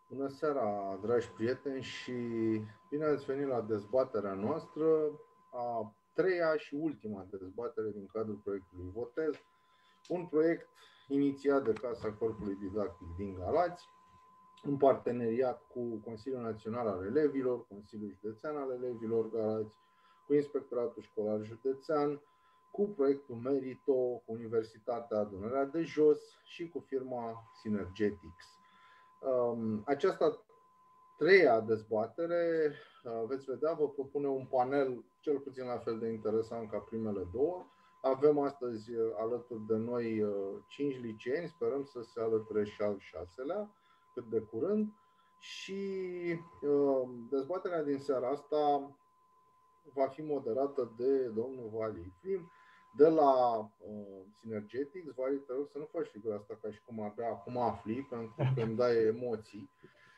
Bună seara, dragi prieteni, și bine ați venit la dezbaterea noastră, a treia și ultima dezbatere din cadrul proiectului Votez, un proiect inițiat de Casa Corpului Didactic din Galați, în parteneriat cu Consiliul Național al Elevilor, Consiliul Județean al Elevilor Galați, cu Inspectoratul Școlar Județean, cu proiectul Merito, cu Universitatea Dunărea de Jos și cu firma Synergetics. Această treia dezbatere, veți vedea, vă propune un panel cel puțin la fel de interesant ca primele două. Avem astăzi alături de noi 5 liceeni, sperăm să se alăture și al 6-lea cât de curând. Și dezbaterea din seara asta va fi moderată de domnul Vali Efrim de la Synergetics. Vali, te rog să nu faci figura asta ca și cum abia acum afli, pentru că îmi dai emoții.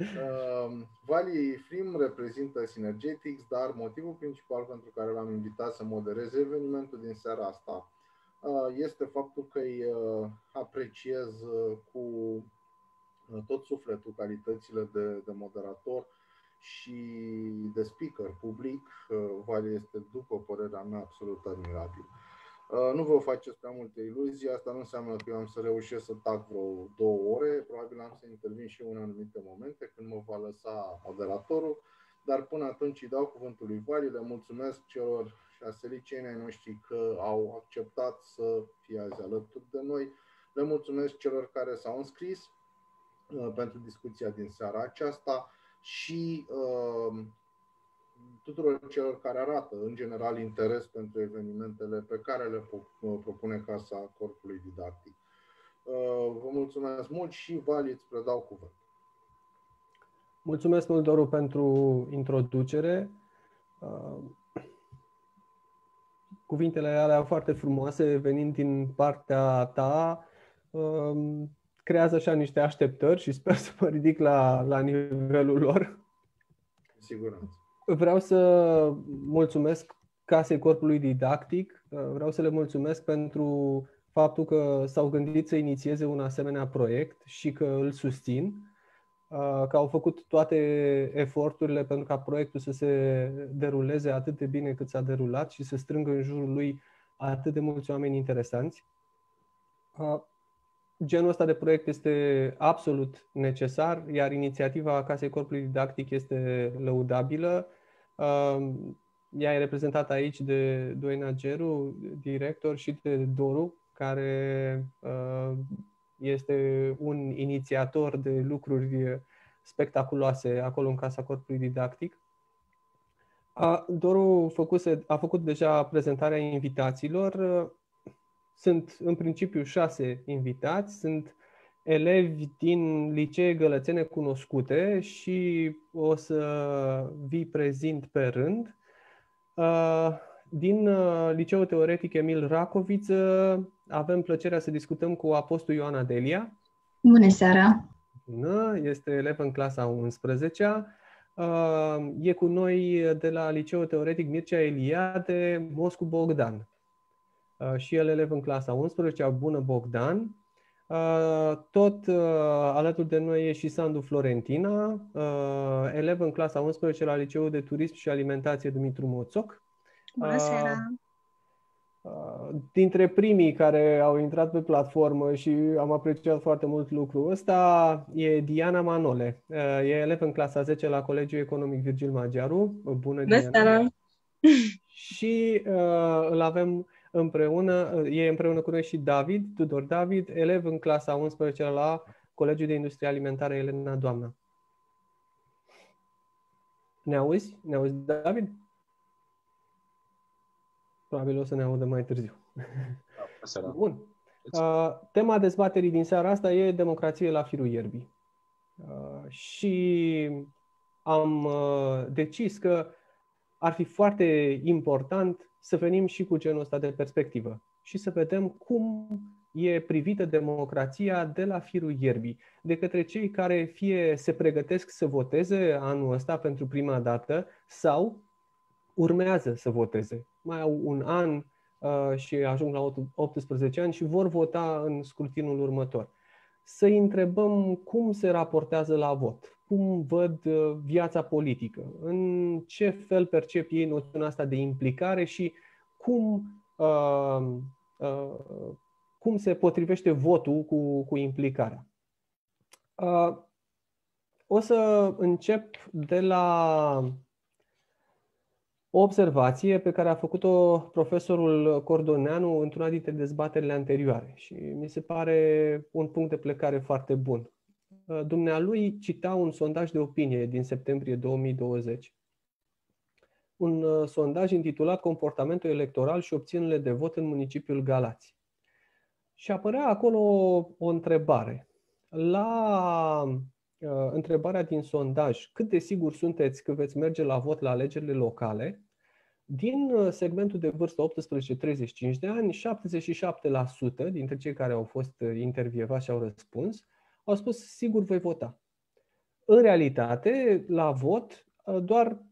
Vali Efrim reprezintă Synergetics, dar motivul principal pentru care l-am invitat să modereze evenimentul din seara asta este faptul că îi apreciez cu tot sufletul calitățile de moderator și de speaker public. Vali este, după părerea mea, absolut admirabil. Nu vă faceți prea multe iluzii, asta nu înseamnă că eu am să reușesc să tac vreo 2 ore, probabil am să intervin și eu în anumite momente când mă va lăsa moderatorul, dar până atunci îi dau cuvântul lui Vali. Le mulțumesc celor 6 liceeni ai noștri că au acceptat să fie azi alături de noi. Le mulțumesc celor care s-au înscris pentru discuția din seara aceasta și tuturor celor care arată în general interes pentru evenimentele pe care le propune Casa Corpului Didactic. Vă mulțumesc mult și Vali, îți predau cuvânt. Mulțumesc mult, Doru, pentru introducere. Cuvintele alea foarte frumoase venind din partea ta creează așa niște așteptări și sper să mă ridic la nivelul lor. Siguranță. Vreau să mulțumesc Casei Corpului Didactic, vreau să le mulțumesc pentru faptul că s-au gândit să inițieze un asemenea proiect și că îl susțin, că au făcut toate eforturile pentru ca proiectul să se deruleze atât de bine cât s-a derulat și să strângă în jurul lui atât de mulți oameni interesanți. Genul ăsta de proiect este absolut necesar, iar inițiativa Casei Corpului Didactic este lăudabilă. Ea e reprezentată aici de Doina Geru, director, și de Doru, care este un inițiator de lucruri spectaculoase acolo în Casa Corpului Didactic. Doru a făcut deja prezentarea invitațiilor. Sunt în principiu 6 invitați, sunt elevi din licee gălățene cunoscute și o să vi prezint pe rând. Din Liceul Teoretic Emil Racoviță avem plăcerea să discutăm cu Apostu Ioana Delia. Bună seara! Bună, este elev în clasa 11-a. E cu noi de la Liceul Teoretic Mircea Eliade Moscu Bogdan. Și el elev în clasa 11-a. Bună, Bogdan! Tot alături de noi e și Sandu Florentina, elev în clasa 11 la Liceul de Turism și Alimentație Dumitru Moțoc. Bună seara! Dintre primii care au intrat pe platformă și am apreciat foarte mult lucrul ăsta e Diana Manole. E elev în clasa 10 la Colegiul Economic Virgil Magiaru. Bună, Diana! Seara! Și îl avem împreună cu noi și David, Tudor David, elev în clasa 11 la Colegiul de Industrie Alimentară Elena Doamna. Ne auzi? Ne auzi, David? Probabil o să ne audă mai târziu. Bun. Tema dezbaterii din seara asta e democrație la firul ierbii. Și am decis că ar fi foarte important să venim și cu genul ăsta de perspectivă și să vedem cum e privită democrația de la firul ierbii, de către cei care fie se pregătesc să voteze anul ăsta pentru prima dată sau urmează să voteze. Mai au un an și ajung la 18 ani și vor vota în scrutinul următor. Să-i întrebăm cum se raportează la vot, cum văd viața politică, în ce fel percep ei noțiunea asta de implicare și cum se potrivește votul cu implicarea. O să încep de la o observație pe care a făcut-o profesorul Cordoneanu într-una dintre dezbaterile anterioare și mi se pare un punct de plecare foarte bun. Dumnealui cita un sondaj de opinie din septembrie 2020, un sondaj intitulat Comportamentul electoral și opțiunile de vot în municipiul Galați. Și apărea acolo o întrebare. La întrebarea din sondaj, cât de sigur sunteți că veți merge la vot la alegerile locale, din segmentul de vârstă 18-35 de ani, 77% dintre cei care au fost intervievați și au răspuns, au spus sigur voi vota. În realitate, la vot, doar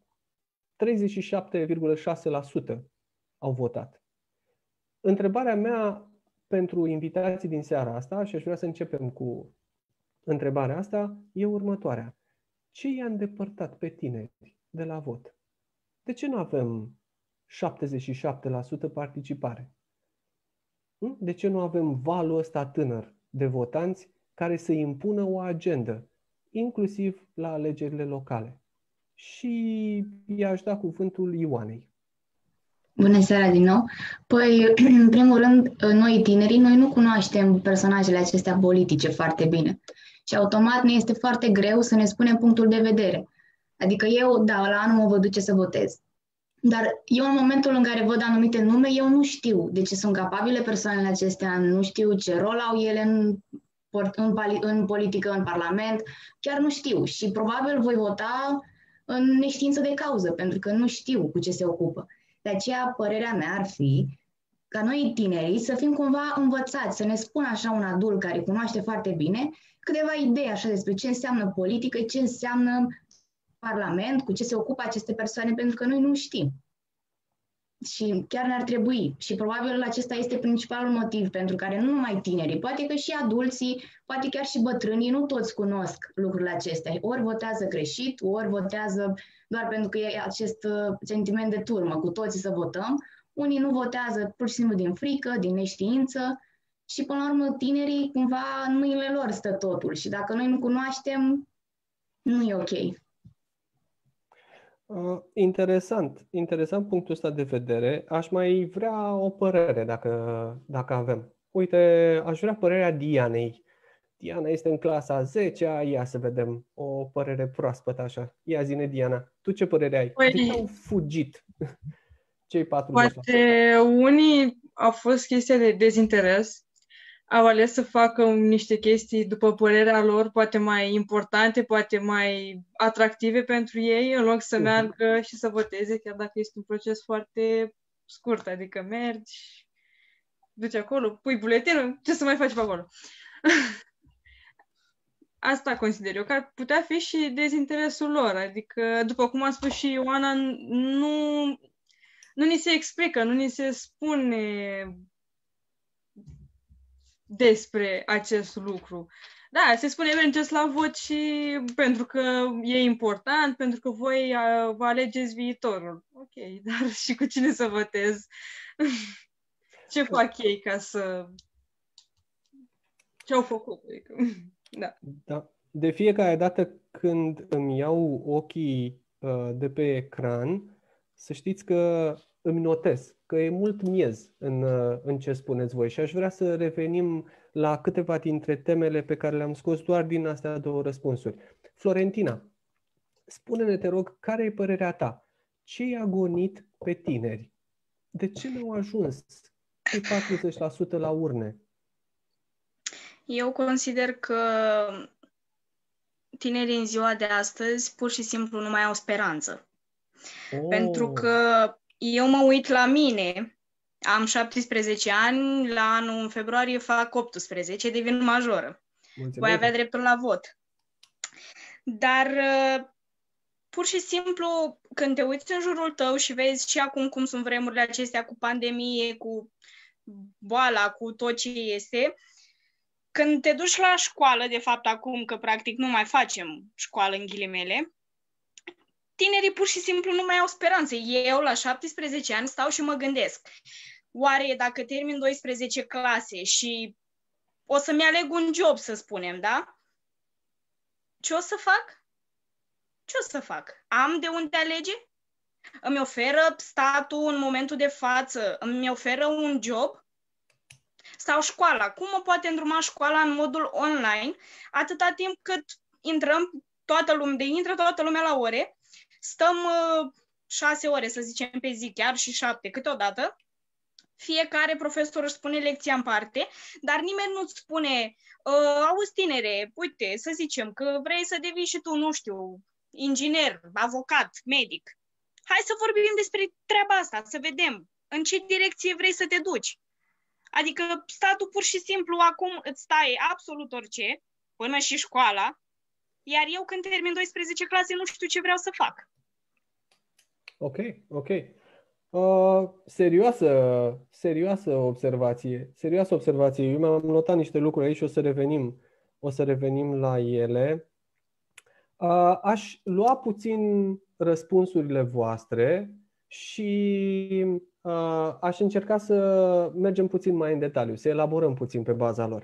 37,6% au votat. Întrebarea mea pentru invitații din seara asta, și aș vrea să începem cu întrebarea asta, e următoarea. Ce i-a îndepărtat pe tineri de la vot? De ce nu avem 77% participare? De ce nu avem valul ăsta tânăr de votanți care să impună o agendă, inclusiv la alegerile locale? Și i-aș da cuvântul Ioanei. Bună seara din nou. Păi, în primul rând, noi tinerii, noi nu cunoaștem personajele acestea politice foarte bine. Și automat ne este foarte greu să ne spunem punctul de vedere. Adică eu, da, la anul mă voi duce să votez. Dar eu, în momentul în care văd anumite nume, eu nu știu de ce sunt capabile persoanele acestea, nu știu ce rol au ele în politică, în Parlament, chiar nu știu. Și probabil voi vota în neștiință de cauză, pentru că nu știu cu ce se ocupă. De aceea, părerea mea ar fi ca noi tinerii să fim cumva învățați, să ne spună așa un adult care cunoaște foarte bine câteva idei așa despre ce înseamnă politică, ce înseamnă Parlament, cu ce se ocupă aceste persoane, pentru că noi nu știm. Și chiar ne-ar trebui. Și probabil acesta este principalul motiv pentru care nu numai tinerii, poate că și adulții, poate chiar și bătrânii, nu toți cunosc lucrurile acestea. Ori votează greșit, ori votează doar pentru că e acest sentiment de turmă, cu toții să votăm. Unii nu votează pur și simplu din frică, din neștiință și până la urmă tinerii cumva în mâinile lor stă totul și dacă noi nu cunoaștem, nu e ok. Interesant punctul ăsta de vedere. Aș mai vrea o părere dacă avem. Uite, aș vrea părerea Dianei. Diana este în clasa 10-a, ia să vedem o părere proaspătă așa. Ia zi-ne, Diana, tu ce părere ai? Păi, de ce au fugit cei 40%? Poate unii au fost chestia de dezinteres, au ales să facă niște chestii după părerea lor, poate mai importante, poate mai atractive pentru ei, în loc să meargă și să voteze, chiar dacă este un proces foarte scurt, adică mergi, duci acolo, pui buletinul, ce să mai faci pe acolo? Asta consider eu, că ar putea fi și dezinteresul lor, adică, după cum a spus și Ioana, nu ni se explică, nu ni se spune despre acest lucru. Da, se spune mergeți la vot și pentru că e important, pentru că voi vă alegeți viitorul. Ok, dar și cu cine să votez? Ce fac ei ca să... Ce au făcut? Da. De fiecare dată când îmi iau ochii de pe ecran, să știți că îmi notez că e mult miez în ce spuneți voi și aș vrea să revenim la câteva dintre temele pe care le-am scos doar din astea două răspunsuri. Florentina, spune-ne, te rog, care e părerea ta? Ce i-a gonit pe tineri? De ce nu au ajuns cei 40% la urne? Eu consider că tinerii în ziua de astăzi pur și simplu nu mai au speranță. Pentru că eu mă uit la mine, am 17 ani, la anul în februarie fac 18, devin majoră. Voi avea dreptul la vot. Dar pur și simplu, când te uiți în jurul tău și vezi și acum cum sunt vremurile acestea cu pandemie, cu boala, cu tot ce este, când te duci la școală, de fapt acum că practic nu mai facem școală în ghilimele, tinerii pur și simplu nu mai au speranță. Eu la 17 ani stau și mă gândesc, oare dacă termin 12 clase și o să-mi aleg un job, să spunem, da? Ce o să fac? Ce o să fac? Am de unde alege? Îmi oferă statul în momentul de față, îmi oferă un job? Sau școala? Cum mă poate îndruma școala în modul online atâta timp cât intră toată lumea la ore, stăm 6 ore, să zicem, pe zi, chiar și 7 câteodată, fiecare profesor își spune lecția în parte, dar nimeni nu-ți spune, auzi tinere, uite, să zicem că vrei să devii și tu, nu știu, inginer, avocat, medic. Hai să vorbim despre treaba asta, să vedem în ce direcție vrei să te duci. Adică statul pur și simplu acum îți taie absolut orice, până și școala, iar eu când termin 12 clase nu știu ce vreau să fac. Ok. Serioasă observație. Eu mi-am notat niște lucruri aici și o să revenim la ele. Aș lua puțin răspunsurile voastre și aș încerca să mergem puțin mai în detaliu, să elaborăm puțin pe baza lor.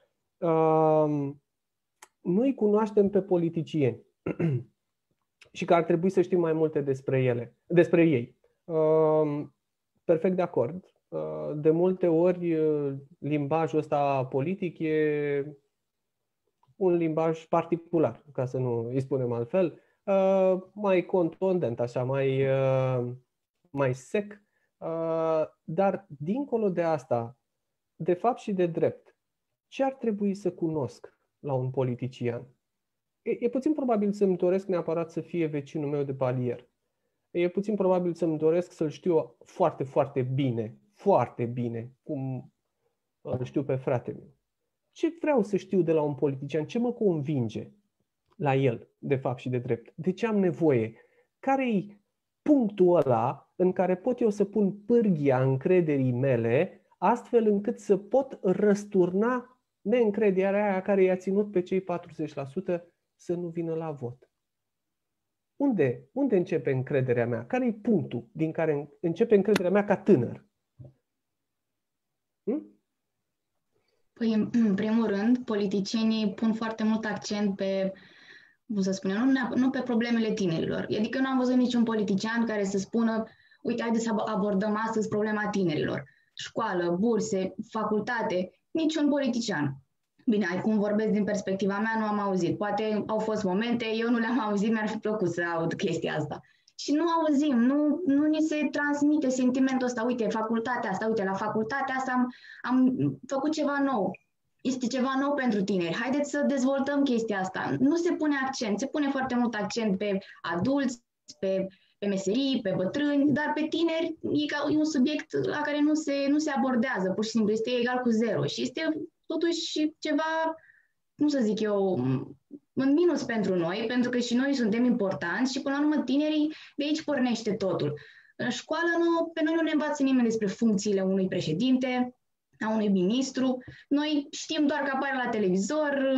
Noi cunoaștem pe politicieni și că ar trebui să știm mai multe despre ei. Perfect de acord. De multe ori limbajul ăsta politic e un limbaj particular, ca să nu îi spunem altfel, mai contundent, așa, mai sec. Dar dincolo de asta, de fapt și de drept, ce ar trebui să cunosc la un politician? E puțin probabil să-mi doresc neapărat să fie vecinul meu de palier. E puțin probabil să-mi doresc să-l știu foarte, foarte bine, cum îl știu pe fratele meu. Ce vreau să știu de la un politician? Ce mă convinge la el, de fapt și de drept? De ce am nevoie? Care-i punctul ăla în care pot eu să pun pârghia încrederii mele, astfel încât să pot răsturna neîncrederea aia care i-a ținut pe cei 40% să nu vină la vot? Unde începe încrederea mea? Care-i punctul din care începe încrederea mea ca tânăr? Păi, în primul rând, politicienii pun foarte mult accent pe, cum să spunem, nu pe problemele tinerilor. Adică nu am văzut niciun politician care să spună, uite, haideți să abordăm astăzi problema tinerilor. Școală, burse, facultate, niciun politician. Bine, acum vorbesc din perspectiva mea, nu am auzit. Poate au fost momente, eu nu le-am auzit, mi-ar fi plăcut să aud chestia asta. Și nu auzim, nu ni se transmite sentimentul ăsta. Uite, facultatea asta, uite, la facultatea asta am făcut ceva nou. Este ceva nou pentru tineri. Haideți să dezvoltăm chestia asta. Nu se pune accent, se pune foarte mult accent pe adulți, pe meserii, pe bătrâni, dar pe tineri e un subiect la care nu se abordează, pur și simplu, este egal cu zero. Și este totuși ceva, cum să zic eu, în minus pentru noi, pentru că și noi suntem importanți și până la urmă tinerii, de aici pornește totul. În școală pe noi nu ne învață nimeni despre funcțiile unui președinte, a unui ministru. Noi știm doar că apare la televizor,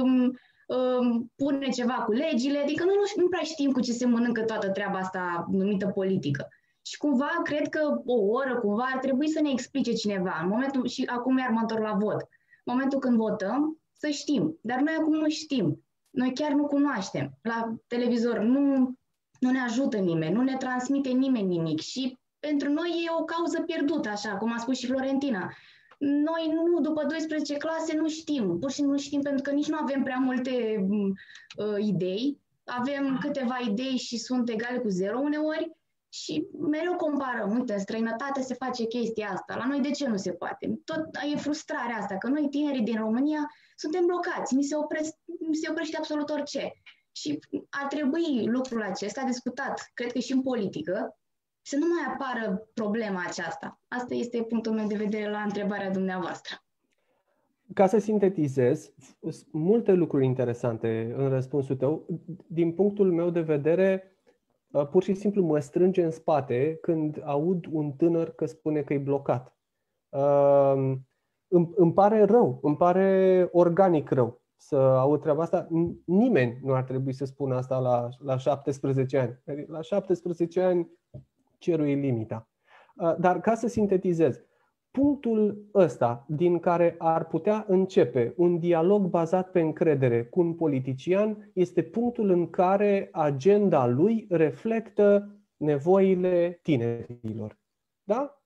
pune ceva cu legile, adică noi nu prea știm cu ce se mănâncă toată treaba asta numită politică. Și cumva, cred că o oră, cumva, ar trebui să ne explice cineva. În momentul, și acum iar mă întorc la vot. În momentul când votăm, să știm. Dar noi acum nu știm. Noi chiar nu cunoaștem. La televizor nu ne ajută nimeni, nu ne transmite nimeni nimic. Și pentru noi e o cauză pierdută, așa cum a spus și Florentina. Noi după 12 clase nu știm. Pur și simplu nu știm pentru că nici nu avem prea multe idei. Avem câteva idei și sunt egale cu zero uneori. Și mereu comparăm, uite, în străinătate se face chestia asta, la noi de ce nu se poate? Tot e frustrarea asta, că noi tinerii din România suntem blocați, mi se oprește absolut orice. Și ar trebui lucrul acesta discutat, cred că și în politică, să nu mai apară problema aceasta. Asta este punctul meu de vedere la întrebarea dumneavoastră. Ca să sintetizez, multe lucruri interesante în răspunsul tău. Din punctul meu de vedere, pur și simplu mă strânge în spate când aud un tânăr că spune că e blocat. îmi pare rău, îmi pare organic rău să aud treaba asta. Nimeni nu ar trebui să spună asta la 17 ani. La 17 ani cerul e limita. Dar ca să sintetizez, punctul ăsta din care ar putea începe un dialog bazat pe încredere cu un politician este punctul în care agenda lui reflectă nevoile tinerilor. Da?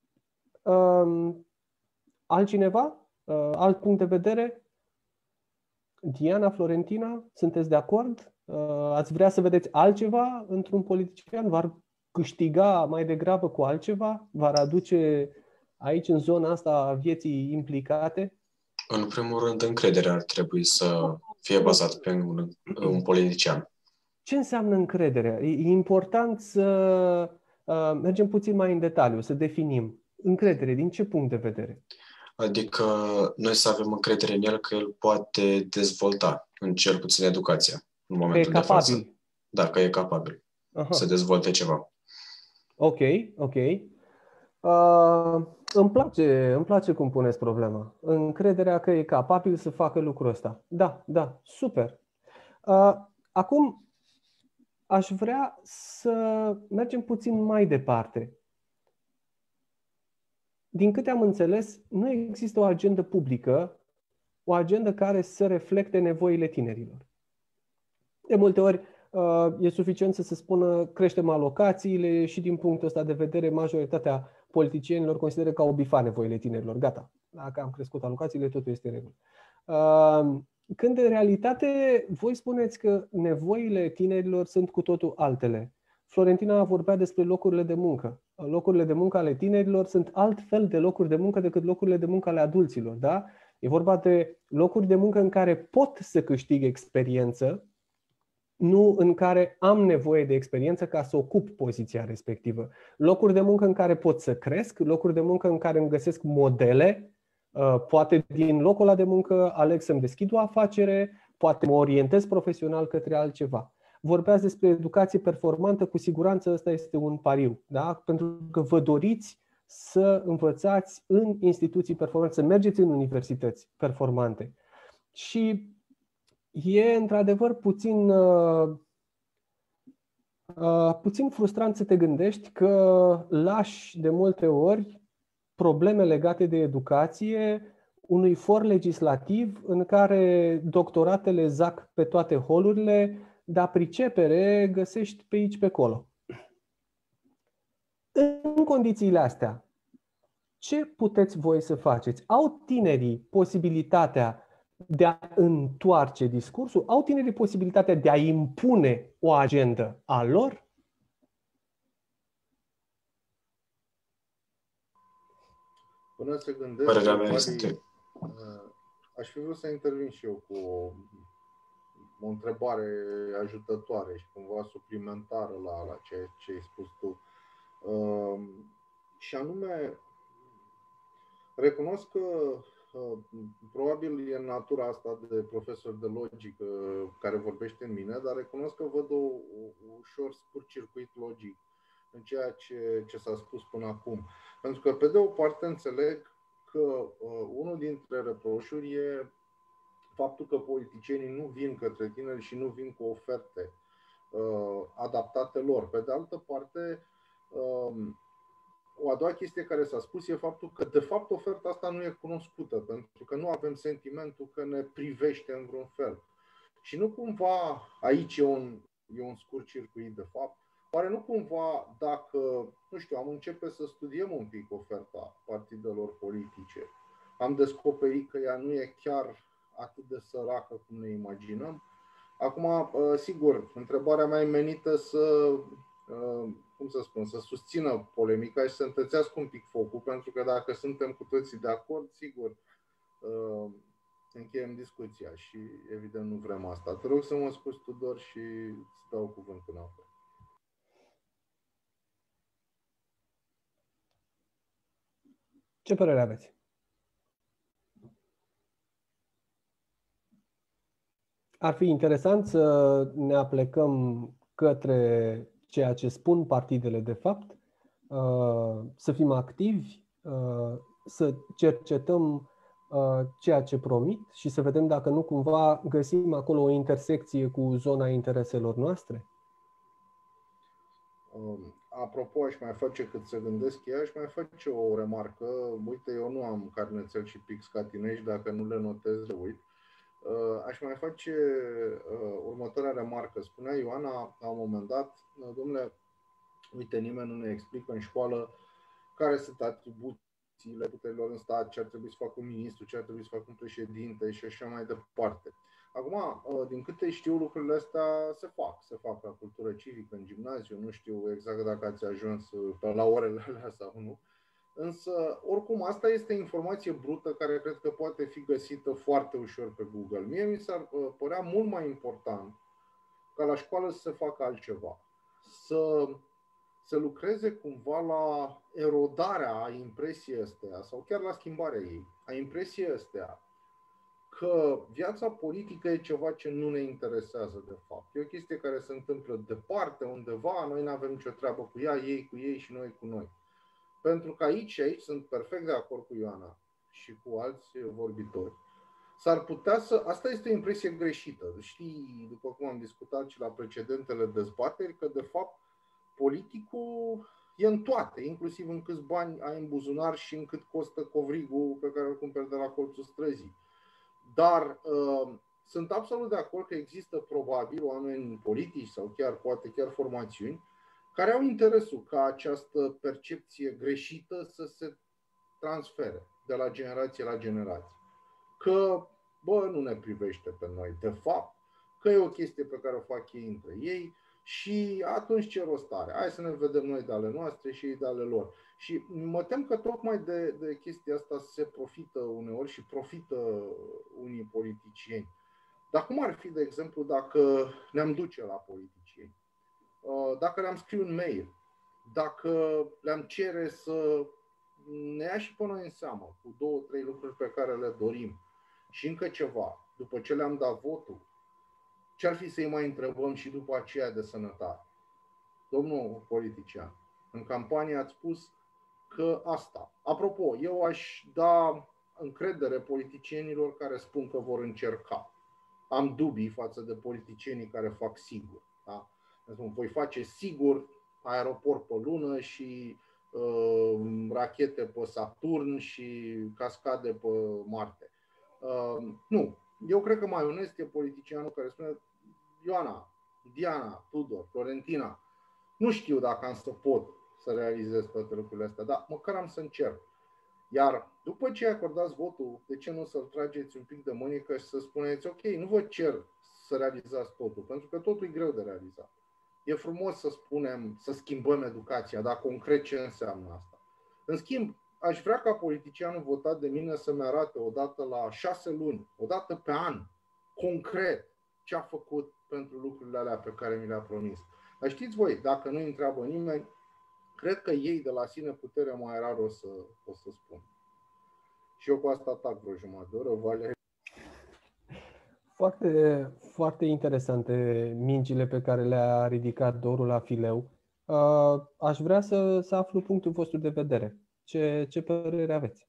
Altcineva? Alt punct de vedere? Diana, Florentina, sunteți de acord? Ați vrea să vedeți altceva într-un politician? V-ar câștiga mai degrabă cu altceva? V-ar aduce aici, în zona asta a vieții implicate? În primul rând, încrederea ar trebui să fie bazată pe un politician. Ce înseamnă încrederea? E important să mergem puțin mai în detaliu, să definim. Încredere, din ce punct de vedere? Adică noi să avem încredere în el că el poate dezvolta, în cel puțin educația, în momentul de față. Da, că e capabil să dezvolte ceva. Ok. Îmi place cum puneți problema. Încrederea că e capabil să facă lucrul ăsta. Da, super. Acum aș vrea să mergem puțin mai departe. Din câte am înțeles, nu există o agendă publică, o agendă care să reflecte nevoile tinerilor. De multe ori e suficient să se spună creștem alocațiile și din punctul ăsta de vedere majoritatea politicienilor consideră că au bifat nevoile tinerilor. Gata, dacă am crescut alocațiile, totul este în regulă. Când în realitate voi spuneți că nevoile tinerilor sunt cu totul altele. Florentina vorbea despre locurile de muncă. Locurile de muncă ale tinerilor sunt altfel de locuri de muncă decât locurile de muncă ale adulților. Da? E vorba de locuri de muncă în care pot să câștig experiență, nu în care am nevoie de experiență ca să ocup poziția respectivă. Locuri de muncă în care pot să cresc, locuri de muncă în care îmi găsesc modele, poate din locul ăla de muncă aleg să-mi deschid o afacere, poate mă orientez profesional către altceva. Vorbeați despre educație performantă, cu siguranță ăsta este un pariu, da? Pentru că vă doriți să învățați în instituții performante, să mergeți în universități performante. Și e într-adevăr puțin frustrant să te gândești că lași de multe ori probleme legate de educație unui for legislativ în care doctoratele zac pe toate holurile, dar pricepere găsești pe aici, pe acolo. În condițiile astea, ce puteți voi să faceți? Au tinerii posibilitatea de a întoarce discursul? Au tinerii posibilitatea de a impune o agendă a lor? Până se gândesc, aș fi vrut să intervin și eu cu o întrebare ajutătoare și cumva suplimentară la ce ai spus tu. Și anume, recunosc că probabil e în natura asta de profesor de logică care vorbește în mine, dar recunosc că văd un ușor scurt-circuit logic în ceea ce s-a spus până acum. Pentru că, pe de o parte, înțeleg că unul dintre reproșuri e faptul că politicienii nu vin către tineri și nu vin cu oferte adaptate lor. Pe de altă parte, o a doua chestie care s-a spus e faptul că, de fapt, oferta asta nu e cunoscută, pentru că nu avem sentimentul că ne privește în vreun fel. Și nu cumva aici e un scurt circuit, de fapt. Oare nu cumva dacă, nu știu, am începe să studiem un pic oferta partidelor politice, am descoperit că ea nu e chiar atât de săracă cum ne imaginăm? Acum, sigur, întrebarea mea e menită să susțină polemica și să întățească un pic focul, pentru că dacă suntem cu toții de acord, sigur, încheiem discuția și evident nu vrem asta. Te rog să mă scuzi, Tudor, și îți dau cuvântul înapoi. Ce părere aveți? Ar fi interesant să ne aplecăm către ceea ce spun partidele de fapt, să fim activi să cercetăm ceea ce promit și să vedem dacă nu cumva găsim acolo o intersecție cu zona intereselor noastre? Apropo, aș mai face, cât să gândesc eu, aș mai face o remarcă. Uite, eu nu am carnețel și pix ca tine și dacă nu le notez, le uit. Aș mai face următoarea remarcă. Spunea Ioana la un moment dat, domnule, uite, nimeni nu ne explică în școală care sunt atribuțiile puterilor în stat, ce ar trebui să facă un ministru, ce ar trebui să facă un președinte și așa mai departe. Acum, din câte știu, lucrurile astea se fac la cultură civică, în gimnaziu, nu știu exact dacă ați ajuns pe la orele alea sau nu. Însă, oricum, asta este informație brută care cred că poate fi găsită foarte ușor pe Google. Mie mi s-ar părea mult mai important ca la școală să se facă altceva. Să lucreze cumva la erodarea a impresiei astea sau chiar la schimbarea ei, a impresiei astea că viața politică e ceva ce nu ne interesează de fapt. E o chestie care se întâmplă departe, undeva, noi nu avem nicio treabă cu ea, ei cu ei și noi cu noi. Pentru că aici sunt perfect de acord cu Ioana și cu alți vorbitori. S-ar putea să... Asta este o impresie greșită. Știi, după cum am discutat și la precedentele dezbateri, că de fapt politicul e în toate, inclusiv în câți bani ai în buzunar și în cât costă covrigul pe care îl cumperi de la colțul străzii. Dar sunt absolut de acord că există probabil oameni politici sau poate chiar formațiuni care au interesul ca această percepție greșită să se transfere de la generație la generație. Că, nu ne privește pe noi, de fapt, că e o chestie pe care o fac ei între ei și atunci ce rost are? Hai să ne vedem noi de ale noastre și ei de ale lor. Și mă tem că tocmai de chestia asta se profită uneori și profită unii politicieni. Dar cum ar fi, de exemplu, dacă ne-am duce la politicieni? Dacă le-am scrie un mail, dacă le-am cere să ne ia și pe noi în seamă cu 2-3 lucruri pe care le dorim și încă ceva, după ce le-am dat votul, ce-ar fi să-i mai întrebăm și după aceea de sănătate? Domnul politician, în campanie ați spus că asta. Apropo, eu aș da încredere politicienilor care spun că vor încerca. Am dubii față de politicienii care fac sigur. Da? Voi face sigur aeroport pe lună și rachete pe Saturn și cascade pe Marte. Nu. Eu cred că mai onest e politicianul care spune: Ioana, Diana, Tudor, Florentina, nu știu dacă am să pot să realizez toate lucrurile astea, dar măcar am să încerc. Iar după ce acordați votul, de ce nu să-l trageți un pic de mânică și să spuneți: ok, nu vă cer să realizați totul, pentru că totul e greu de realizat. E frumos să spunem, să schimbăm educația, dar concret ce înseamnă asta? În schimb, aș vrea ca politicianul votat de mine să-mi arate odată la 6 luni, odată pe an, concret, ce a făcut pentru lucrurile alea pe care mi le-a promis. Dar știți voi, dacă nu-i întreabă nimeni, cred că ei de la sine puterea mai rar o să spun. Și eu cu asta atac vreo jumătate de oră, Valeria. Foarte, foarte interesante mingile pe care le-a ridicat Doru la fileu. Aș vrea să aflu punctul vostru de vedere. Ce părere aveți?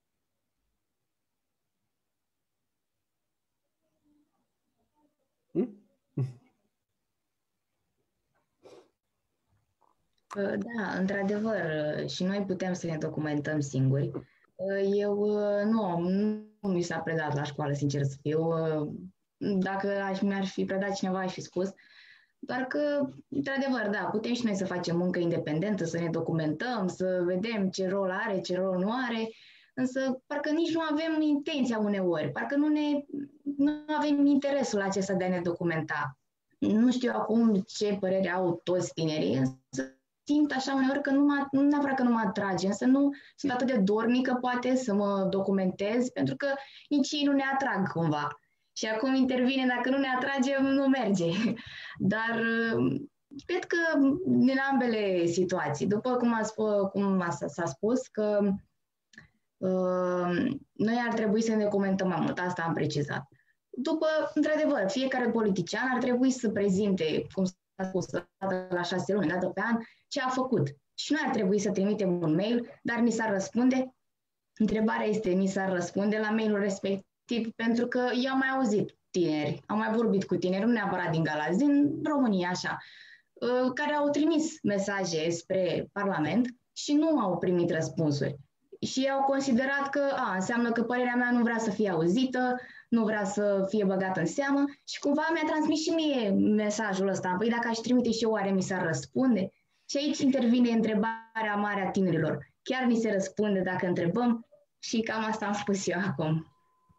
Da, într-adevăr, și noi putem să ne documentăm singuri. Eu nu mi s-a predat la școală, sincer să fiu. Dacă mi-ar fi predat cineva, aș fi spus. Doar că, într-adevăr, da, putem și noi să facem muncă independentă, să ne documentăm, să vedem ce rol are, ce rol nu are, însă parcă nici nu avem intenția uneori, parcă nu avem interesul acesta de a ne documenta. Nu știu acum ce părere au toți tinerii, însă simt așa uneori că nu neapărat că nu mă atrage, însă nu sunt atât de dornică poate să mă documentez, pentru că nici ei nu ne atrag cumva. Și acum intervine, dacă nu ne atrage, nu merge. Dar cred că din ambele situații, după cum s-a spus, că noi ar trebui să ne documentăm mai mult, asta am precizat. După, într-adevăr, fiecare politician ar trebui să prezinte, cum s-a spus, dată la 6 luni, dată pe an, ce a făcut. și noi ar trebui să trimitem un mail, dar ni s-ar răspunde. Întrebarea este, ni s-ar răspunde la mailul respectiv, pentru că eu am mai auzit tineri, am mai vorbit cu tineri, nu neapărat din Galați, din România, așa, care au trimis mesaje spre Parlament și nu au primit răspunsuri. Și ei au considerat că înseamnă că părerea mea nu vrea să fie auzită, nu vrea să fie băgată în seamă și cumva mi-a transmis și mie mesajul ăsta. Păi dacă aș trimite și eu, oare mi s-ar răspunde? Și aici intervine întrebarea mare a tinerilor. Chiar ni se răspunde dacă întrebăm? Și cam asta am spus eu acum.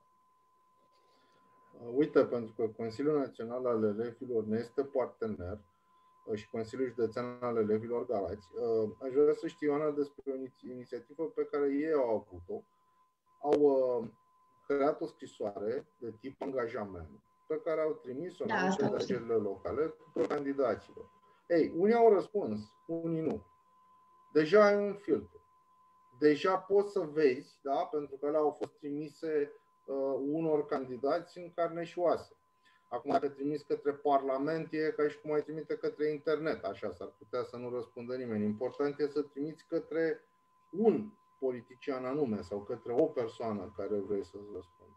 Uite, pentru că Consiliul Național al Elevilor ne este partener și Consiliul Județean al Elevilor Galați, aș vrea să știu, Ioana, despre o inițiativă pe care ei au avut-o. Au creat o scrisoare de tip angajament pe care au trimis-o înainte de alegerile locale tuturor candidaților. Ei, unii au răspuns, unii nu. Deja ai un filtru. Deja poți să vezi, da, pentru că ele au fost trimise unor candidați în carne și oase. Acum, dacă trimis către Parlament, e ca și cum ai trimite către internet. Așa s-ar putea să nu răspundă nimeni. Important e să trimiți către un politician anume sau către o persoană care vrei să-ți răspundă.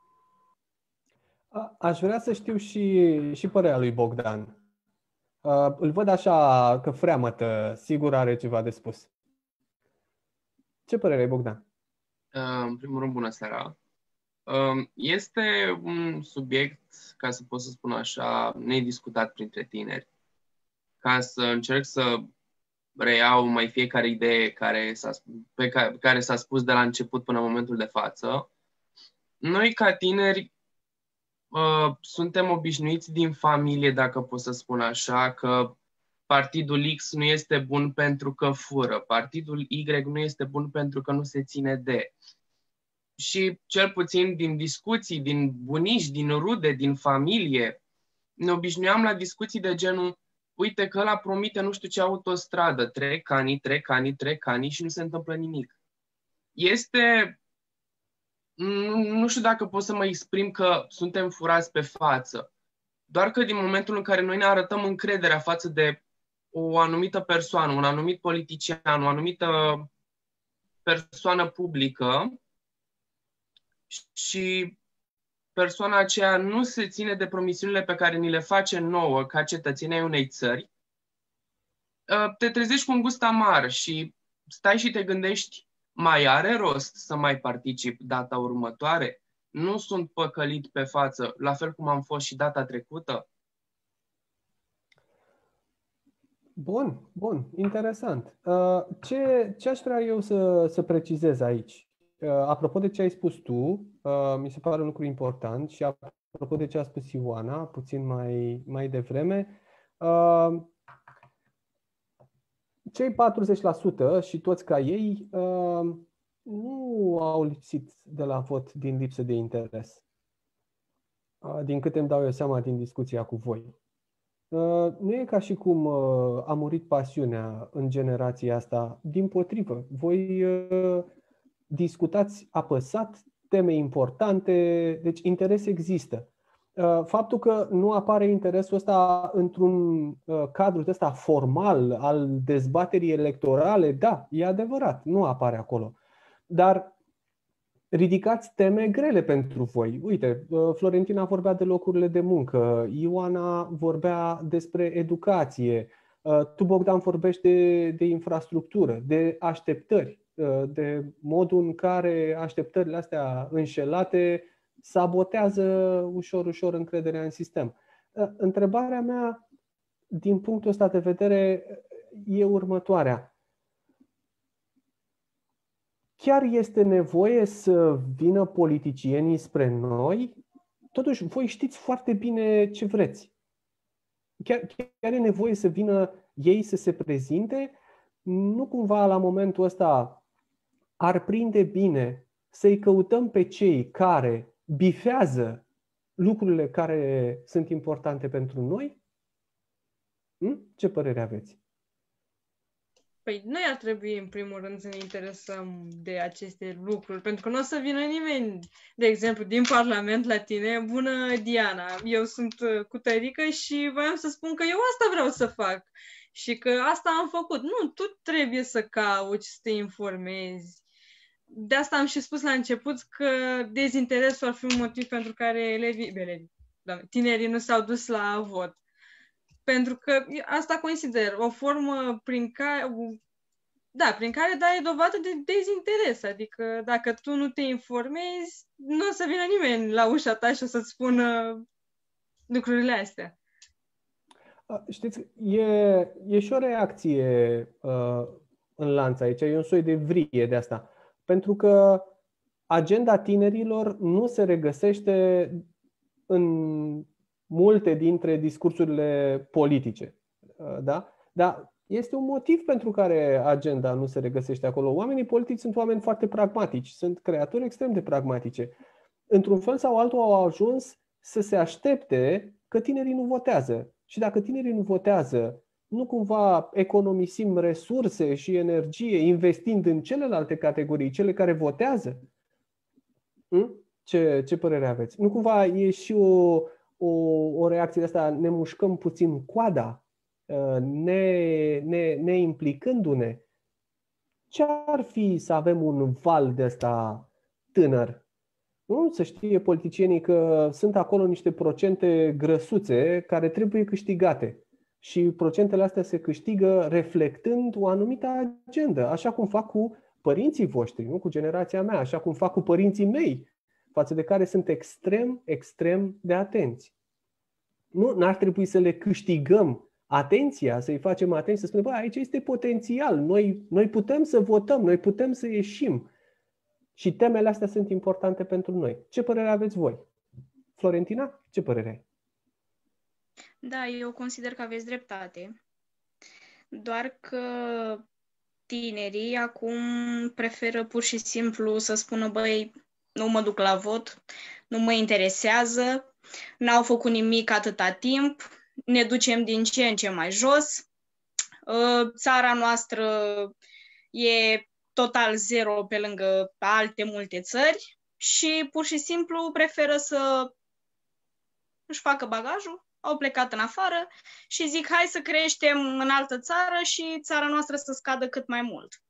Aș vrea să știu și părerea lui Bogdan. Îl văd așa că freamătă, sigur are ceva de spus. Ce părere ai, Bogdan? În primul rând, bună seara. Este un subiect, ca să pot să spun așa, nediscutat printre tineri. Ca să încerc să reiau mai fiecare idee pe care s-a spus de la început până în momentul de față. Noi, ca tineri, suntem obișnuiți din familie, dacă pot să spun așa, că partidul X nu este bun pentru că fură, partidul Y nu este bun pentru că nu se ține de. Și cel puțin din discuții, din bunici, din rude, din familie, ne obișnuiam la discuții de genul: uite că ăla promite nu știu ce autostradă, trec ani și nu se întâmplă nimic. Nu știu dacă pot să mă exprim că suntem furați pe față, doar că din momentul în care noi ne arătăm încrederea față de o anumită persoană, un anumit politician, o anumită persoană publică, și persoana aceea nu se ține de promisiunile pe care ni le face nouă ca cetățeni ai unei țări, te trezești cu un gust amar și stai și te gândești: mai are rost să mai particip data următoare? Nu sunt păcălit pe față, la fel cum am fost și data trecută? Bun, interesant. Ce aș vrea eu să precizez aici? Apropo de ce ai spus tu, mi se pare un lucru important și apropo de ce a spus Ioana puțin mai devreme, cei 40% și toți ca ei nu au lipsit de la vot din lipsă de interes, din câte îmi dau eu seama din discuția cu voi. Nu e ca și cum a murit pasiunea în generația asta. Dimpotrivă, voi discutați apăsat teme importante, deci interes există. Faptul că nu apare interesul ăsta într-un cadru ăsta formal al dezbaterii electorale, da, e adevărat, nu apare acolo. Dar ridicați teme grele pentru voi. Uite, Florentina vorbea de locurile de muncă, Ioana vorbea despre educație, tu, Bogdan, vorbești de infrastructură, de așteptări, de modul în care așteptările astea înșelate sabotează ușor încrederea în sistem. Întrebarea mea, din punctul ăsta de vedere, e următoarea. Chiar este nevoie să vină politicienii spre noi? Totuși, voi știți foarte bine ce vreți. Chiar e nevoie să vină ei să se prezinte? Nu cumva la momentul ăsta ar prinde bine să-i căutăm pe cei care bifează lucrurile care sunt importante pentru noi? Ce părere aveți? Păi noi ar trebui, în primul rând, să ne interesăm de aceste lucruri, pentru că nu o să vină nimeni, de exemplu, din Parlament la tine: bună, Diana, eu sunt cu tărică și voiam să spun că eu asta vreau să fac. Și că asta am făcut. Nu, tu trebuie să cauți, să te informezi. De asta am și spus la început că dezinteresul ar fi un motiv pentru care tinerii nu s-au dus la vot. Pentru că asta consider o formă prin care dai dovadă de dezinteres. Adică dacă tu nu te informezi, nu o să vină nimeni la ușa ta și o să-ți spună lucrurile astea. Știți, e și o reacție în lanț aici, e un soi de vrie de asta. Pentru că agenda tinerilor nu se regăsește în multe dintre discursurile politice. Da? Dar este un motiv pentru care agenda nu se regăsește acolo. Oamenii politici sunt oameni foarte pragmatici, sunt creatori extrem de pragmatice. Într-un fel sau altul au ajuns să se aștepte că tinerii nu votează. Și dacă tinerii nu votează, nu cumva economisim resurse și energie investind în celelalte categorii, cele care votează? Ce părere aveți? Nu cumva e și o reacție de asta, ne mușcăm puțin coada, ne implicându-ne? Ce ar fi să avem un val de ăsta tânăr? Nu? Să știe politicienii că sunt acolo niște procente grăsuțe care trebuie câștigate. Și procentele astea se câștigă reflectând o anumită agendă, așa cum fac cu părinții voștri, nu? Cu generația mea, așa cum fac cu părinții mei, față de care sunt extrem, extrem de atenți. N-ar trebui să le câștigăm atenția, să-i facem atenție, să spunem, bă, aici este potențial, noi putem să votăm, noi putem să ieșim. Și temele astea sunt importante pentru noi. Ce părere aveți voi? Florentina, ce părere ai? Da, eu consider că aveți dreptate. Doar că tinerii acum preferă pur și simplu să spună, băi, nu mă duc la vot, nu mă interesează, n-au făcut nimic atâta timp, ne ducem din ce în ce mai jos, țara noastră e total zero pe lângă alte multe țări și pur și simplu preferă să își facă bagajul, au plecat în afară și zic hai să creștem în altă țară și țara noastră să scadă cât mai mult.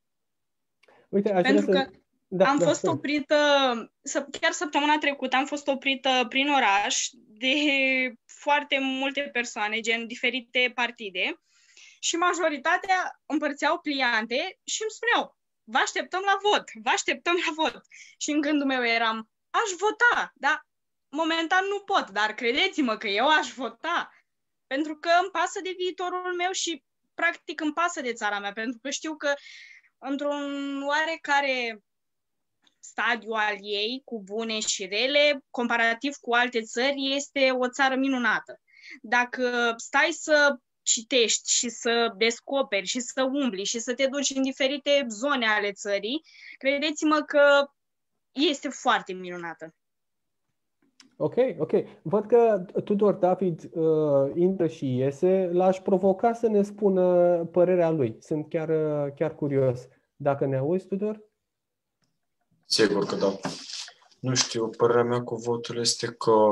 Uite, pentru că am fost oprită, chiar săptămâna trecută am fost oprită prin oraș de foarte multe persoane, gen diferite partide, și majoritatea împărțeau pliante și îmi spuneau, vă așteptăm la vot, vă așteptăm la vot. Și în gândul meu eram, aș vota, dar momentan nu pot, dar credeți-mă că eu aș vota, pentru că îmi pasă de viitorul meu și practic îmi pasă de țara mea, pentru că știu că într-un oarecare stadiu al ei, cu bune și rele, comparativ cu alte țări, este o țară minunată. Dacă stai să citești și să descoperi și să umbli și să te duci în diferite zone ale țării, credeți-mă că este foarte minunată. Ok. Văd că Tudor David intră și iese. L-aș provoca să ne spună părerea lui. Sunt chiar curios. Dacă ne auzi, Tudor? Sigur că da. Nu știu, părerea mea cu votul este că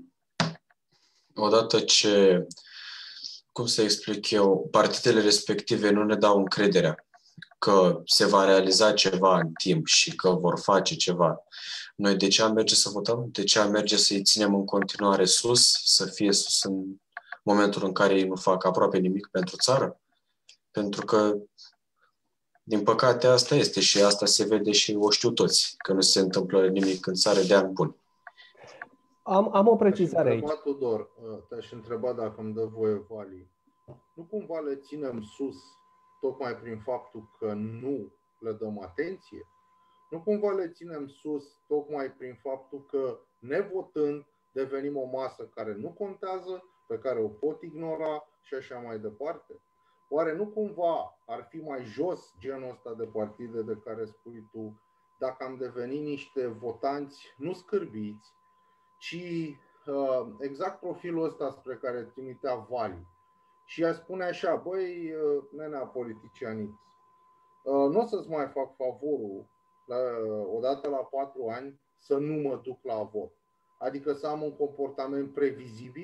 odată ce, cum să explic eu, partidele respective nu ne dau încrederea că se va realiza ceva în timp și că vor face ceva. Noi de ce am merge să votăm? De ce am merge să-i ținem în continuare sus, să fie sus în momentul în care ei nu fac aproape nimic pentru țară? Pentru că, din păcate, asta este și asta se vede și o știu toți, că nu se întâmplă nimic în țară de ani buni. Am o precizare aici. Tudor, te-aș întreba dacă îmi dă voie, Vali. Nu cumva le ținem sus tocmai prin faptul că nu le dăm atenție? Nu cumva le ținem sus tocmai prin faptul că, nevotând, devenim o masă care nu contează, pe care o pot ignora și așa mai departe? Oare nu cumva ar fi mai jos genul ăsta de partide de care spui tu, dacă am devenit niște votanți nu scârbiți, ci exact profilul ăsta spre care trimitea Vali? Și ea spune așa, băi, nenea politician X, nu o să-ți mai fac favorul odată la 4 ani să nu mă duc la vot. Adică să am un comportament previzibil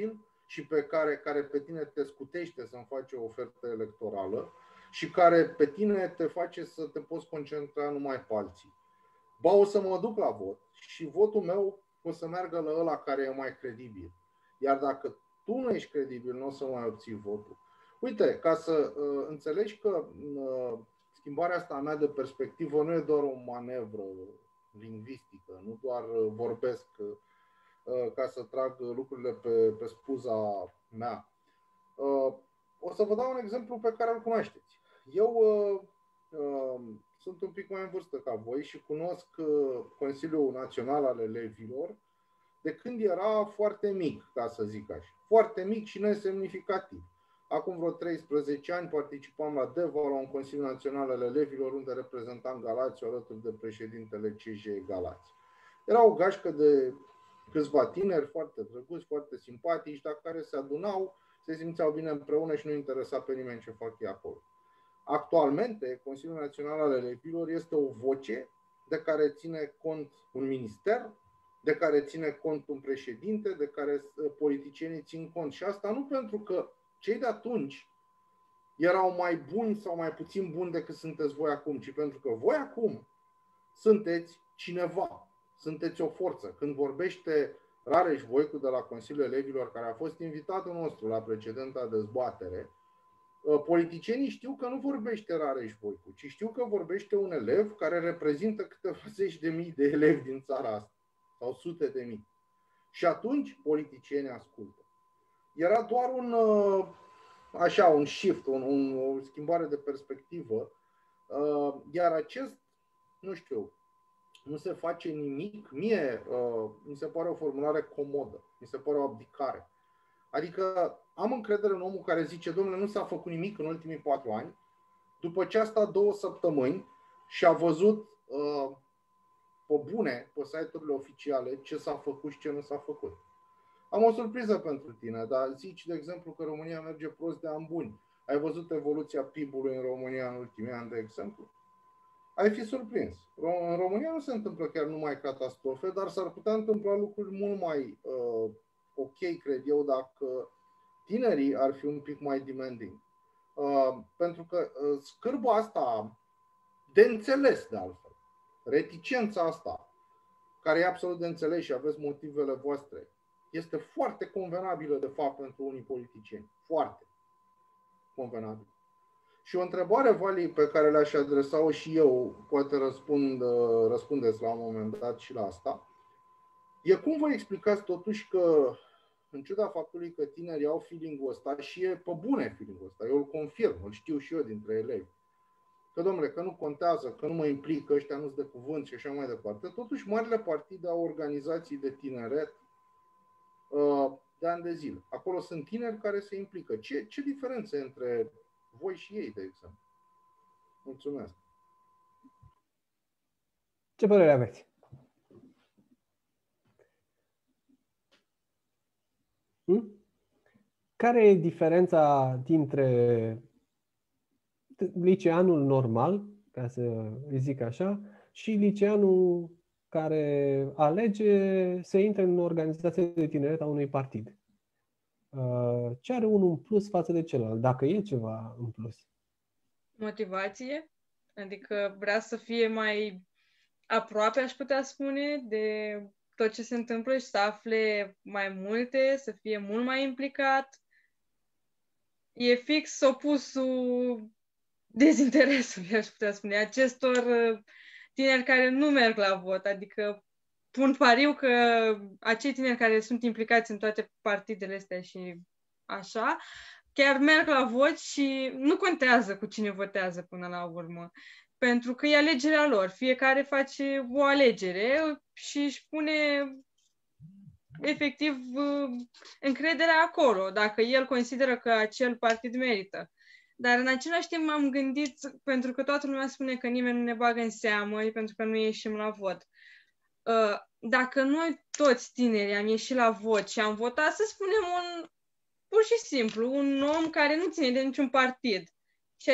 și care pe tine te scutește să-mi faci o ofertă electorală și care pe tine te face să te poți concentra numai pe alții. Ba, o să mă duc la vot și votul meu o să meargă la ăla care e mai credibil. Iar dacă tu nu ești credibil, nu o să mai obții votul. Uite, ca să înțelegi că schimbarea asta a mea de perspectivă nu e doar o manevră lingvistică, nu doar vorbesc ca să trag lucrurile pe spuza mea. O să vă dau un exemplu pe care îl cunoașteți. Eu sunt un pic mai în vârstă ca voi și cunosc Consiliul Național al Elevilor de când era foarte mic, ca să zic așa. Foarte mic și nesemnificativ. Acum vreo 13 ani participam la DEVA, la un Consiliu Național al Elevilor, unde reprezentam Galați alături de președintele CJ Galați. Era o gașcă de câțiva tineri foarte drăguți, foarte simpatici, dar care se adunau, se simțeau bine împreună și nu interesa pe nimeni ce fac ei acolo. Actualmente, Consiliul Național al Elevilor este o voce de care ține cont un minister, de care ține cont un președinte, de care politicienii țin cont. Și asta nu pentru că cei de atunci erau mai buni sau mai puțin buni decât sunteți voi acum, ci pentru că voi acum sunteți cineva, sunteți o forță. Când vorbește Rareș Voicu de la Consiliul Elevilor, care a fost invitatul nostru la precedenta dezbatere, politicienii știu că nu vorbește Rareș Voicu, ci știu că vorbește un elev care reprezintă câteva zeci de mii de elevi din țara asta, sau sute de mii. Și atunci politicienii ascultă. Era doar un shift, o schimbare de perspectivă, iar acest, nu se face nimic. Mie mi se pare o formulare comodă, mi se pare o abdicare. Adică am încredere în omul care zice, domnule, nu s-a făcut nimic în ultimii 4 ani, după ce a stat 2 săptămâni și a văzut pe bune, pe site-urile oficiale, ce s-a făcut și ce nu s-a făcut. Am o surpriză pentru tine, dar zici, de exemplu, că România merge prost de ani buni. Ai văzut evoluția PIB-ului în România în ultimii ani, de exemplu? Ai fi surprins. În România nu se întâmplă chiar numai catastrofe, dar s-ar putea întâmpla lucruri mult mai ok, cred eu, dacă tinerii ar fi un pic mai demanding. Pentru că scârba asta de înțeles, de altfel, reticența asta, care e absolut de înțeles și aveți motivele voastre, este foarte convenabilă, de fapt, pentru unii politicieni. Foarte convenabilă. Și o întrebare, Vali, pe care le-aș adresa-o și eu, poate răspundeți la un moment dat și la asta, e cum vă explicați totuși că, în ciuda faptului că tinerii au feeling-ul ăsta, și e pe bune feeling-ul ăsta, eu îl confirm, îl știu și eu dintre elevi, că, domnule, că nu contează, că nu mă implic, că ăștia nu-s de cuvânt și așa mai departe, totuși marile partide au organizații de tineret de ani de zile. Acolo sunt tineri care se implică. Ce diferențe între voi și ei, de exemplu? Mulțumesc. Ce părere aveți? Care e diferența dintre liceanul normal, ca să îi zic așa, și liceanul care alege să intre în organizația de tineret a unui partid? Ce are unul în plus față de celălalt, dacă e ceva în plus? Motivație, adică vrea să fie mai aproape, aș putea spune, de tot ce se întâmplă și să afle mai multe, să fie mult mai implicat. E fix opusul dezinteresului, aș putea spune, acestor tineri care nu merg la vot, adică pun pariu că acei tineri care sunt implicați în toate partidele astea și așa, chiar merg la vot și nu contează cu cine votează până la urmă. Pentru că e alegerea lor. Fiecare face o alegere și își pune efectiv încrederea acolo, dacă el consideră că acel partid merită. Dar în același timp m-am gândit, pentru că toată lumea spune că nimeni nu ne bagă în seamă, pentru că nu ieșim la vot. Dacă noi toți tinerii am ieșit la vot și am votat, să spunem pur și simplu, un om care nu ține de niciun partid. Și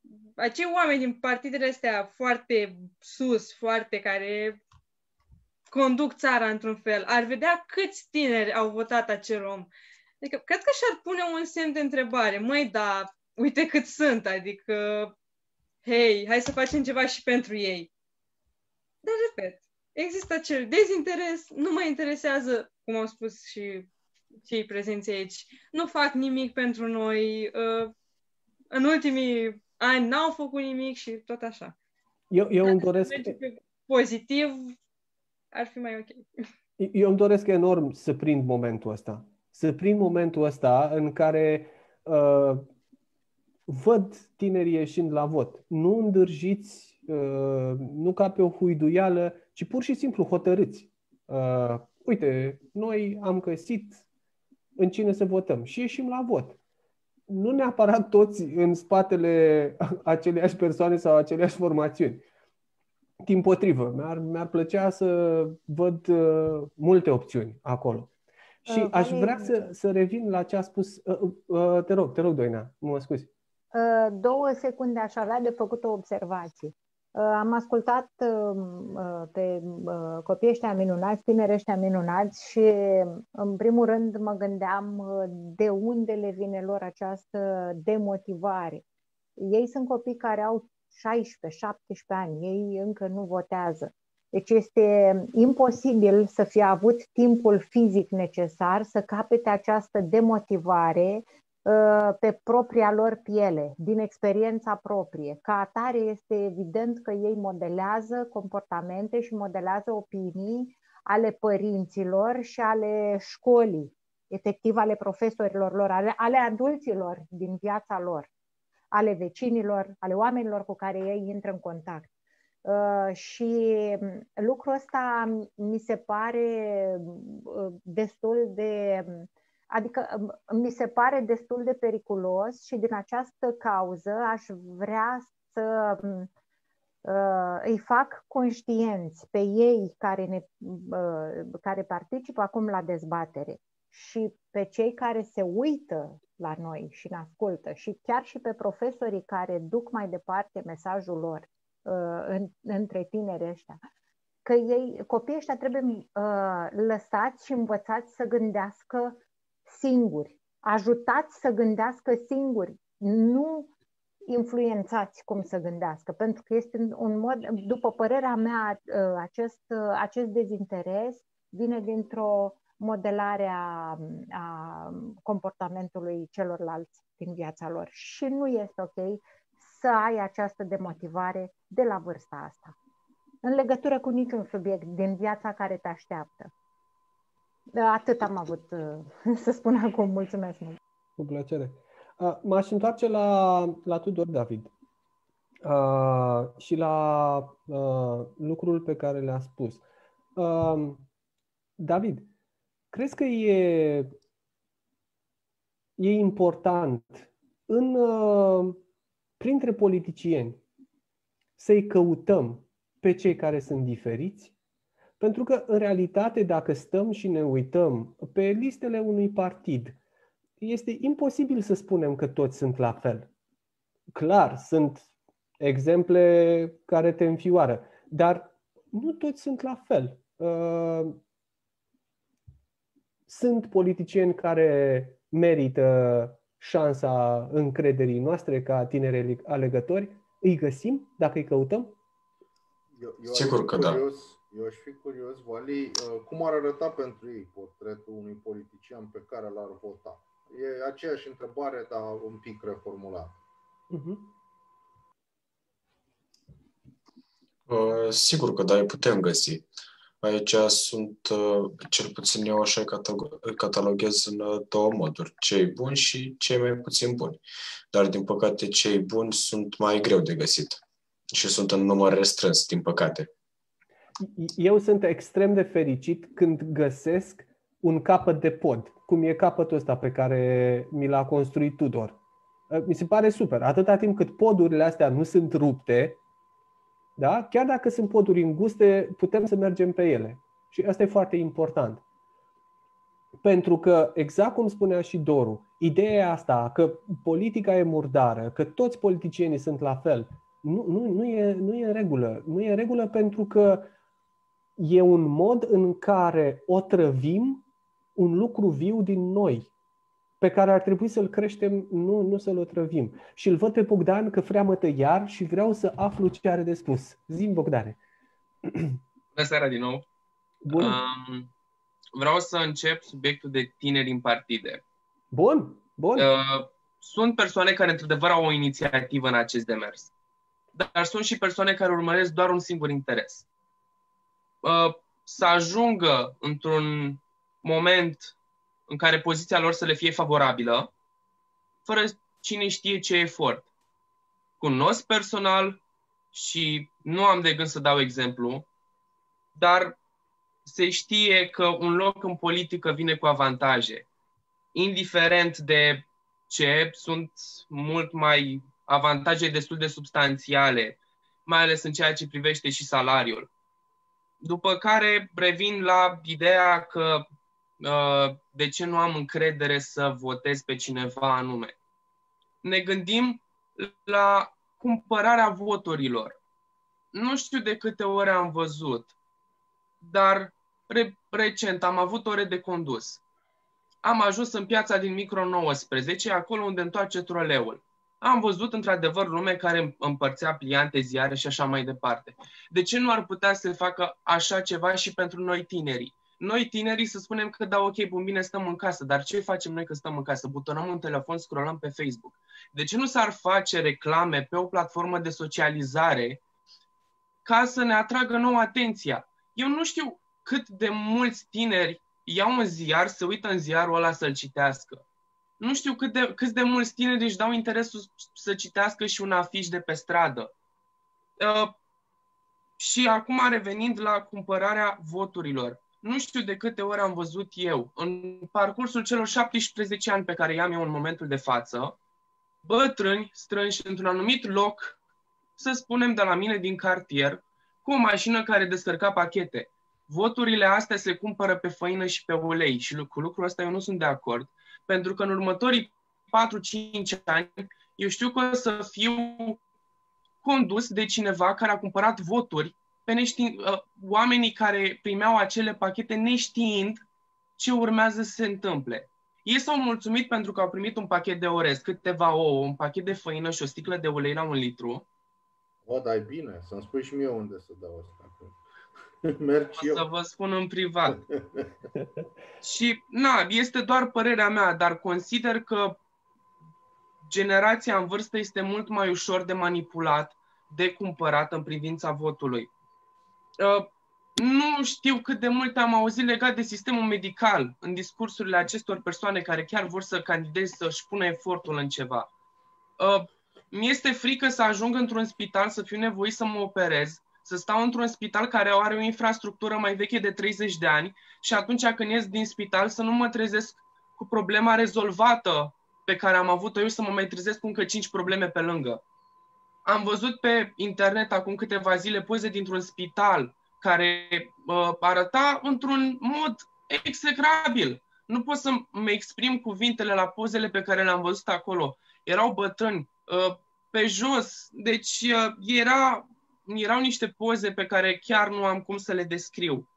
acei oameni din partidele astea foarte sus, foarte care conduc țara într-un fel, ar vedea câți tineri au votat acel om. Adică, cred că și-ar pune un semn de întrebare. Măi, da, uite cât sunt, adică, hei, hai să facem ceva și pentru ei. Dar, repet, există acel dezinteres, nu mă interesează, cum au spus și cei prezenți aici, nu fac nimic pentru noi, în ultimii ani n-au făcut nimic și tot așa. Eu îmi doresc... Pozitiv, ar fi mai ok. Eu îmi doresc enorm să prind momentul ăsta. Să prind momentul ăsta în care văd tinerii ieșind la vot. Nu îndârjiți, nu ca pe o huiduială, ci pur și simplu hotărâți. Uite, noi am găsit în cine să votăm și ieșim la vot. Nu neapărat toți în spatele aceleiași persoane sau aceleiași formațiuni. Dimpotrivă, mi-ar plăcea să văd multe opțiuni acolo. Și aș vrea să revin la ce a spus... Te rog, Doina, mă scuzi. 2 secunde aș avea de făcut o observație. Am ascultat pe copiii ăștia minunați, tinerii ăștia minunați și în primul rând mă gândeam de unde le vine lor această demotivare. Ei sunt copii care au 16-17 ani, ei încă nu votează. Deci este imposibil să fie avut timpul fizic necesar să capete această demotivare pe propria lor piele, din experiența proprie. Ca atare este evident că ei modelează comportamente și modelează opinii ale părinților și ale școlii, efectiv ale profesorilor lor, ale adulților din viața lor, ale vecinilor, ale oamenilor cu care ei intră în contact. Și lucrul ăsta mi se pare destul de... Adică mi se pare destul de periculos și din această cauză aș vrea să îi fac conștienți pe ei care participă acum la dezbatere și pe cei care se uită la noi și ne ascultă și chiar și pe profesorii care duc mai departe mesajul lor între tinerii ăștia, că copiii ăștia trebuie lăsați și învățați să gândească singuri, ajutați să gândească singuri, nu influențați cum să gândească, pentru că este un mod, după părerea mea, acest dezinteres vine dintr-o modelare a comportamentului celorlalți din viața lor și nu este ok să ai această demotivare de la vârsta asta, în legătură cu niciun subiect din viața care te așteaptă. Atât am avut să spun acum. Mulțumesc mult. Cu plăcere. M-aș întoarce la Tudor David și la lucrul pe care le-a spus. David, crezi că e important printre politicieni să-i căutăm pe cei care sunt diferiți? Pentru că, în realitate, dacă stăm și ne uităm pe listele unui partid, este imposibil să spunem că toți sunt la fel. Clar, sunt exemple care te înfioară, dar nu toți sunt la fel. Sunt politicieni care merită șansa încrederii noastre ca tineri alegători. Îi găsim dacă îi căutăm? Sigur că da. Eu aș fi curios, Vali, cum ar arăta pentru ei portretul unui politician pe care l-ar vota? E aceeași întrebare, dar un pic reformulată. Sigur că da, îi putem găsi. Aici sunt, cel puțin eu așa cataloghez în 2 moduri, cei buni și cei mai puțin buni. Dar, din păcate, cei buni sunt mai greu de găsit și sunt în număr restrâns, din păcate. Eu sunt extrem de fericit când găsesc un capăt de pod, cum e capătul ăsta pe care mi l-a construit Tudor. Mi se pare super. Atâta timp cât podurile astea nu sunt rupte, da? Chiar dacă sunt poduri înguste, putem să mergem pe ele. Și asta e foarte important. Pentru că, exact cum spunea și Doru, ideea asta că politica e murdară, că toți politicienii sunt la fel, nu e în regulă. Nu e în regulă pentru că e un mod în care otrăvim un lucru viu din noi, pe care ar trebui să-l creștem, nu să-l otrăvim. Și îl văd pe Bogdan că freamătă iar și vreau să aflu ce are de spus. Zi-mi, Bogdane. Bună seara din nou. Bun. Vreau să încep subiectul de tineri în partide. Bun. Sunt persoane care într-adevăr au o inițiativă în acest demers. Dar sunt și persoane care urmăresc doar un singur interes. Să ajungă într-un moment în care poziția lor să le fie favorabilă, fără cine știe ce efort. Cunosc personal și nu am de gând să dau exemplu, dar se știe că un loc în politică vine cu avantaje. Indiferent de ce, sunt mult mai avantaje destul de substanțiale, mai ales în ceea ce privește și salariul. După care revin la ideea că de ce nu am încredere să votez pe cineva anume. Ne gândim la cumpărarea voturilor. Nu știu de câte ore am văzut, dar recent am avut ore de condus. Am ajuns în piața din Micro 19, acolo unde întoarce troleul. Am văzut într-adevăr lume care împărțea pliante, ziare și așa mai departe. De ce nu ar putea să facă așa ceva și pentru noi tinerii? Noi tinerii să spunem că da, ok, bun, bine, stăm în casă, dar ce facem noi când stăm în casă? Butonăm un telefon, scrollăm pe Facebook. De ce nu s-ar face reclame pe o platformă de socializare ca să ne atragă nouă atenția? Eu nu știu cât de mulți tineri iau un ziar, se uită în ziarul ăla să-l citească. Nu știu câți de mulți tineri își dau interesul să citească și un afiș de pe stradă. Și acum, revenind la cumpărarea voturilor, nu știu de câte ori am văzut eu, în parcursul celor 17 ani pe care i-am eu în momentul de față, bătrâni strânși într-un anumit loc, să spunem de la mine din cartier, cu o mașină care descărca pachete. Voturile astea se cumpără pe făină și pe ulei și cu lucrul ăsta eu nu sunt de acord, pentru că în următorii 4-5 ani eu știu că o să fiu condus de cineva care a cumpărat voturi pe oamenii care primeau acele pachete neștiind ce urmează să se întâmple. Ei s-au mulțumit pentru că au primit un pachet de orez, câteva ouă, un pachet de făină și o sticlă de ulei la 1 litru. O, dar e bine, să-mi spui și mie unde să dau asta. Merg și eu. Să vă spun în privat. Și, este doar părerea mea, dar consider că generația în vârstă este mult mai ușor de manipulat, de cumpărat în privința votului. Nu știu cât de mult am auzit legat de sistemul medical în discursurile acestor persoane care chiar vor să candideze, să-și pună efortul în ceva. Mi-este frică să ajung într-un spital, să fiu nevoit să mă operez, să stau într-un spital care are o infrastructură mai veche de 30 de ani și atunci când ies din spital să nu mă trezesc cu problema rezolvată pe care am avut-o eu, să mă mai trezesc cu încă 5 probleme pe lângă. Am văzut pe internet acum câteva zile poze dintr-un spital care arăta într-un mod execrabil. Nu pot să mă exprim cuvintele la pozele pe care le-am văzut acolo. Erau bătrâni pe jos, deci erau niște poze pe care chiar nu am cum să le descriu.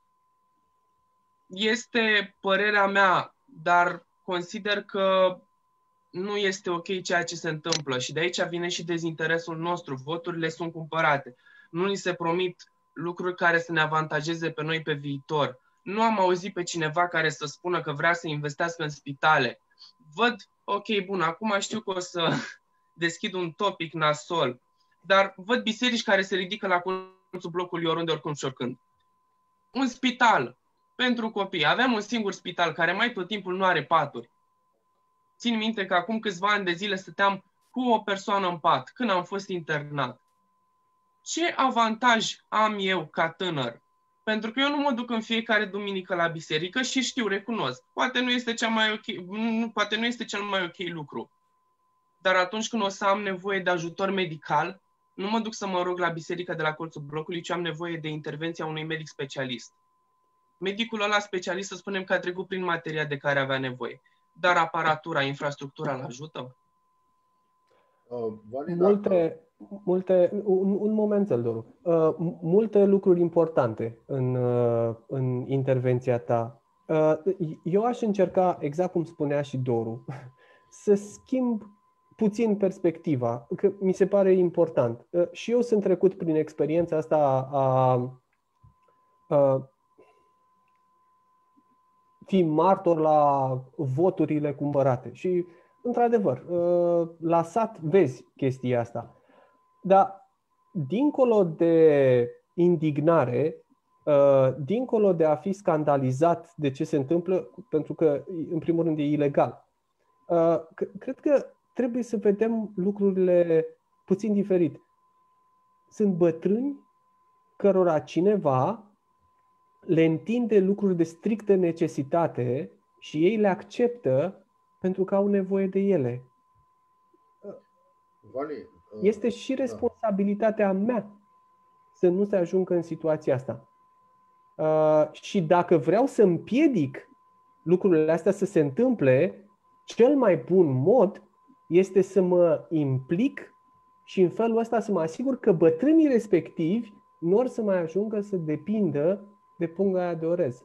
Este părerea mea, dar consider că nu este ok ceea ce se întâmplă și de aici vine și dezinteresul nostru. Voturile sunt cumpărate. Nu ni se promit lucruri care să ne avantajeze pe noi pe viitor. Nu am auzit pe cineva care să spună că vrea să investească în spitale. Văd, ok, bun, acum știu că o să deschid un topic nasol, dar văd biserici care se ridică la colțul blocului oriunde, oricum și oricând. Un spital pentru copii. Aveam un singur spital care mai tot timpul nu are paturi. Țin minte că acum câțiva ani de zile stăteam cu o persoană în pat când am fost internat. Ce avantaj am eu ca tânăr? Pentru că eu nu mă duc în fiecare duminică la biserică și recunosc. Poate nu este poate nu este cel mai ok lucru. Dar atunci când o să am nevoie de ajutor medical, nu mă duc să mă rog la biserica de la colțul blocului, ci am nevoie de intervenția unui medic specialist. Medicul ăla specialist, să spunem că a trecut prin materia de care avea nevoie. Dar aparatura, infrastructura îl ajută? un moment, Doru. Multe lucruri importante în intervenția ta. Eu aș încerca, exact cum spunea și Doru, să schimb puțin perspectiva, că mi se pare important. Și eu sunt trecut prin experiența asta a fi martor la voturile cumpărate. Și, într-adevăr, la sat vezi chestia asta. Dar, dincolo de indignare, dincolo de a fi scandalizat de ce se întâmplă, pentru că, în primul rând, e ilegal, cred că trebuie să vedem lucrurile puțin diferit. Sunt bătrâni cărora cineva le întinde lucruri de strictă necesitate și ei le acceptă pentru că au nevoie de ele. Vali, este și responsabilitatea mea să nu se ajungă în situația asta. Și dacă vreau să împiedic lucrurile astea să se întâmple, cel mai bun mod este să mă implic și în felul ăsta să mă asigur că bătrânii respectivi nu or să mai ajungă să depindă de punga aia de orez.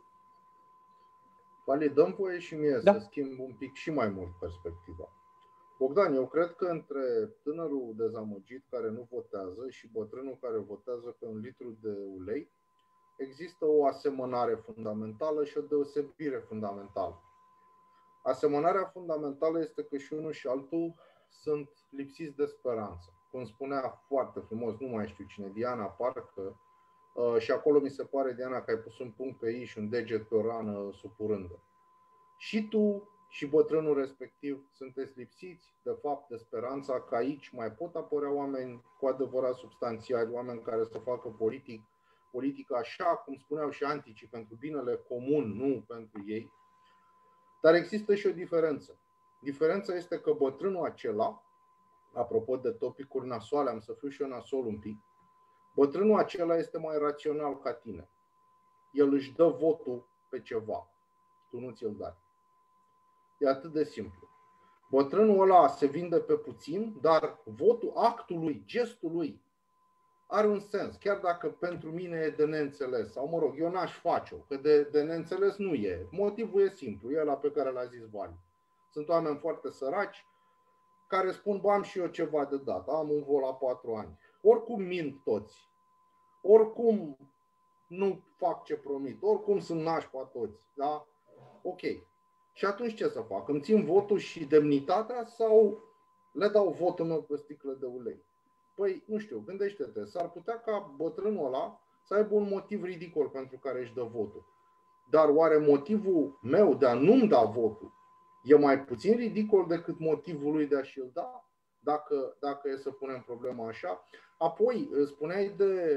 Vali, dăm voie și mie să schimb un pic și mai mult perspectiva. Bogdan, eu cred că între tânărul dezamăgit care nu votează și bătrânul care votează pe un litru de ulei există o asemănare fundamentală și o deosebire fundamentală. Asemănarea fundamentală este că și unul și altul sunt lipsiți de speranță. Cum spunea foarte frumos, nu mai știu cine, Diana, parcă, și acolo mi se pare, Diana, că ai pus un punct pe i și un deget pe o rană supurândă. Și tu și bătrânul respectiv sunteți lipsiți, de fapt, de speranța că aici mai pot apărea oameni cu adevărat substanțiali, oameni care să facă politică așa, cum spuneau și anticii, pentru binele comun, nu pentru ei. Dar există și o diferență. Diferența este că bătrânul acela, apropo de topicuri nasoale, am să fiu și eu nasol un pic, bătrânul acela este mai rațional ca tine. El își dă votul pe ceva. Tu nu ți-l dai. E atât de simplu. Bătrânul ăla se vinde pe puțin, dar votul, actul lui, gestul lui are un sens. Chiar dacă pentru mine e de neînțeles. Sau mă rog, eu n-aș face-o, că de neînțeles nu e. Motivul e simplu, e ăla pe care l-a zis Vali. Sunt oameni foarte săraci care spun, bă, am și eu ceva de dat. Am un vol la 4 ani. Oricum mint toți. Oricum nu fac ce promit. Oricum sunt nașpa toți. Da? Ok. Și atunci ce să fac? Îmi țin votul și demnitatea sau le dau votul meu pe sticlă de ulei? Păi, nu știu, gândește-te, s-ar putea ca bătrânul ăla să aibă un motiv ridicol pentru care își dă votul. Dar oare motivul meu de a nu-mi da votul e mai puțin ridicol decât motivul lui de a și-l da? Dacă e să punem problema așa. Apoi, spuneai de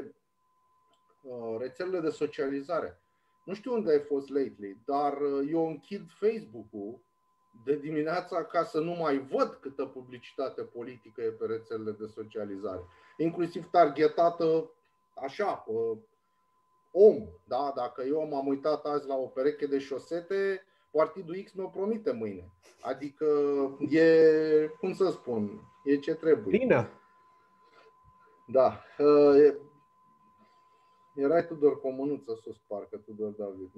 rețelele de socializare. Nu știu unde ai fost lately, dar eu închid Facebook-ul de dimineața ca să nu mai văd câtă publicitate politică e pe rețelele de socializare. Inclusiv targetată așa, om. Da? Dacă eu m-am uitat azi la o pereche de șosete, Partidul X mi-o promite mâine. Adică e, cum să spun, e ce trebuie. Bine. Da. Erai Tudor cu o mânuță sus, parcă Tudor David.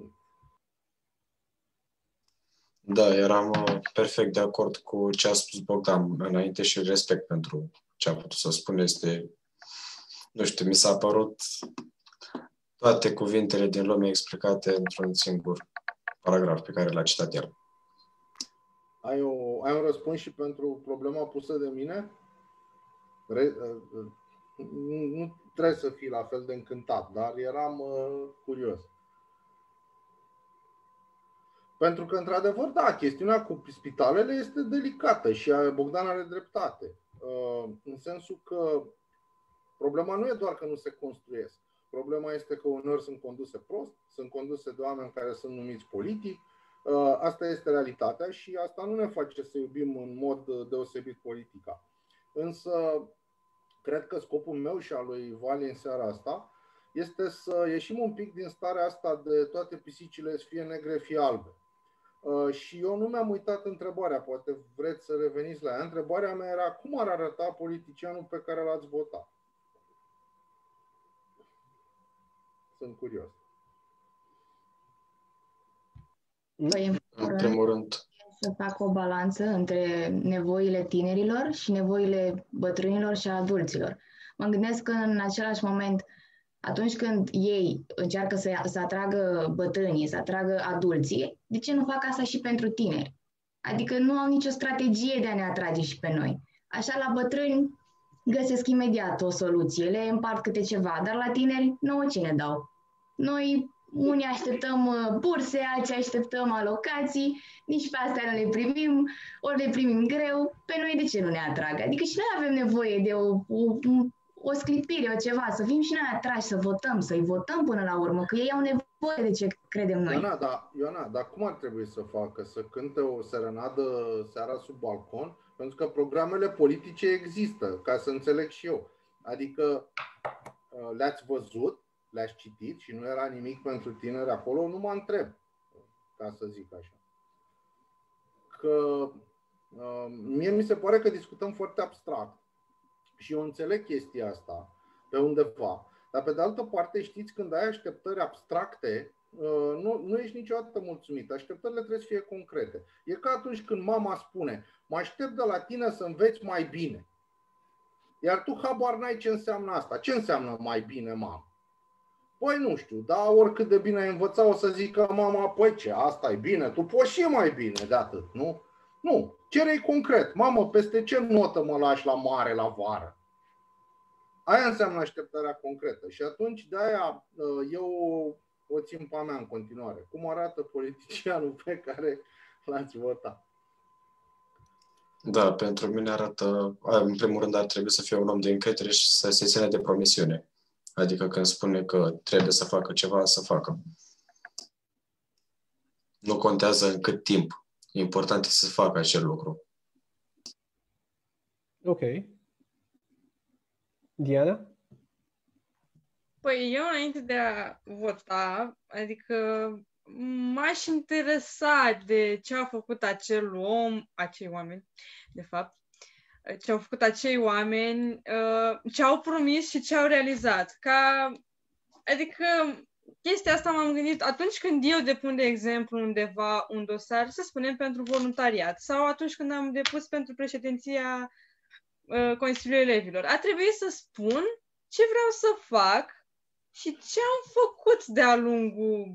Da, eram perfect de acord cu ce a spus Bogdan înainte și respect pentru ce a putut să spun. Este, nu știu, mi s-a părut toate cuvintele din lume explicate într-un singur paragraf pe care l-a citat el. Ai un răspuns și pentru problema pusă de mine? Nu trebuie să fii la fel de încântat, dar eram curios. Pentru că, într-adevăr, da, chestiunea cu spitalele este delicată și Bogdan are dreptate. În sensul că problema nu e doar că nu se construiesc. Problema este că uneori sunt conduse prost, sunt conduse de oameni care sunt numiți politic. Asta este realitatea și asta nu ne face să iubim în mod deosebit politica. Însă, cred că scopul meu și al lui Vali în seara asta este să ieșim un pic din starea asta de toate pisicile să fie negre, fie albe. Și eu nu mi-am uitat întrebarea, poate vreți să reveniți la ea. Întrebarea mea era cum ar arăta politicianul pe care l-ați votat? Sunt curios. Păi, În primul rând, să fac o balanță între nevoile tinerilor și nevoile bătrânilor și a adulților. Mă gândesc că în același moment, atunci când ei încearcă să atragă bătrânii, să atragă adulții, de ce nu fac asta și pentru tineri? Adică nu au nicio strategie de a ne atrage și pe noi. Așa, la bătrâni găsesc imediat o soluție, le împart câte ceva, dar la tineri nouă ce ne dau? Noi unii așteptăm burse, alții așteptăm alocații, nici pe astea nu le primim, ori le primim greu, pe noi de ce nu ne atrag? Adică și noi avem nevoie de o sclipire, o ceva, să fim și noi atrași, să votăm, să-i votăm până la urmă, că ei au nevoie de ce credem noi. Ioana, dar cum ar trebui să facă? Să cânte o serenadă seara sub balcon? Pentru că programele politice există, ca să înțeleg și eu. Adică le-ați văzut, le-ați citit și nu era nimic pentru tineri acolo, nu mă întreb, ca să zic așa. Că mie mi se pare că discutăm foarte abstract și eu înțeleg chestia asta pe undeva, dar pe de altă parte știți, când ai așteptări abstracte, nu ești niciodată mulțumit. Așteptările trebuie să fie concrete. E ca atunci când mama spune: mă aștept de la tine să înveți mai bine. Iar tu habar n-ai ce înseamnă asta. Ce înseamnă mai bine, mamă? Păi nu știu, dar oricât de bine ai învățat, o să zică mama: păi ce, asta e bine, tu poți și mai bine de atât, nu? Nu, cere-i concret. Mamă, peste ce notă mă lași la mare la vară? Aia înseamnă așteptarea concretă. Și atunci de-aia eu o țin pe a mea în continuare. Cum arată politicianul pe care l-ați votat? da, pentru mine arată, în primul rând ar trebui să fie un om de încredere și să se ține de promisiune. Adică când spune că trebuie să facă ceva, să facă. Nu contează în cât timp. Important este să facă acel lucru. Ok. Diana? Păi eu, înainte de a vota, adică m-aș interesa de ce a făcut acei oameni, de fapt, ce au făcut acei oameni, ce au promis și ce au realizat. Adică chestia asta m-am gândit atunci când eu depun, de exemplu, undeva un dosar, să spunem, pentru voluntariat, sau atunci când am depus pentru președinția Consiliului Elevilor. A trebuit să spun ce vreau să fac și ce am făcut de-a lungul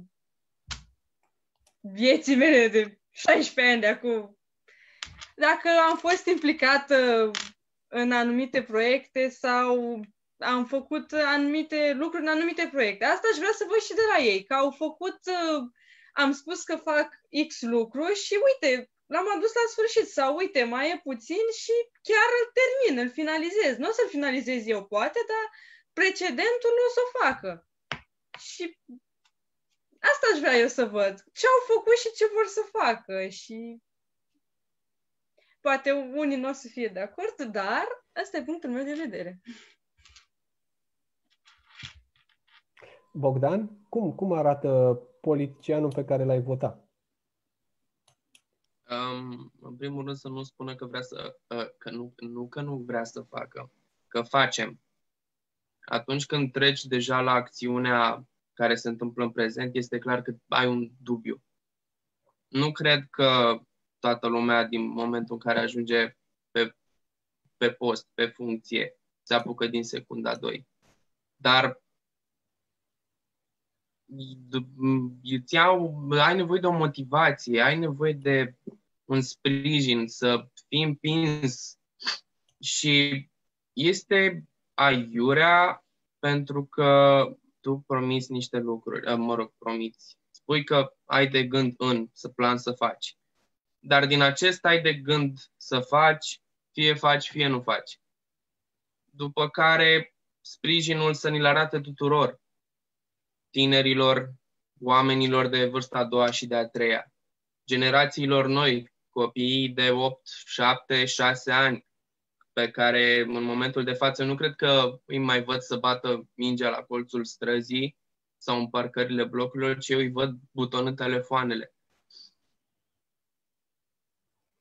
vieții mele de 16 ani de acum. Dacă am fost implicată în anumite proiecte sau am făcut anumite lucruri în anumite proiecte. Asta aș vrea să văd și de la ei, că au făcut, am spus că fac X lucru și uite, l-am adus la sfârșit sau uite, mai e puțin și chiar îl termin, îl finalizez. Nu o să-l finalizez eu, poate, dar precedentul o să o facă. Și asta aș vrea eu să văd. Ce au făcut și ce vor să facă. Și poate unii nu o să fie de acord, dar ăsta e punctul meu de vedere. Bogdan, cum arată politicianul pe care l-ai votat? În primul rând să nu spună că vrea că nu vrea să facă, că facem. Atunci când treci deja la acțiunea care se întâmplă în prezent, este clar că ai un dubiu. Nu cred că toată lumea, din momentul în care ajunge pe post, pe funcție, se apucă din secunda 2. Dar ai nevoie de o motivație, ai nevoie de un sprijin, să fii împins. Și este aiurea pentru că tu promiți niște lucruri, promiți. Spui că ai de gând să plan să faci. Dar din acest ai de gând să faci, fie nu faci. După care sprijinul să ni-l arate tuturor, tinerilor, oamenilor de vârsta a doua și de a treia, generațiilor noi, copiii de 8, 7, 6 ani, pe care în momentul de față nu cred că îi mai văd să bată mingea la colțul străzii sau în parcările blocurilor, ci eu îi văd butonând telefoanele.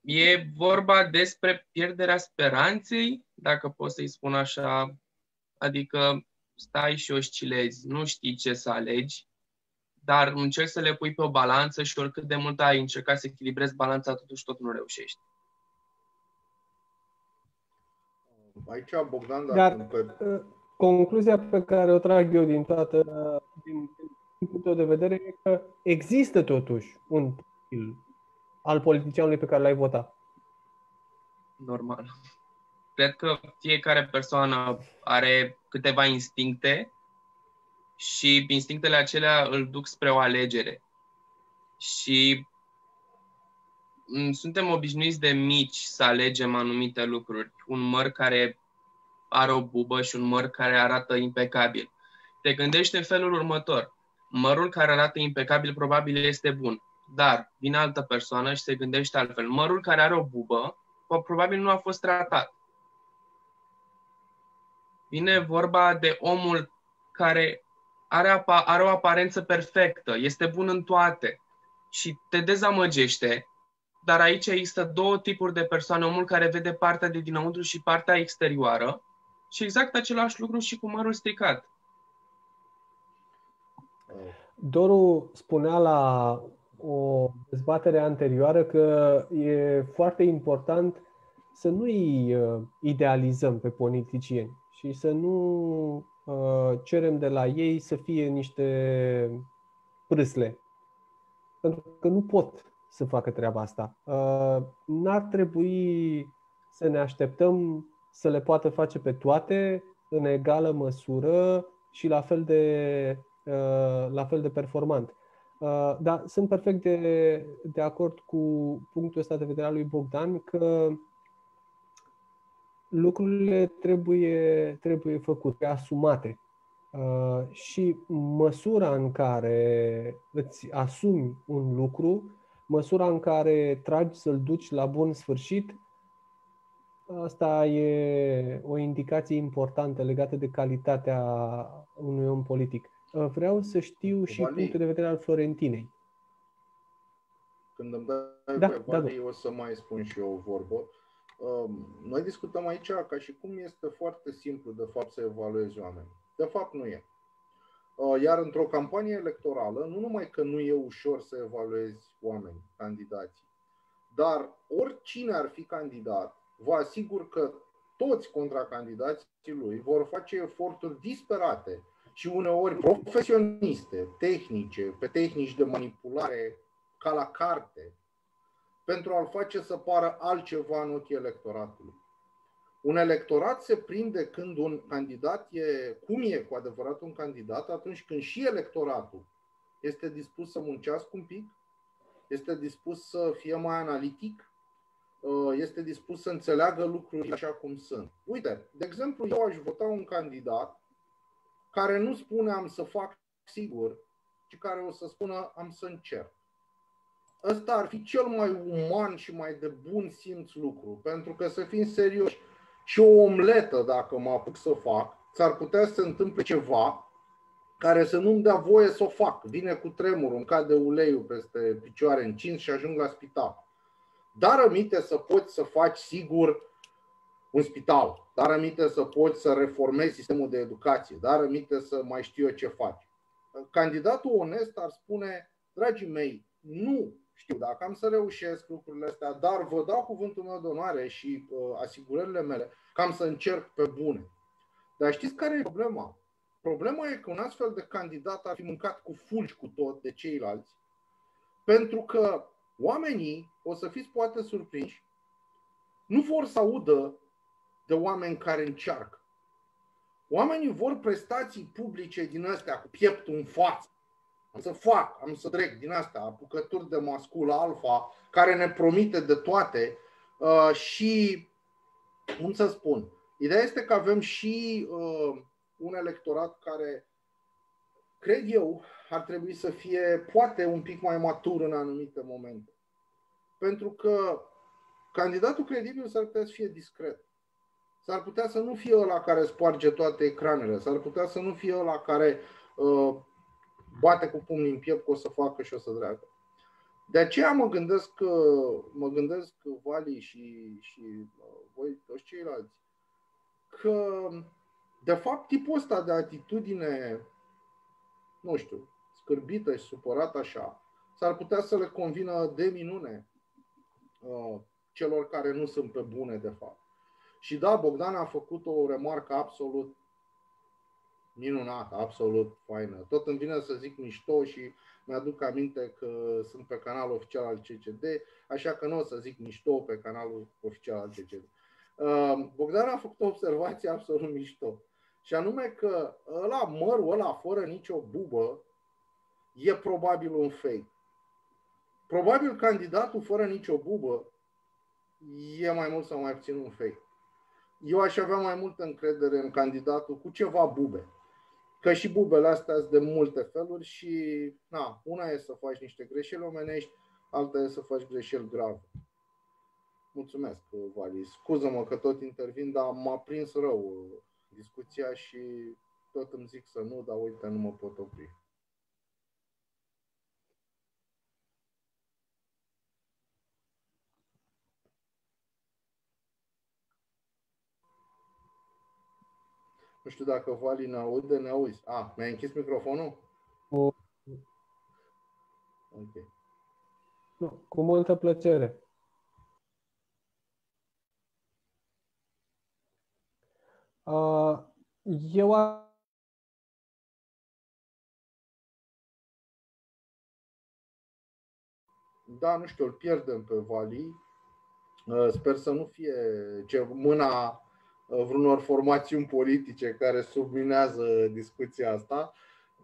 E vorba despre pierderea speranței, dacă pot să-i spun așa, adică stai și oscilezi, nu știi ce să alegi, dar încerci să le pui pe o balanță și oricât de mult ai încercat să echilibrezi balanța, totuși tot nu reușești. Aici, Bogdan, dacă concluzia pe care o trag eu din punctul de vedere e că există totuși un profil al politicianului pe care l-ai votat. Normal. Cred că fiecare persoană are câteva instincte și instinctele acelea îl duc spre o alegere. Și suntem obișnuiți de mici să alegem anumite lucruri. Un măr care are o bubă și un măr care arată impecabil. Te gândești în felul următor. Mărul care arată impecabil probabil este bun, dar vine altă persoană și se gândește altfel. Mărul care are o bubă probabil nu a fost tratat. Vine vorba de omul care are o aparență perfectă, este bun în toate și te dezamăgește, dar aici există două tipuri de persoane, omul care vede partea de dinăuntru și partea exterioară și exact același lucru și cu mărul stricat. Doru spunea la o dezbatere anterioară că e foarte important să nu-i idealizăm pe politicieni și să nu cerem de la ei să fie niște prâsle. Pentru că nu pot să facă treaba asta. N-ar trebui să ne așteptăm să le poată face pe toate în egală măsură și la fel de performant. Dar sunt perfect de acord cu punctul ăsta de vedere al lui Bogdan că lucrurile trebuie făcute, asumate. Și măsura în care îți asumi un lucru, măsura în care tragi să-l duci la bun sfârșit, asta e o indicație importantă legată de calitatea unui om politic. Vreau să știu și punctul de vedere al Florentinei. Când îmi dai voie, o să mai spun și eu o vorbă. Noi discutăm aici ca și cum este foarte simplu, de fapt, să evaluezi oameni. De fapt, nu e. Iar într-o campanie electorală, nu numai că nu e ușor să evaluezi oameni, candidații, dar oricine ar fi candidat, vă asigur că toți contracandidații lui vor face eforturi disperate și uneori profesioniste, tehnice, pe tehnici de manipulare ca la carte, pentru a-l face să pară altceva în ochii electoratului. Un electorat se prinde când un candidat cum e cu adevărat un candidat, atunci când și electoratul este dispus să muncească un pic, este dispus să fie mai analitic, este dispus să înțeleagă lucrurile așa cum sunt. Uite, de exemplu, eu aș vota un candidat care nu spune am să fac sigur, ci care o să spună am să încerc. Ăsta ar fi cel mai uman și mai de bun simț lucru, pentru că, să fim serioși, și o omletă, dacă mă apuc să fac, s-ar putea să se întâmple ceva care să nu-mi dea voie să o fac. Vine cu tremurul, îmi cade uleiul peste picioare încins și ajung la spital. Dar aminte să poți să faci sigur un spital, dar aminte să poți să reformezi sistemul de educație, dar aminte să mai știu eu ce faci. Candidatul onest ar spune, dragii mei, nu știu dacă am să reușesc lucrurile astea, dar vă dau cuvântul meu de onoare și asigurările mele că am să încerc pe bune. Dar știți care e problema? Problema e că un astfel de candidat ar fi mâncat cu fulgi cu tot de ceilalți, pentru că oamenii, o să fiți poate surprinși, nu vor să audă de oameni care încearcă. Oamenii vor prestații publice din astea cu pieptul în față. Am să trec din astea, apucături de mascul alfa, care ne promite de toate și, cum să spun, ideea este că avem și un electorat care, cred eu, ar trebui să fie poate un pic mai matur în anumite momente. Pentru că candidatul credibil s-ar putea să fie discret. S-ar putea să nu fie ăla care sparge toate ecranele, s-ar putea să nu fie ăla care bate cu pumnii în piept că o să facă și o să treacă. De aceea mă gândesc Vali și voi, toți ceilalți, că de fapt tipul ăsta de atitudine, nu știu, scârbită și supărată așa, s-ar putea să le convină de minune celor care nu sunt pe bune de fapt. Și da, Bogdan a făcut o remarcă absolut minunată, absolut faină. Tot îmi vine să zic mișto și mi-aduc aminte că sunt pe canalul oficial al CCD, așa că nu o să zic mișto pe canalul oficial al CCD. Bogdan a făcut o observație absolut mișto. Și anume că mărul ăla fără nicio bubă e probabil un fake. Probabil candidatul fără nicio bubă e mai mult sau mai puțin un fake. Eu aș avea mai multă încredere în candidatul cu ceva bube. Că și bubele astea sunt de multe feluri și una e să faci niște greșeli omenești, alta e să faci greșeli grave. Mulțumesc, Vali. Scuză-mă că tot intervin, dar m-a prins rău discuția și tot îmi zic să nu, dar uite, nu mă pot opri. Nu știu dacă Vali ne aude, ne auzi. Mi-ai închis microfonul? Ok. Nu, cu multă plăcere. Da, nu știu, îl pierdem pe Vali. Sper să nu fie mâna vreunor formațiuni politice care subminează discuția asta.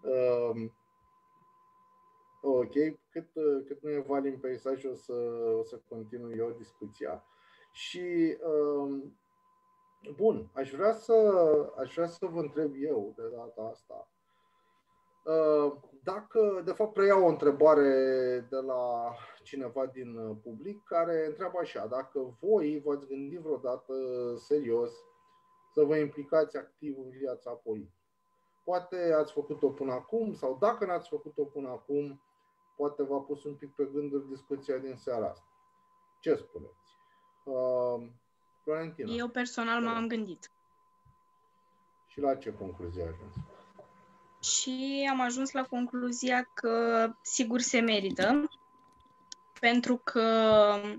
Ok, cât nu e Vali în peisaj, o să continui eu discuția. Și bun, aș vrea să vă întreb eu de data asta. Dacă, de fapt, preiau o întrebare de la cineva din public care întreabă așa: dacă voi v-ați gândit vreodată serios să vă implicați activ în viața politică? Poate ați făcut-o până acum sau dacă n-ați făcut-o până acum, poate v-a pus un pic pe gânduri discuția din seara asta. Ce spuneți? Florentina. Eu personal m-am gândit. Și la ce concluzie ai ajuns? Și am ajuns la concluzia că sigur se merită, pentru că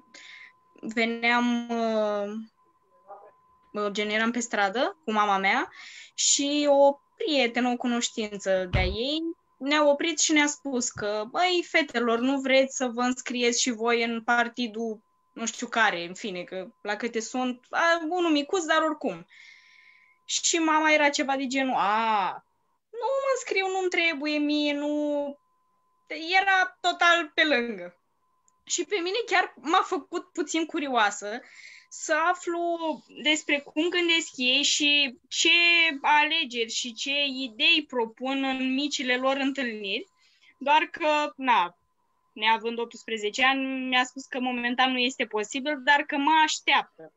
generam pe stradă cu mama mea și o prietenă, o cunoștință de-a ei ne-a oprit și ne-a spus că, băi, fetelor, nu vreți să vă înscrieți și voi în partidul nu știu care, în fine, că la câte sunt, unul micuț, dar oricum. Și mama era ceva de genul, nu mă înscriu, nu-mi trebuie mie, nu... Era total pe lângă. Și pe mine chiar m-a făcut puțin curioasă să aflu despre cum gândesc ei și ce alegeri și ce idei propun în micile lor întâlniri, doar că, neavând 18 ani, mi-a spus că momentan nu este posibil, dar că mă așteaptă.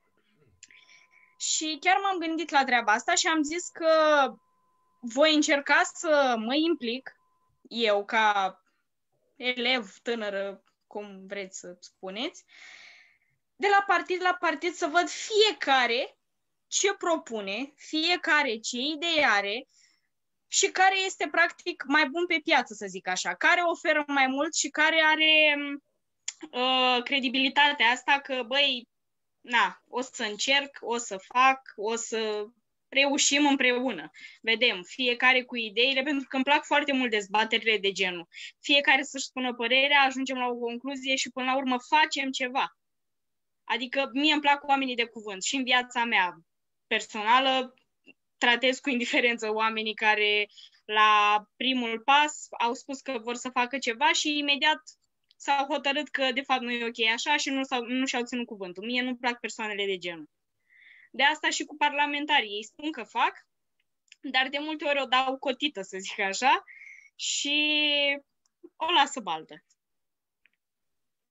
Și chiar m-am gândit la treaba asta și am zis că voi încerca să mă implic, eu ca elev, tânără, cum vreți să spuneți, de la partid să văd fiecare ce propune, fiecare ce idee are și care este practic mai bun pe piață, să zic așa, care oferă mai mult și care are credibilitatea asta că, băi, o să încerc, o să fac, o să reușim împreună. Vedem, fiecare cu ideile, pentru că îmi plac foarte mult dezbaterile de genul. Fiecare să-și spună părerea, ajungem la o concluzie și până la urmă facem ceva. Adică mie îmi plac oamenii de cuvânt și în viața mea personală tratez cu indiferență oamenii care la primul pas au spus că vor să facă ceva și imediat s-au hotărât că de fapt nu e ok așa și nu și-au ținut cuvântul. Mie nu-mi plac persoanele de genul. De asta și cu parlamentarii. Ei spun că fac, dar de multe ori o dau cotită, să zic așa, și o lasă baltă.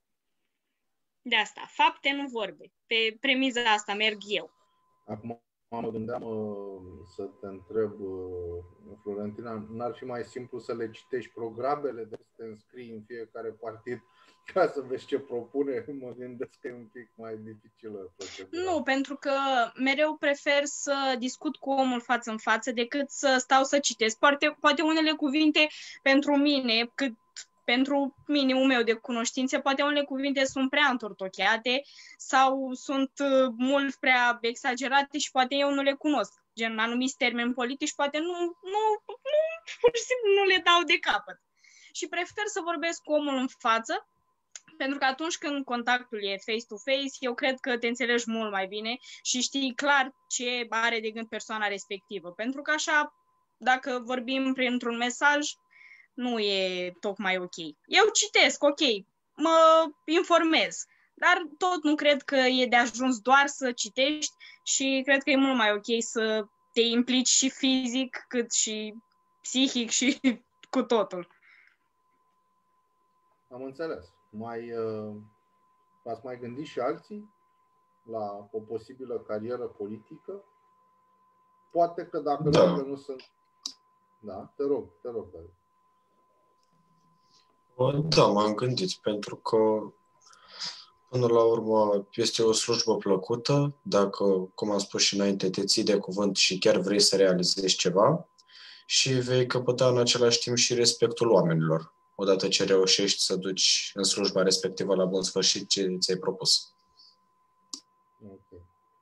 De asta, fapte, nu vorbe. Pe premiza asta merg eu. Acum, mă gândeam să te întreb, Florentina, n-ar fi mai simplu să le citești programele, de să te înscrii în fiecare partid ca să vezi ce propune? Mă gândesc că e un pic mai dificilă procedura. Nu, pentru că mereu prefer să discut cu omul față în față decât să stau să citesc. Poate unele cuvinte pentru mine, cât pentru minimul meu de cunoștințe, poate unele cuvinte sunt prea întortocheate sau sunt mult prea exagerate și poate eu nu le cunosc. Gen, anumiți termeni politici, poate nu, pur și simplu nu le dau de capăt. Și prefer să vorbesc cu omul în față, pentru că atunci când contactul e face-to-face, eu cred că te înțelegi mult mai bine și știi clar ce are de gând persoana respectivă. Pentru că așa, dacă vorbim printr-un mesaj, nu e tocmai ok. Eu citesc, ok, mă informez, dar tot nu cred că e de ajuns doar să citești și cred că e mult mai ok să te implici și fizic, cât și psihic și cu totul. Am înțeles. V-ați mai gândit și alții la o posibilă carieră politică? Poate că dacă nu sunt... Da, te rog, David. Da, m-am gândit, pentru că până la urmă este o slujbă plăcută, dacă, cum am spus și înainte, te ții de cuvânt și chiar vrei să realizezi ceva și vei căpăta în același timp și respectul oamenilor, odată ce reușești să duci în slujba respectivă la bun sfârșit ce ți-ai propus. Ok.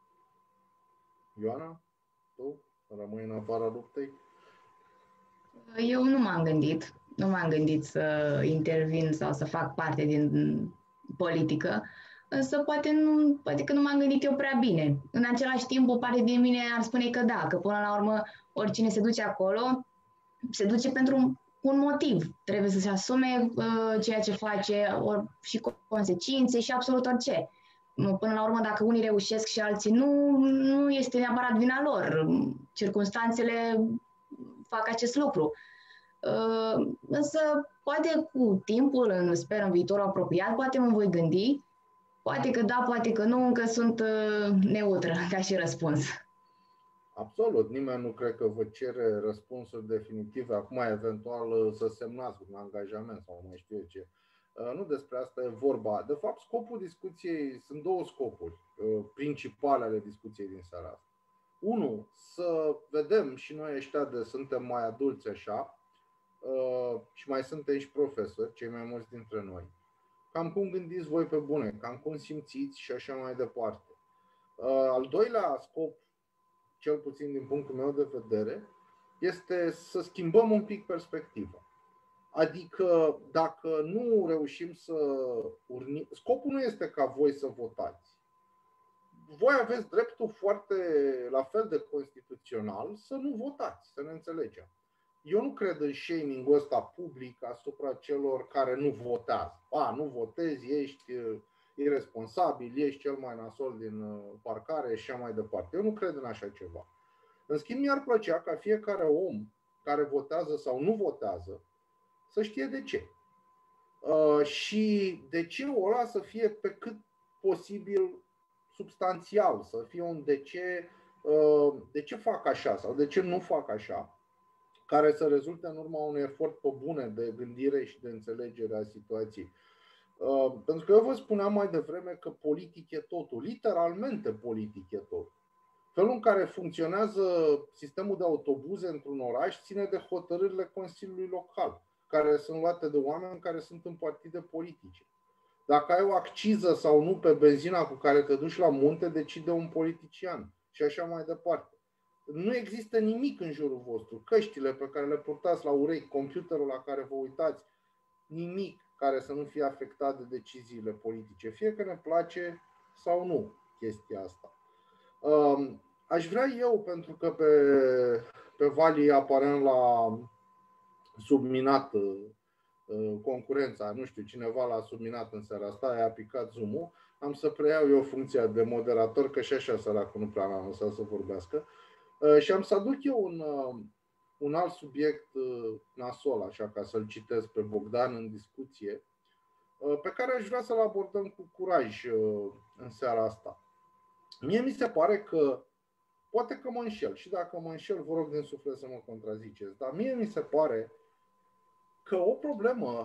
Ioana, tu rămâi în afara luptei? Eu nu m-am gândit. Nu m-am gândit să intervin sau să fac parte din politică, însă poate că nu m-am gândit eu prea bine. În același timp, o parte din mine ar spune că da, că până la urmă oricine se duce acolo, se duce pentru un motiv. Trebuie să se asume ceea ce face și consecințe și absolut orice. Până la urmă, dacă unii reușesc și alții nu este neapărat vina lor. Circumstanțele fac acest lucru. Însă, poate cu timpul, sper în viitorul apropiat, poate mă voi gândi, poate că da, poate că nu, încă sunt neutră ca și răspuns. Absolut, nimeni nu cred că vă cere răspunsuri definitive, acum eventual să semnați un angajament sau mai știu eu ce. Nu despre asta e vorba. De fapt, scopul discuției, sunt două scopuri principale ale discuției din seara asta. Unu, să vedem și noi ăștia suntem mai adulți așa, și mai suntem și profesori, cei mai mulți dintre noi. Cam cum gândiți voi pe bune, cam cum simțiți și așa mai departe. Al doilea scop, cel puțin din punctul meu de vedere, este să schimbăm un pic perspectiva. Adică dacă nu reușim să urnim, scopul nu este ca voi să votați. Voi aveți dreptul foarte la fel de constituțional să nu votați, să ne înțelegem. Eu nu cred în shaming-ul ăsta public asupra celor care nu votează. Nu votezi, ești irresponsabil, ești cel mai nasol din parcare și așa mai departe. Eu nu cred în așa ceva. În schimb, mi-ar plăcea ca fiecare om care votează sau nu votează să știe de ce. Și de ce-ul ăla să fie pe cât posibil substanțial, să fie un de ce fac așa sau de ce nu fac așa, care să rezulte în urma unui efort pe bune de gândire și de înțelegere a situației. Pentru că eu vă spuneam mai devreme că politic e totul, literalmente politic e totul. Felul în care funcționează sistemul de autobuze într-un oraș ține de hotărârile Consiliului Local, care sunt luate de oameni care sunt în partide politice. Dacă ai o acciză sau nu pe benzina cu care te duci la munte, decide un politician și așa mai departe. Nu există nimic în jurul vostru. Căștile pe care le purtați la urechi, computerul la care vă uitați, nimic care să nu fie afectat de deciziile politice. Fie că ne place sau nu chestia asta. Aș vrea eu, pentru că pe Vali aparent l-a subminat concurența, nu știu, cineva l-a subminat în seara asta, a picat Zoom-ul, am să preiau eu funcția de moderator, că și așa săracul nu prea l-am lăsat să vorbească. Și am să aduc eu un alt subiect nasol, așa, ca să-l citesc pe Bogdan în discuție, pe care aș vrea să-l abordăm cu curaj în seara asta. Mie mi se pare că Poate că mă înșel și dacă mă înșel, vă rog din suflet să mă contraziceți. Dar mie mi se pare că o problemă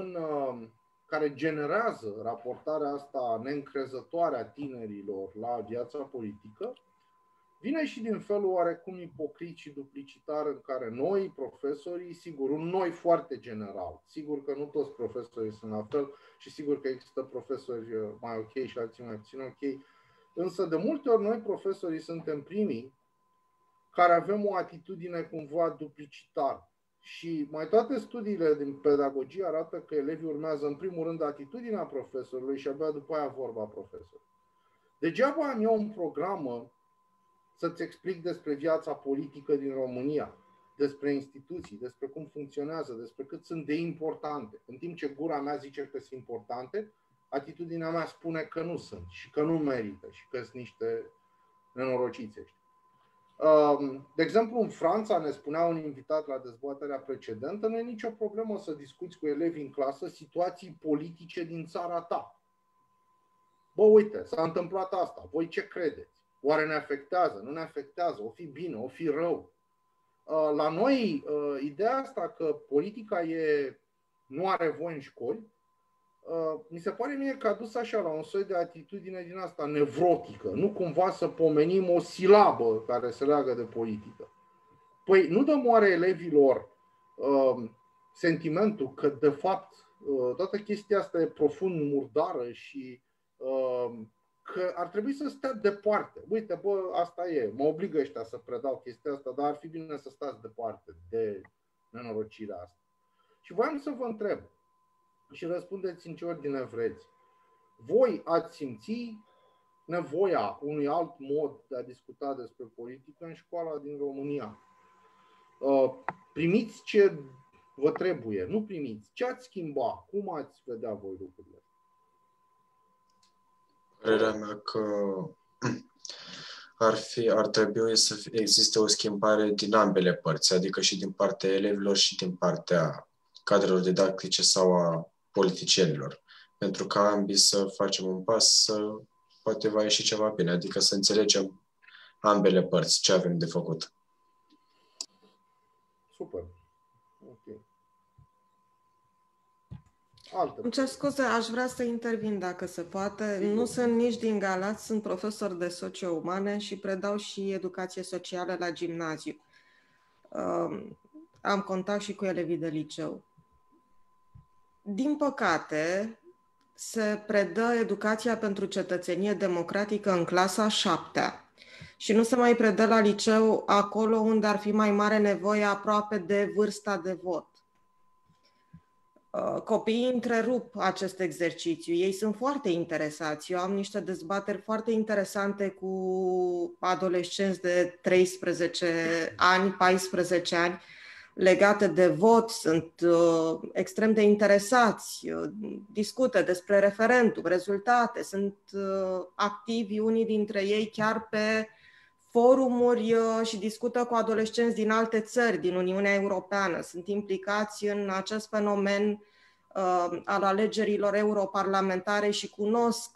care generează raportarea asta neîncrezătoare a tinerilor la viața politică vine și din felul oarecum ipocrit și duplicitar în care noi, profesorii, sigur, un noi foarte general, sigur că nu toți profesorii sunt la fel și sigur că există profesori mai ok și alții mai puțin ok, însă de multe ori noi, profesorii, suntem primii care avem o atitudine cumva duplicitară. Și mai toate studiile din pedagogie arată că elevii urmează în primul rând atitudinea profesorului și abia după aia vorba profesorului. Degeaba am eu un program să-ți explic despre viața politică din România, despre instituții, despre cum funcționează, despre cât sunt de importante. În timp ce gura mea zice că sunt importante, atitudinea mea spune că nu sunt și că nu merită și că sunt niște nenorociți. De exemplu, în Franța, ne spunea un invitat la dezbaterea precedentă, nu e nicio problemă să discuți cu elevii în clasă situații politice din țara ta. Bă, uite, s-a întâmplat asta, voi ce credeți? Oare ne afectează? Nu ne afectează? O fi bine? O fi rău? La noi, ideea asta că politica nu are voie în școli, mi se pare mie că a dus așa la un soi de atitudine din asta nevrotică. Nu cumva să pomenim o silabă care se leagă de politică. Păi nu dăm oare elevilor sentimentul că de fapt toată chestia asta e profund murdară și că ar trebui să stea departe. Uite, bă, asta e, mă obligă ăștia să predau chestia asta, dar ar fi bine să stați departe de nenorocirea asta. Și voiam să vă întreb, și răspundeți în ce ordine vreți. Voi ați simți nevoia unui alt mod de a discuta despre politică în școala din România? Primiți ce vă trebuie, nu primiți. Ce ați schimba? Cum ați vedea voi lucrurile? Părerea mea că ar trebui să existe o schimbare din ambele părți, adică și din partea elevilor și din partea cadrelor didactice sau a politicienilor. Pentru ca ambii să facem un pas, poate va ieși ceva bine, adică să înțelegem ambele părți ce avem de făcut. Super. Ok. Îmi cer scuze, aș vrea să intervin dacă se poate. Nu sunt nici din Galați, sunt profesor de socio-umane și predau și educație socială la gimnaziu. Am contact și cu elevii de liceu. Din păcate, se predă educația pentru cetățenie democratică în clasa 7-a și nu se mai predă la liceu acolo unde ar fi mai mare nevoie aproape de vârsta de vot. Copiii întrerup acest exercițiu. Ei sunt foarte interesați. Eu am niște dezbateri foarte interesante cu adolescenți de 13 ani, 14 ani, legate de vot, sunt extrem de interesați, discută despre referendum, rezultate, sunt activi unii dintre ei chiar pe forumuri și discută cu adolescenți din alte țări, din Uniunea Europeană, sunt implicați în acest fenomen al alegerilor europarlamentare și cunosc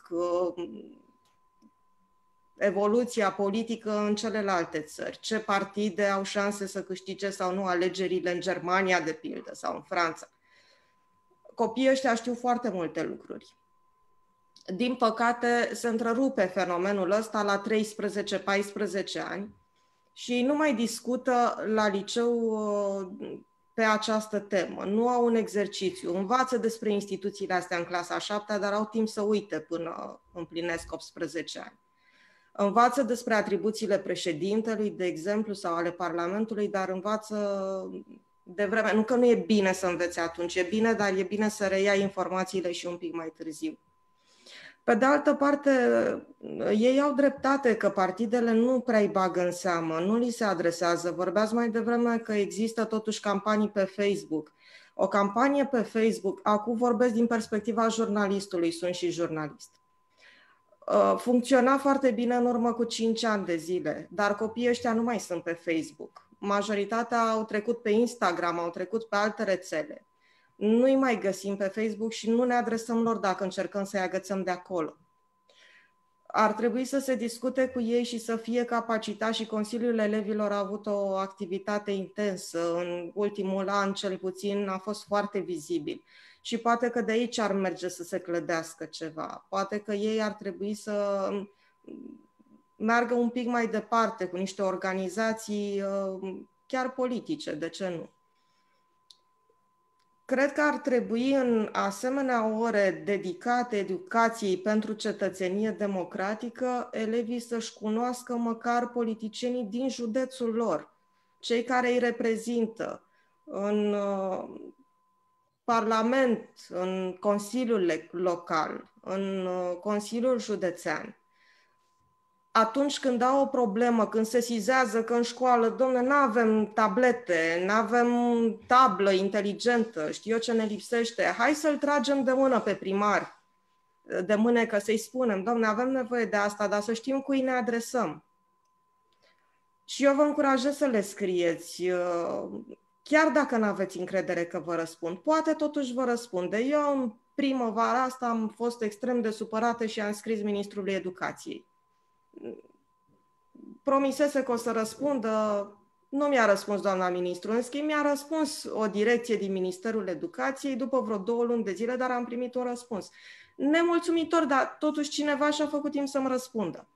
evoluția politică în celelalte țări, ce partide au șanse să câștige sau nu alegerile în Germania, de pildă, sau în Franța. Copiii ăștia știu foarte multe lucruri. Din păcate, se întrerupe fenomenul ăsta la 13-14 ani și nu mai discută la liceu pe această temă. Nu au un exercițiu. Învață despre instituțiile astea în clasa 7-a, dar au timp să uite până împlinesc 18 ani. Învață despre atribuțiile președintelui, de exemplu, sau ale Parlamentului, dar învață de vreme. Nu că nu e bine să învețe atunci, e bine, dar e bine să reia informațiile și un pic mai târziu. Pe de altă parte, ei au dreptate că partidele nu prea îi bagă în seamă, nu li se adresează. Vorbeați mai devreme că există totuși campanii pe Facebook. O campanie pe Facebook, acum vorbesc din perspectiva jurnalistului, sunt și jurnalist. Funcționa foarte bine în urmă cu 5 ani de zile, dar copiii ăștia nu mai sunt pe Facebook. Majoritatea au trecut pe Instagram, au trecut pe alte rețele. Nu-i mai găsim pe Facebook și nu ne adresăm lor dacă încercăm să-i agățăm de acolo. ar trebui să se discute cu ei și să fie capacitați, și Consiliul Elevilor a avut o activitate intensă. În ultimul an, cel puțin, a fost foarte vizibil. Și poate că de aici ar merge să se clădească ceva. Poate că ei ar trebui să meargă un pic mai departe cu niște organizații chiar politice, de ce nu? Cred că ar trebui în asemenea ore dedicate educației pentru cetățenie democratică, elevii să-și cunoască măcar politicienii din județul lor, cei care îi reprezintă în Parlament, în Consiliul Local, în Consiliul Județean. Atunci când au o problemă, când se sesizează că în școală, dom'le, n-avem tablete, n-avem tablă inteligentă, știu eu ce ne lipsește, hai să-l tragem de mână pe primar, de mânecă, să-i spunem, dom'le, avem nevoie de asta, dar să știm cui ne adresăm. Și eu vă încurajez să le scrieți, chiar dacă nu aveți încredere că vă răspund. Poate totuși vă răspunde. Eu în primăvara asta am fost extrem de supărată și am scris Ministrului Educației. Promisese că o să răspundă, nu mi-a răspuns doamna ministru, în schimb mi-a răspuns o direcție din Ministerul Educației după vreo 2 luni de zile, dar am primit un răspuns. Nemulțumitor, dar totuși cineva și-a făcut timp să-mi răspundă.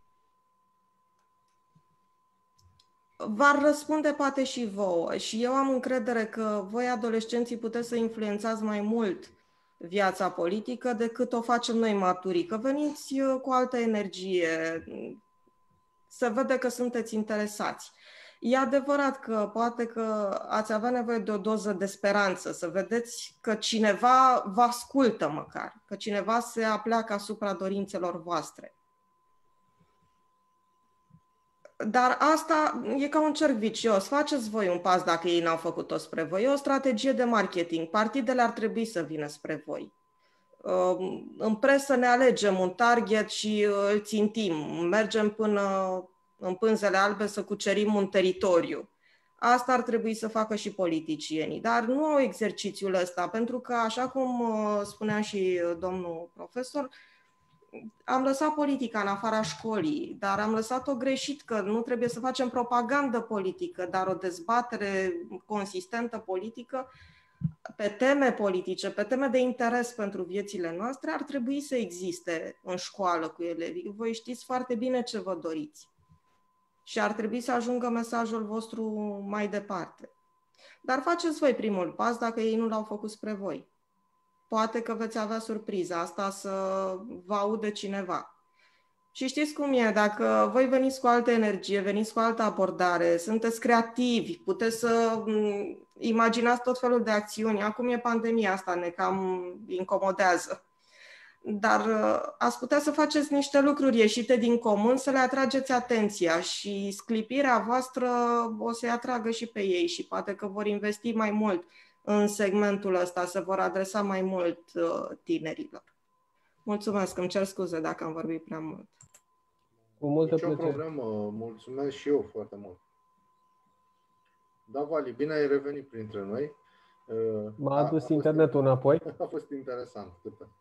V-ar răspunde poate și vouă și eu am încredere că voi, adolescenții, puteți să influențați mai mult viața politică decât o facem noi maturii, că veniți cu altă energie, se vede că sunteți interesați. E adevărat că poate că ați avea nevoie de o doză de speranță, să vedeți că cineva vă ascultă măcar, că cineva se apleacă asupra dorințelor voastre. Dar asta e ca un cerc vicios. Faceți voi un pas dacă ei n-au făcut-o spre voi. E o strategie de marketing. Partidele ar trebui să vină spre voi. În presă ne alegem un target și îl țintim. Mergem până în pânzele albe să cucerim un teritoriu. Asta ar trebui să facă și politicienii. Dar nu au exercițiul ăsta, pentru că, așa cum spunea și domnul profesor, am lăsat politica în afara școlii, dar am lăsat-o greșit, că nu trebuie să facem propagandă politică, dar o dezbatere consistentă politică pe teme politice, pe teme de interes pentru viețile noastre, ar trebui să existe în școală cu elevii. Voi știți foarte bine ce vă doriți și ar trebui să ajungă mesajul vostru mai departe. Dar faceți voi primul pas dacă ei nu l-au făcut spre voi. Poate că veți avea surpriza asta să vă audă cineva. Și știți cum e, dacă voi veniți cu altă energie, veniți cu altă abordare, sunteți creativi, puteți să imaginați tot felul de acțiuni. Acum e pandemia asta, ne cam incomodează. Dar ați putea să faceți niște lucruri ieșite din comun, să le atrageți atenția și sclipirea voastră o să-i atragă și pe ei și poate că vor investi mai mult în segmentul ăsta, se vor adresa mai mult tinerilor. Mulțumesc, îmi cer scuze dacă am vorbit prea mult. Cu multă plăcere. plăcere. Problemă, mulțumesc și eu foarte mult. Da, Vali, bine ai revenit printre noi. M-a adus internetul înapoi. A fost interesant.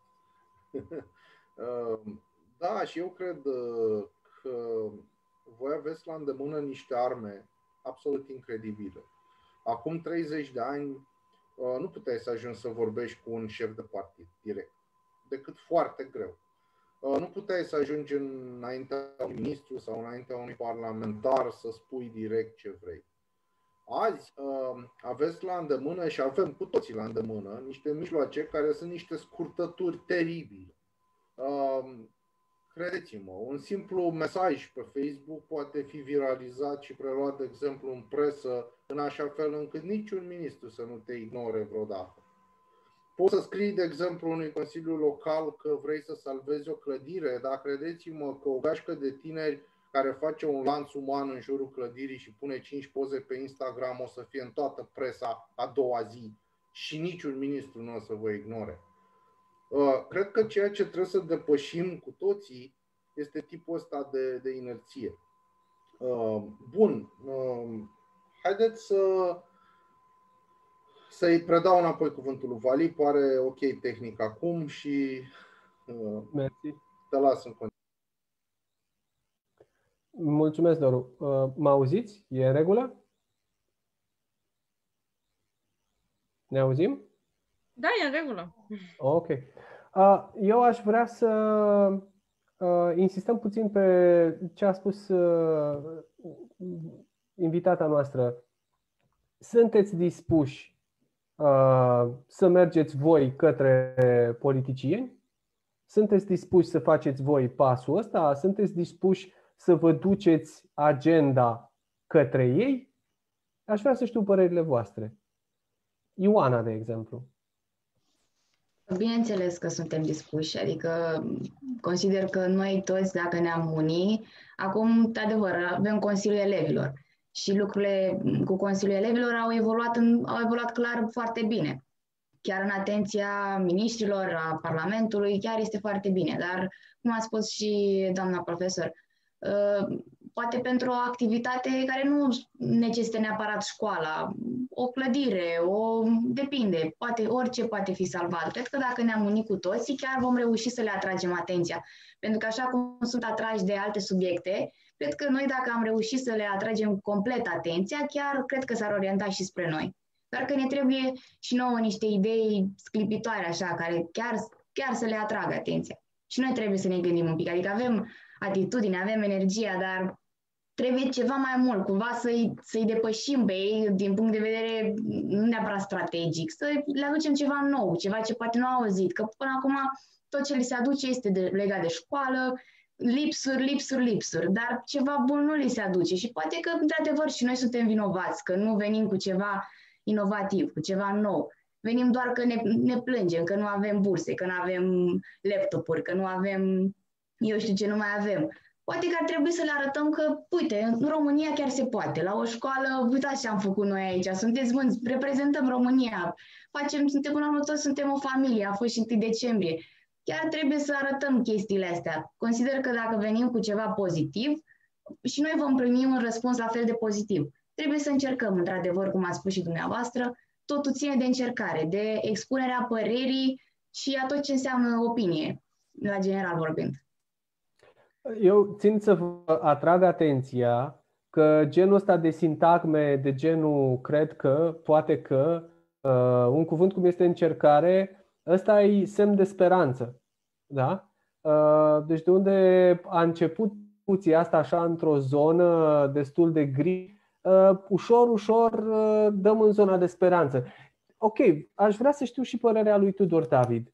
Da, și eu cred că voi aveți la îndemână niște arme absolut incredibile. Acum 30 de ani nu puteai să ajungi să vorbești cu un șef de partid direct, decât foarte greu. Nu puteai să ajungi înaintea unui ministru sau înaintea unui parlamentar să spui direct ce vrei. Azi aveți la îndemână și avem cu toții la îndemână niște mijloace care sunt niște scurtături teribile. Credeți-mă, un simplu mesaj pe Facebook poate fi viralizat și preluat, de exemplu, în presă, în așa fel încât niciun ministru să nu te ignore vreodată. Poți să scrii, de exemplu, unui consiliu local că vrei să salvezi o clădire, dar credeți-mă că o gașcă de tineri care face un lanț uman în jurul clădirii și pune 5 poze pe Instagram o să fie în toată presa a doua zi și niciun ministru nu o să vă ignore. Cred că ceea ce trebuie să depășim cu toții este tipul ăsta de inerție. Bun, haideți să-i predau înapoi cuvântul lui Vali, pare ok tehnic acum și Mersi. te las în continuare. Mulțumesc, Doru. Mă auziți? E în regulă? Ne auzim? Da, e în regulă. Ok. Eu aș vrea să insistăm puțin pe ce a spus invitata noastră. Sunteți dispuși să mergeți voi către politicieni? Sunteți dispuși să faceți voi pasul ăsta? Sunteți dispuși să vă duceți agenda către ei? Aș vrea să știu părerile voastre. Ioana, de exemplu. Bineînțeles că suntem dispuși, adică consider că noi toți, dacă ne-am uni, acum, de adevăr, avem Consiliul Elevilor și lucrurile cu Consiliul Elevilor au evoluat clar foarte bine. Chiar în atenția miniștrilor, a Parlamentului, chiar este foarte bine, dar, cum a spus și doamna profesor, poate pentru o activitate care nu necesită neapărat școala, o clădire, depinde, orice poate fi salvat. Cred că dacă ne-am unit cu toții, chiar vom reuși să le atragem atenția. Pentru că așa cum sunt atrași de alte subiecte, cred că noi, dacă am reușit să le atragem complet atenția, chiar cred că s-ar orienta și spre noi. Doar că ne trebuie și nouă niște idei sclipitoare, așa, care chiar să le atragă atenția. Și noi trebuie să ne gândim un pic, adică avem atitudine, avem energia, dar trebuie ceva mai mult, cumva să-i depășim pe ei din punct de vedere nu neapărat strategic, să le aducem ceva nou, ceva ce poate nu au auzit, că până acum tot ce li se aduce este legat de școală, lipsuri, dar ceva bun nu li se aduce și poate că, într-adevăr, și noi suntem vinovați, că nu venim cu ceva inovativ, cu ceva nou. Venim doar că ne plângem, că nu avem burse, că nu avem laptopuri, că nu avem, eu știu ce nu mai avem. Poate că ar trebui să le arătăm că, uite, în România chiar se poate. La o școală, uitați ce am făcut noi aici, sunteți mânți, reprezentăm România, suntem până la urmă toți, suntem o familie, a fost și 1 decembrie. Chiar trebuie să arătăm chestiile astea. Consider că dacă venim cu ceva pozitiv, și noi vom primi un răspuns la fel de pozitiv. Trebuie să încercăm, într-adevăr, cum ați spus și dumneavoastră, totul ține de încercare, de expunerea părerii și a tot ce înseamnă opinie, la general vorbind. Eu țin să vă atrag atenția că genul ăsta de sintagme, de genul cred că, poate că, un cuvânt cum este încercare, ăsta e semn de speranță. Da? Deci de unde a început puția asta așa într-o zonă destul de gri, ușor dăm în zona de speranță. Ok, aș vrea să știu și părerea lui Tudor David.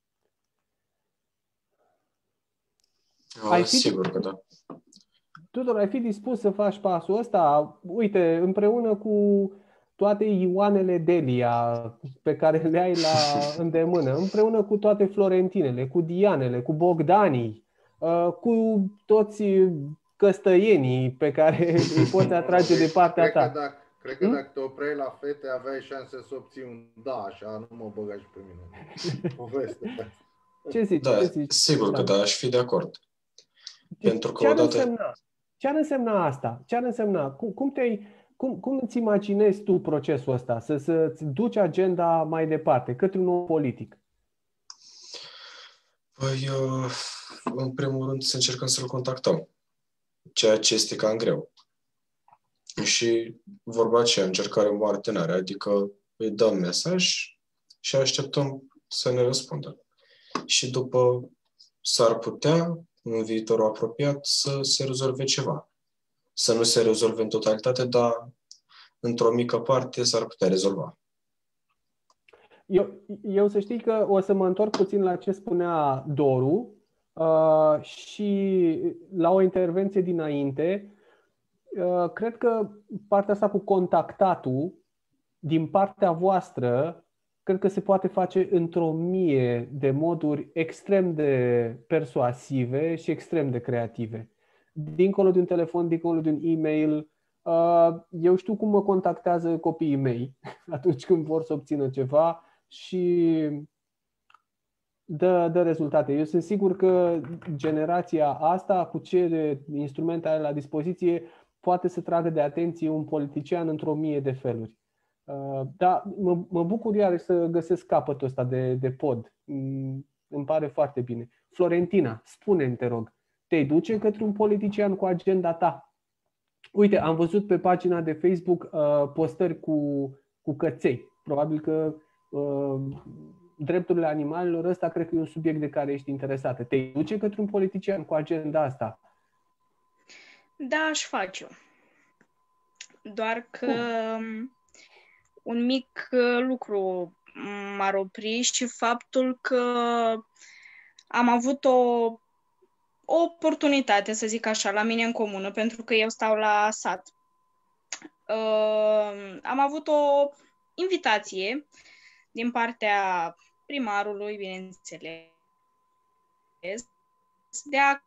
Sigur că da. Tudor, ai fi dispus să faci pasul ăsta? Uite, împreună cu toate Ioanele Delia pe care le ai la îndemână, împreună cu toate Florentinele, cu Dianele, cu Bogdanii, cu toți căstăienii pe care îi poți atrage de partea ta. Cred că dacă te opreai la fete, aveai șanse să obții un da, așa, nu mă băga și pe mine. Poveste. Ce zici? Da, ce zici? sigur că da, aș fi de acord. Pentru că ce ar însemna asta? Ce ar însemna? Cum îți imaginezi tu procesul ăsta? Să-ți duci agenda mai departe, către un om politic? Păi, în primul rând, să încercăm să-l contactăm. Ceea ce este cam greu. Și vorba aceea, încercare moarte n-are, adică îi dăm mesaj și așteptăm să ne răspundă. Și după s-ar putea, în viitorul apropiat, să se rezolve ceva. Să nu se rezolve în totalitate, dar într-o mică parte s-ar putea rezolva. Eu să știi că o să mă întorc puțin la ce spunea Doru și la o intervenție dinainte. Cred că partea asta cu contactatul din partea voastră cred că se poate face într-o mie de moduri extrem de persuasive și extrem de creative. Dincolo de un telefon, dincolo de un e-mail. Eu știu cum mă contactează copiii mei atunci când vor să obțină ceva și dă rezultate. Eu sunt sigur că generația asta, cu ce instrumente are la dispoziție, poate să tragă de atenție un politician într-o mie de feluri. Dar mă bucur iarăși să găsesc capătul ăsta de pod. Îmi pare foarte bine. Florentina, spune-mi, te rog, te duce către un politician cu agenda ta. Uite, am văzut pe pagina de Facebook postări cu căței. Probabil că drepturile animalelor, ăsta cred că e un subiect de care ești interesată. Te duce către un politician cu agenda asta? Da, aș face-o. Doar că un mic lucru m-ar opri și faptul că am avut o oportunitate, să zic așa, la mine în comună, pentru că eu stau la sat. Am avut o invitație din partea primarului, bineînțeles, de a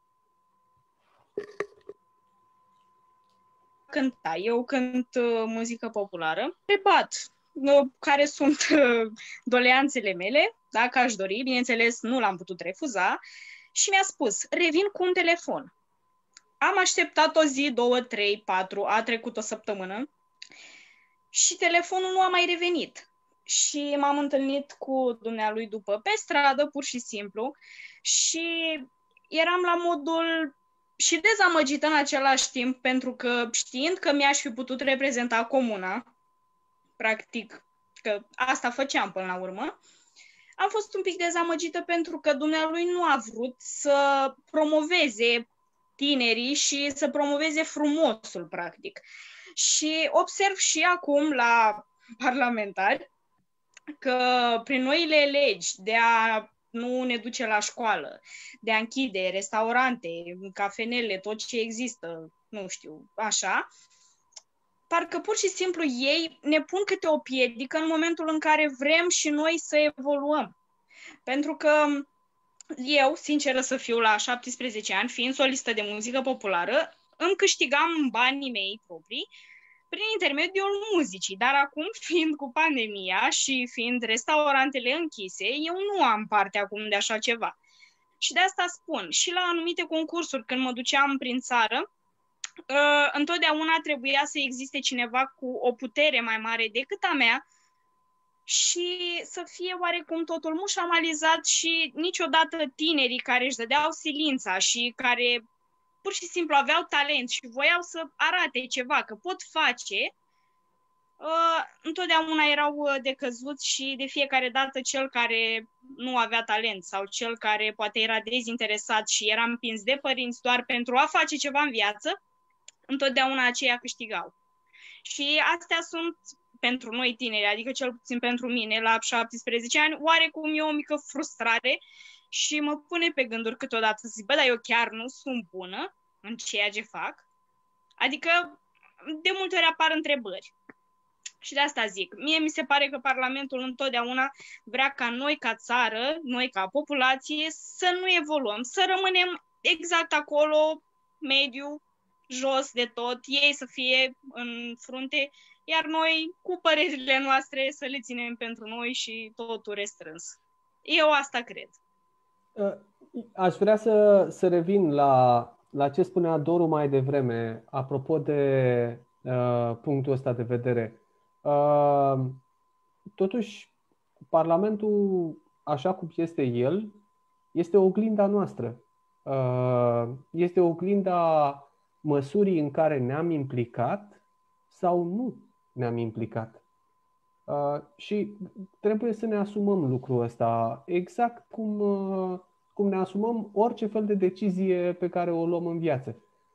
cânta. Eu cânt muzică populară. Repat care sunt doleanțele mele, dacă aș dori. Bineînțeles, nu l-am putut refuza. Și mi-a spus, revin cu un telefon. Am așteptat o zi, 2, 3, 4, a trecut o săptămână și telefonul nu a mai revenit. Și m-am întâlnit cu dumnealui după pe stradă, pur și simplu, și eram la modul și dezamăgită în același timp, pentru că știind că mi-aș fi putut reprezenta comuna, practic, că asta făceam până la urmă, am fost un pic dezamăgită pentru că dumnealui nu a vrut să promoveze tinerii și să promoveze frumosul, practic. Și observ și acum la parlamentari că prin noile legi de a nu ne duce la școală, de a închide restaurante, cafenele, tot ce există, nu știu, așa, parcă pur și simplu ei ne pun câte o piedică în momentul în care vrem și noi să evoluăm. Pentru că eu, sinceră să fiu, la 17 ani, fiind solistă de muzică populară, îmi câștigam banii mei proprii prin intermediul muzicii, dar acum, fiind cu pandemia și fiind restaurantele închise, eu nu am parte acum de așa ceva. Și de asta spun, și la anumite concursuri, când mă duceam prin țară, întotdeauna trebuia să existe cineva cu o putere mai mare decât a mea și să fie oarecum totul mușamalizat și niciodată tinerii care își dădeau silința și care pur și simplu aveau talent și voiau să arate ceva, că pot face, întotdeauna erau decăzuți și de fiecare dată cel care nu avea talent sau cel care poate era dezinteresat și era împins de părinți doar pentru a face ceva în viață, întotdeauna aceia câștigau. Și astea sunt pentru noi tineri, adică cel puțin pentru mine la 17 ani, oarecum e o mică frustrare și mă pune pe gânduri câteodată să zic, bă, dar eu chiar nu sunt bună în ceea ce fac. Adică de multe ori apar întrebări. Și de asta zic, mie mi se pare că Parlamentul întotdeauna vrea ca noi ca țară, noi ca populație să nu evoluăm, să rămânem exact acolo, mediu, jos de tot, ei să fie în frunte, iar noi cu părerile noastre să le ținem pentru noi și totul restrâns. Eu asta cred. Aș vrea să revin la ce spunea Doru mai devreme, apropo de punctul ăsta de vedere. Totuși, Parlamentul, așa cum este el, este oglinda noastră. Este oglinda măsurii în care ne-am implicat sau nu ne-am implicat. Și trebuie să ne asumăm lucrul ăsta, exact cum ne asumăm orice fel de decizie pe care o luăm în viață.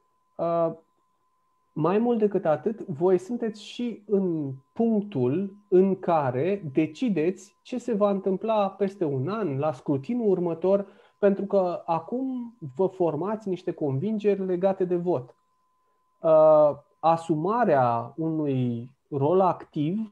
Mai mult decât atât, voi sunteți și în punctul în care decideți ce se va întâmpla peste un an, la scrutinul următor, pentru că acum vă formați niște convingeri legate de vot. Asumarea unui rol activ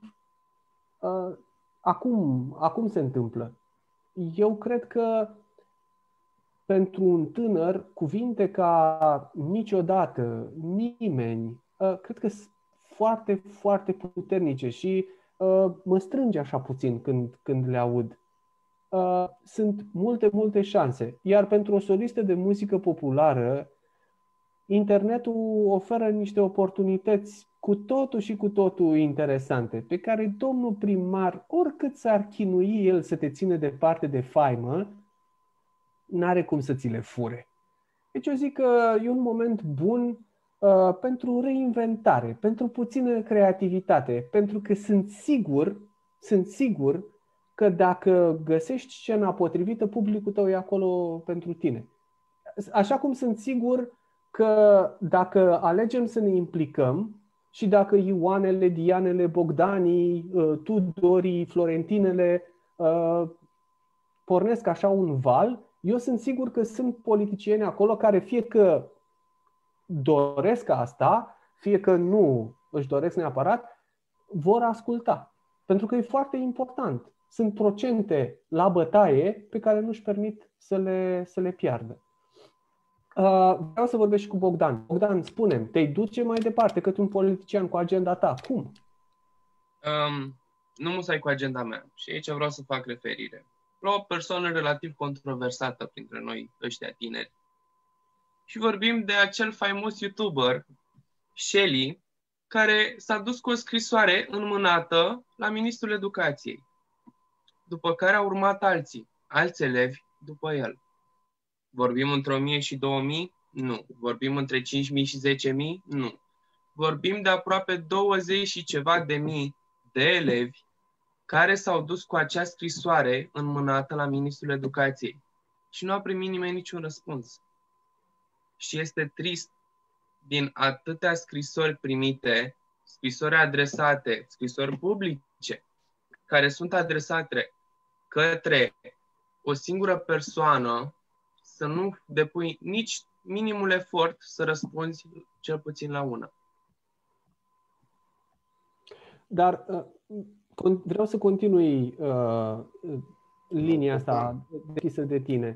acum se întâmplă. Eu cred că pentru un tânăr, cuvinte ca niciodată, nimeni, cred că sunt foarte, foarte puternice și mă strânge așa puțin când le aud. Sunt multe, multe șanse. Iar pentru o solistă de muzică populară, internetul oferă niște oportunități cu totul și cu totul interesante, pe care domnul primar, oricât s-ar chinui el să te țină departe de faimă, n-are cum să ți le fure. Deci eu zic că e un moment bun pentru reinventare, pentru puțină creativitate, pentru că sunt sigur că dacă găsești scena potrivită, publicul tău e acolo pentru tine. Așa cum sunt sigur că dacă alegem să ne implicăm și dacă Ioanele, Dianele, Bogdanii, Tudorii, Florentinele pornesc așa un val, eu sunt sigur că sunt politicieni acolo care fie că doresc asta, fie că nu își doresc neapărat, vor asculta. Pentru că e foarte important. Sunt procente la bătaie pe care nu își permit să le piardă. Vreau să vorbesc și cu Bogdan. Bogdan, spune-mi, te-ai duce mai departe către un politician cu agenda ta? Cum? Nu musai cu agenda mea. Și aici vreau să fac referire la o persoană relativ controversată printre noi, ăștia tineri. Și vorbim de acel faimos YouTuber, Shelly, care s-a dus cu o scrisoare înmânată la Ministrul Educației, după care au urmat alți elevi după el. Vorbim între 1000 și 2000? Nu. Vorbim între 5000 și 10.000? Nu. Vorbim de aproape 20 și ceva de mii de elevi care s-au dus cu acea scrisoare înmânată la Ministrul Educației și nu a primit nimeni niciun răspuns. Și este trist, din atâtea scrisori primite, scrisori adresate, scrisori publice, care sunt adresate către o singură persoană, să nu depui nici minimul efort să răspunzi cel puțin la una. Dar vreau să continui linia asta deschisă de tine.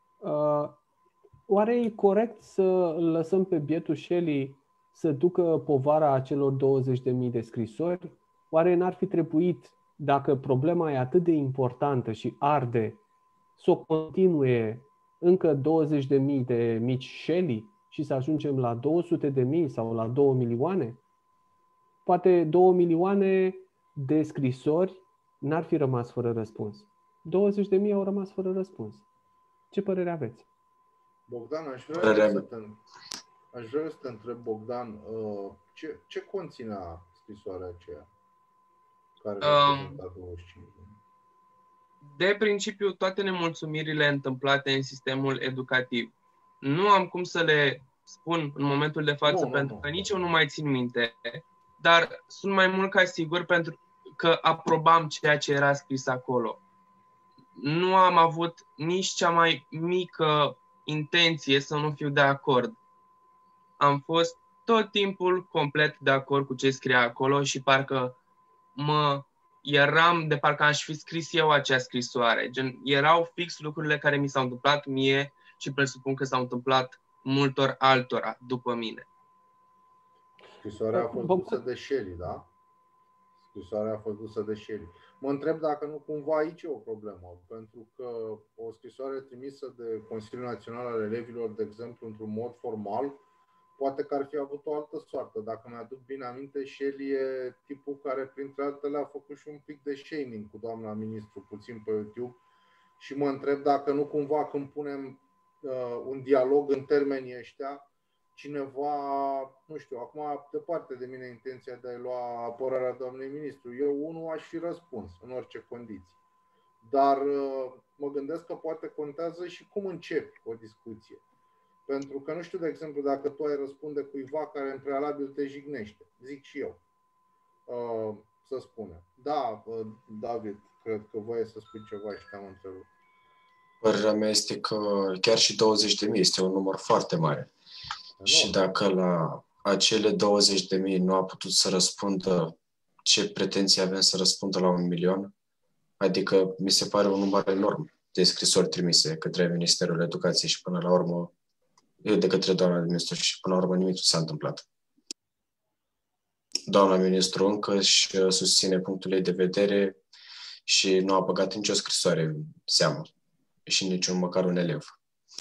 Oare e corect să îl lăsăm pe bietul Shelly să ducă povara acelor 20.000 de scrisori? Oare n-ar fi trebuit, dacă problema e atât de importantă și arde, să o continue încă 20.000 de mici Shelly și să ajungem la 200.000 sau la 2 milioane? Poate 2 milioane de scrisori n-ar fi rămas fără răspuns. 20.000 au rămas fără răspuns. Ce părere aveți? Bogdan, aș vrea să te întreb, Bogdan, ce conținea scrisoarea aceea? Care de principiu, toate nemulțumirile întâmplate în sistemul educativ. Nu am cum să le spun în momentul de față, pentru că nici eu nu mai țin minte, dar sunt mai mult ca sigur pentru că aprobam ceea ce era scris acolo. Nu am avut nici cea mai mică intenție să nu fiu de acord. Am fost tot timpul complet de acord cu ce scria acolo și parcă parcă aș fi scris eu acea scrisoare. Erau fix lucrurile care mi s-au întâmplat mie și presupun că s-au întâmplat multor altora după mine. Scrisoarea a fost dusă de Shelly, da? Scrisoarea a fost dusă de Shelly. Mă întreb dacă nu cumva aici e o problemă, pentru că o scrisoare trimisă de Consiliul Național al Elevilor, de exemplu, într-un mod formal, poate că ar fi avut o altă soartă. Dacă mi-aduc bine aminte, Shelly e tipul care, printre altele, a făcut și un pic de shaming cu doamna ministru, puțin pe YouTube. Și mă întreb dacă nu cumva, când punem un dialog în termenii ăștia, cineva, nu știu, acum departe de mine intenția de a lua apărarea doamnei ministru. Eu aș fi răspuns în orice condiții. Dar mă gândesc că poate contează și cum începi o discuție. Pentru că nu știu, de exemplu, dacă tu ai răspunde cuiva care în prealabil te jignește. Zic și eu. Să spunem. Da, David, cred că voiai să spui ceva și te-am întrerupt. Părerea mea este că chiar și 20.000 este un număr foarte mare. Și dacă la acele 20.000 nu a putut să răspundă, ce pretenții avem să răspundă la 1 milion? Adică mi se pare un număr enorm de scrisori trimise către Ministerul Educației și până la urmă de către doamna ministru și până la urmă nimic nu s-a întâmplat. Doamna ministru încă își susține punctul ei de vedere și nu a băgat nicio scrisoare în seamă și niciun măcar un elev.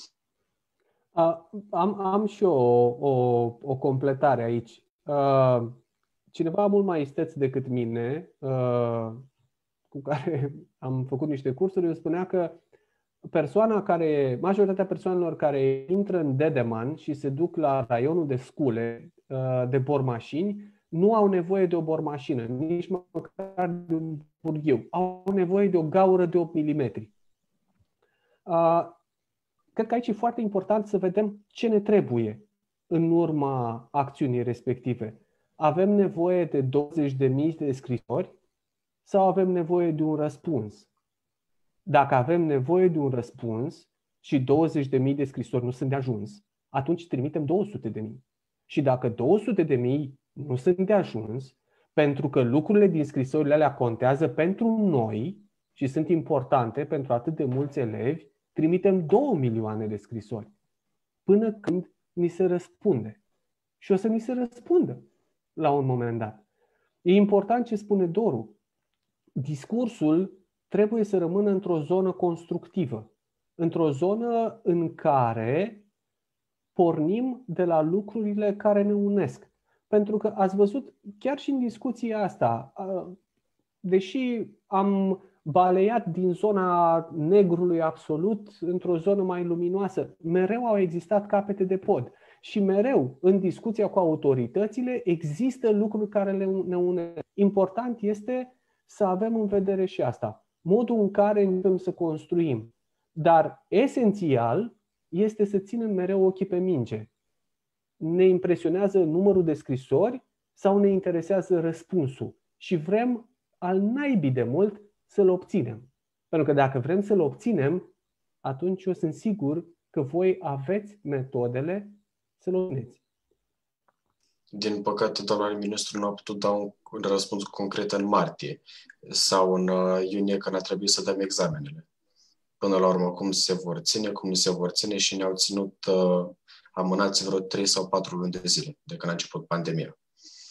Am și eu o completare aici. Cineva mult mai isteț decât mine, cu care am făcut niște cursuri, îmi spunea că majoritatea persoanelor care intră în Dedeman și se duc la raionul de scule, de bormașini, nu au nevoie de o bormașină, nici măcar de un purghiu. Au nevoie de o gaură de 8 mm. Cred că aici e foarte important să vedem ce ne trebuie în urma acțiunii respective. Avem nevoie de 20.000 de scrisori sau avem nevoie de un răspuns? Dacă avem nevoie de un răspuns și 20.000 de scrisori nu sunt de ajuns, atunci trimitem 200.000. Și dacă 200.000 nu sunt de ajuns, pentru că lucrurile din scrisorile alea contează pentru noi și sunt importante pentru atât de mulți elevi, trimitem 2 milioane de scrisori până când ni se răspunde. Și o să ni se răspundă la un moment dat. E important ce spune Doru. Discursul trebuie să rămână într-o zonă constructivă, într-o zonă în care pornim de la lucrurile care ne unesc. Pentru că ați văzut, chiar și în discuția asta, deși am baleiat din zona negrului absolut într-o zonă mai luminoasă, mereu au existat capete de pod. Și mereu, în discuția cu autoritățile, există lucruri care ne unesc. Important este să avem în vedere și asta. Modul în care începem să construim. Dar esențial este să ținem mereu ochii pe minge. Ne impresionează numărul de scrisori sau ne interesează răspunsul? Și vrem al naibii de mult să-l obținem. Pentru că dacă vrem să-l obținem, atunci eu sunt sigur că voi aveți metodele să-l obțineți. Din păcate, doamna ministru nu a putut da un răspuns concret în martie sau în iunie, când a trebuit să dăm examenele. Până la urmă, cum se vor ține, cum nu se vor ține și ne-au ținut amânați vreo 3 sau 4 luni de zile de când a început pandemia.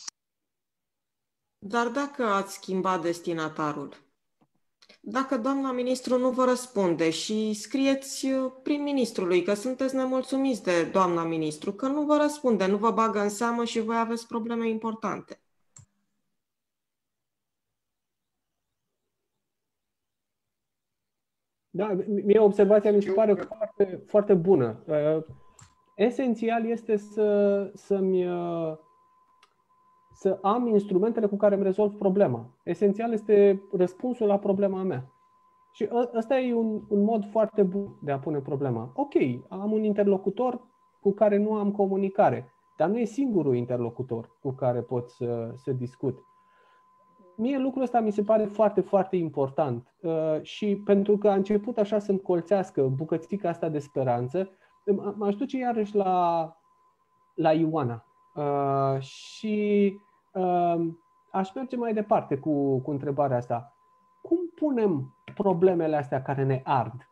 Dar dacă ați schimbat destinatarul, dacă doamna ministru nu vă răspunde și scrieți prim-ministrului că sunteți nemulțumiți de doamna ministru, că nu vă răspunde, nu vă bagă în seamă și voi aveți probleme importante. Da, mie observația mi se pare foarte, foarte bună. Esențial este să am instrumentele cu care îmi rezolv problema. Esențial este răspunsul la problema mea. Și ăsta e un mod foarte bun de a pune problema. Ok, am un interlocutor cu care nu am comunicare, dar nu e singurul interlocutor cu care pot să discut. Mie lucrul ăsta mi se pare foarte, foarte important. Și pentru că a început așa să-mi colțească bucățica asta de speranță, m-aș duce iarăși la Ioana. Și aș merge mai departe cu întrebarea asta. Cum punem problemele astea care ne ard?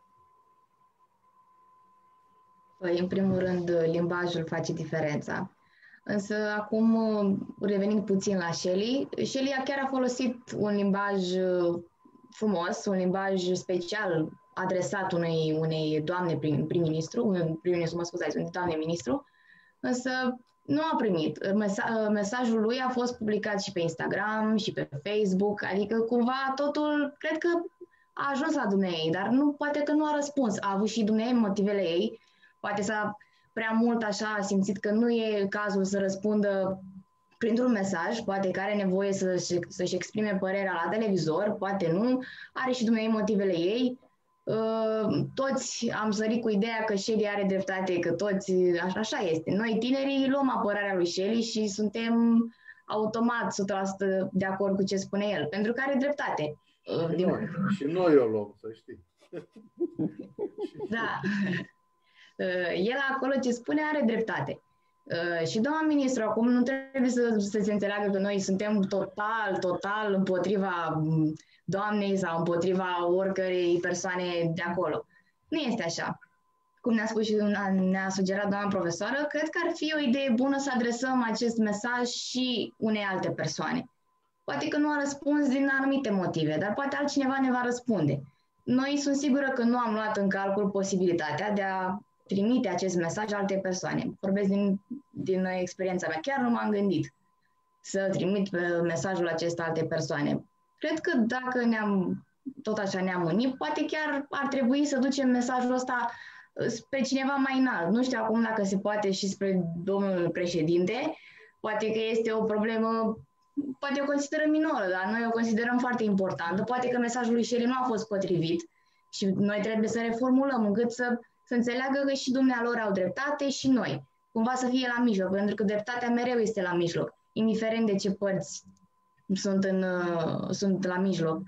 Păi, în primul rând, limbajul face diferența. Însă, acum, revenind puțin la Shelley, Shelley chiar a folosit un limbaj frumos, un limbaj special adresat unei doamne prim-ministru, unei doamne ministru, însă nu a primit. Mesajul lui a fost publicat și pe Instagram și pe Facebook, adică cumva totul, cred că a ajuns la dumneei, dar poate că nu a răspuns. A avut și dumneei motivele ei, poate s-a prea mult așa a simțit că nu e cazul să răspundă printr-un mesaj, poate că are nevoie să-și exprime părerea la televizor, poate nu, are și dumneei motivele ei. Toți am sărit cu ideea că Shelley are dreptate, că toți, așa este. Noi tinerii luăm apărarea lui Shelley și suntem automat 100% de acord cu ce spune el, pentru că are dreptate. Și noi o luăm, să știi. Da. El acolo ce spune are dreptate. Și doamna ministru, acum nu trebuie să se înțeleagă că noi suntem total împotriva doamnei sau împotriva oricărei persoane de acolo. Nu este așa. Cum ne-a spus și ne-a sugerat doamna profesoară, cred că ar fi o idee bună să adresăm acest mesaj și unei alte persoane. Poate că nu a răspuns din anumite motive, dar poate altcineva ne va răspunde. Noi sunt sigură că nu am luat în calcul posibilitatea de a trimite acest mesaj alte persoane. Vorbesc din experiența mea. Chiar nu m-am gândit să trimit mesajul acesta alte persoane. Cred că dacă ne-am tot așa ne-am unit, poate chiar ar trebui să ducem mesajul ăsta spre cineva mai înalt. Nu știu acum dacă se poate și spre domnul președinte, poate că este o problemă, poate o considerăm minoră, dar noi o considerăm foarte importantă. Poate că mesajul lui Shelley nu a fost potrivit și noi trebuie să reformulăm încât să înțeleagă că și dumnealor au dreptate și noi. Cumva să fie la mijloc, pentru că dreptatea mereu este la mijloc, indiferent de ce părți sunt la mijloc.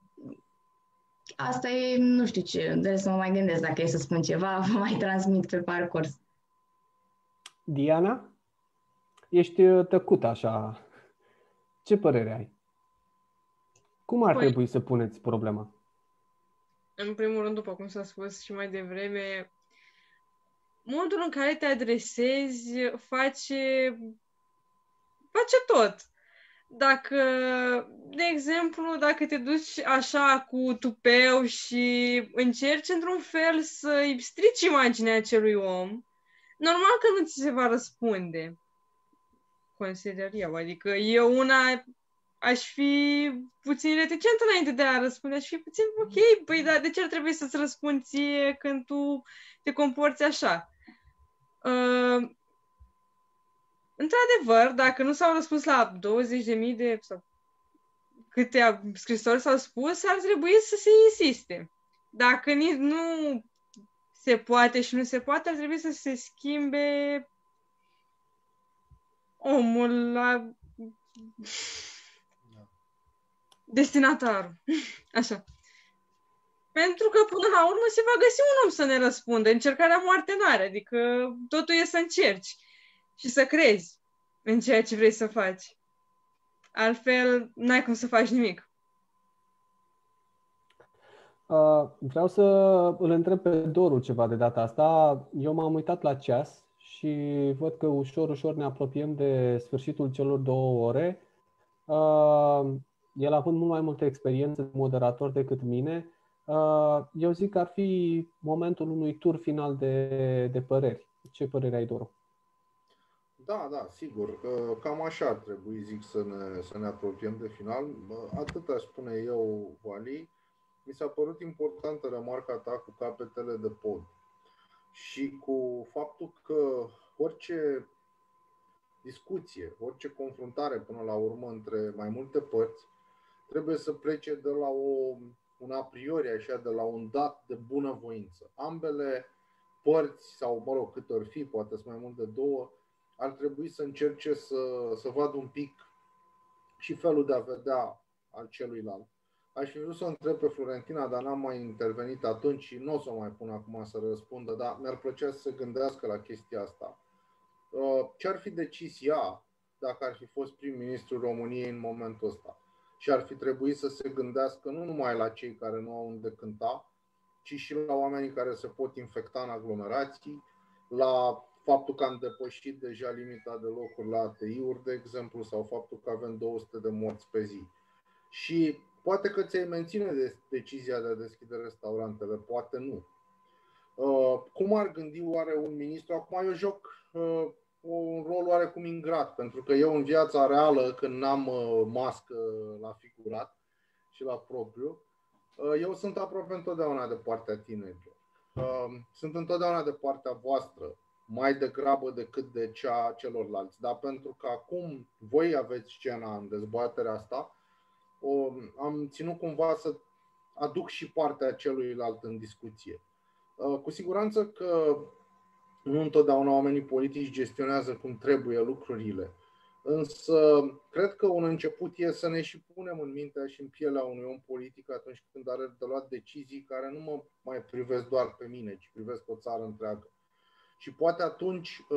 Asta e, nu știu ce, trebuie să mă mai gândesc dacă e să spun ceva, vă mai transmit pe parcurs. Diana? Ești tăcută așa. Ce părere ai? Cum ar trebui să puneți problema? În primul rând, după cum s-a spus și mai devreme, modul în care te adresezi face tot. Dacă, de exemplu, dacă te duci așa cu tupeu și încerci într-un fel să-i strici imaginea acelui om, normal că nu ți se va răspunde. Consider eu. Adică eu aș fi puțin reticentă înainte de a răspunde. Aș fi puțin, ok, păi dar de ce ar trebui să-ți răspund ție când tu te comporți așa? Într-adevăr, dacă nu s-au răspuns la 20.000 de sau câte scrisori s-au spus, ar trebui să se insiste. Dacă nu se poate și nu se poate, ar trebui să se schimbe omul la destinatarul. Așa. Pentru că până la urmă se va găsi un om să ne răspundă. Încercarea moarte n-are. Adică totul e să încerci și să crezi în ceea ce vrei să faci. Altfel, n-ai cum să faci nimic. Vreau să îl întreb pe Doru ceva de data asta. Eu m-am uitat la ceas și văd că ușor ne apropiem de sfârșitul celor 2 ore. El având mult mai multă experiență de moderator decât mine, eu zic că ar fi momentul unui tur final de păreri. Ce părere ai, Doru? Da, sigur. Cam așa ar trebui, zic, să ne apropiem de final. Atât aș spune eu, Vali. Mi s-a părut importantă remarca ta cu capetele de pod și cu faptul că orice discuție, orice confruntare până la urmă între mai multe părți trebuie să plece de la un a priori, așa, de la un dat de bunăvoință. Ambele părți, sau mă rog, cât ori fi, poate sunt mai mult de 2, ar trebui să încerce să vadă un pic și felul de a vedea al celuilalt. Aș fi vrut să o întreb pe Florentina, dar n-am mai intervenit atunci și nu o să o mai pun acum să răspundă, dar mi-ar plăcea să se gândească la chestia asta. Ce ar fi decis ea dacă ar fi fost prim-ministrul României în momentul ăsta? Și ar fi trebuit să se gândească nu numai la cei care nu au unde cânta, ci și la oamenii care se pot infecta în aglomerații, la faptul că am depășit deja limita de locuri la ATI-uri, de exemplu, sau faptul că avem 200 de morți pe zi. Și poate că ți-ai menține decizia de a deschide restaurantele, poate nu. Cum ar gândi oare un ministru? Acum eu joc un rol oarecum ingrat, pentru că eu în viața reală, când n-am mască la figurat și la propriu, eu sunt aproape întotdeauna de partea tinerilor. Sunt întotdeauna de partea voastră, mai degrabă decât de cea celorlalți. Dar pentru că acum voi aveți scena în dezbaterea asta, am ținut cumva să aduc și partea celuilalt în discuție. Cu siguranță că nu întotdeauna oamenii politici gestionează cum trebuie lucrurile, însă cred că un început e să ne și punem în mintea și în pielea unui om politic atunci când are de luat decizii care nu mă mai privesc doar pe mine, ci privesc o țară întreagă. Și poate atunci,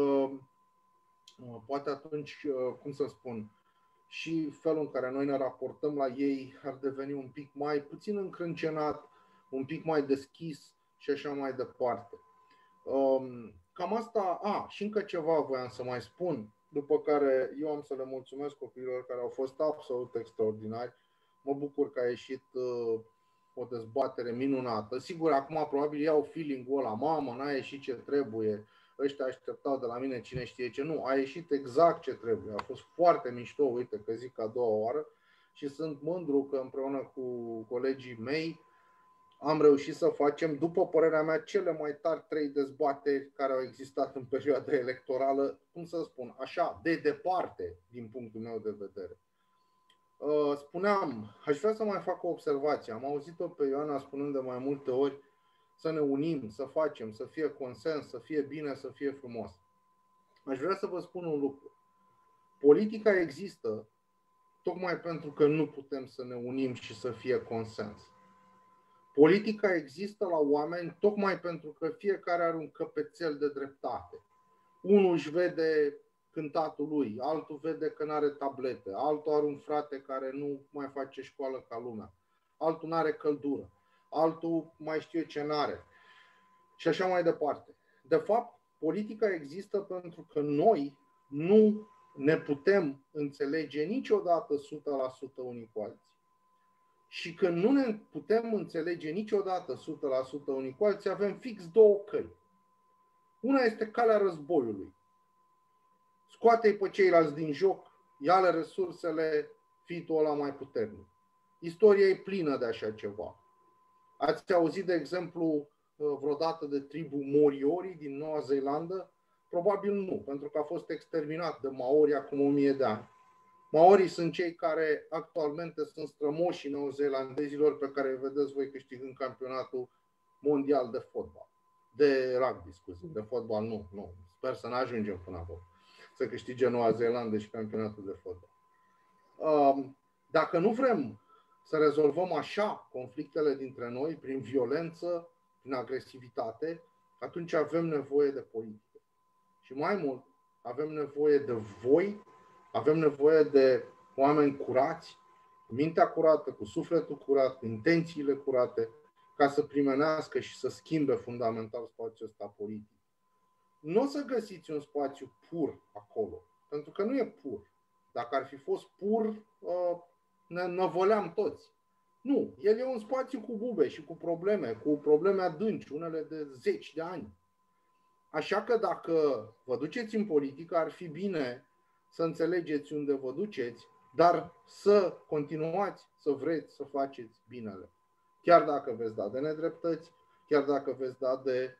cum să spun, și felul în care noi ne raportăm la ei ar deveni un pic mai puțin încrâncenat, un pic mai deschis și așa mai departe. Cam asta, și încă ceva voiam să mai spun, după care eu am să le mulțumesc copiilor care au fost absolut extraordinari. Mă bucur că a ieșit o dezbatere minunată. Sigur, acum probabil iau feeling-ul ăla, mamă, n-a ieșit ce trebuie, ăștia așteptau de la mine cine știe ce. Nu, a ieșit exact ce trebuie. A fost foarte mișto, uite că zic a doua oară. și sunt mândru că împreună cu colegii mei am reușit să facem, după părerea mea, cele mai tari 3 dezbateri care au existat în perioada electorală, cum să spun, așa, de departe, din punctul meu de vedere. Spuneam, aș vrea să mai fac o observație. Am auzit-o pe Ioana spunând de mai multe ori să ne unim, să facem, să fie consens, să fie bine, să fie frumos. Aș vrea să vă spun un lucru. Politica există tocmai pentru că nu putem să ne unim și să fie consens. Politica există la oameni tocmai pentru că fiecare are un căpețel de dreptate. Unul își vede cântatul lui, altul vede că nu are tablete, altul are un frate care nu mai face școală ca lumea, altul nu are căldură, altul mai știu ce n-are și așa mai departe. De fapt, politica există pentru că noi nu ne putem înțelege niciodată 100% unii cu alții. Și când nu ne putem înțelege niciodată 100% unii cu alții, avem fix 2 căi. Una este calea războiului. Scoate-i pe ceilalți din joc, ia-le resursele, fii tu ăla mai puternic. Istoria e plină de așa ceva. Ați auzit, de exemplu, vreodată de tribul Moriori din Noua Zeelandă? Probabil nu, pentru că a fost exterminat de Maori acum 1000 de ani. Maorii sunt cei care actualmente sunt strămoșii neozeelandezilor pe care îi vedeți voi câștigând campionatul mondial de fotbal. De rugby, scuze. De fotbal nu. Sper să ne ajungem până acolo. Să câștige Noua Zeelandă și campionatul de fotbal. Dacă nu vrem să rezolvăm așa conflictele dintre noi, prin violență, prin agresivitate, atunci avem nevoie de politică. Și mai mult, avem nevoie de voi, avem nevoie de oameni curați, cu mintea curată, cu sufletul curat, cu intențiile curate, ca să primenească și să schimbe fundamental spațiul ăsta politic. Nu o să găsiți un spațiu pur acolo, pentru că nu e pur. Dacă ar fi fost pur, ne năvăleam toți. Nu, el e un spațiu cu bube și cu probleme adânci, unele de 10 de ani. Așa că dacă vă duceți în politică, ar fi bine să înțelegeți unde vă duceți, dar să continuați să vreți să faceți binele. Chiar dacă veți da de nedreptăți, chiar dacă veți da de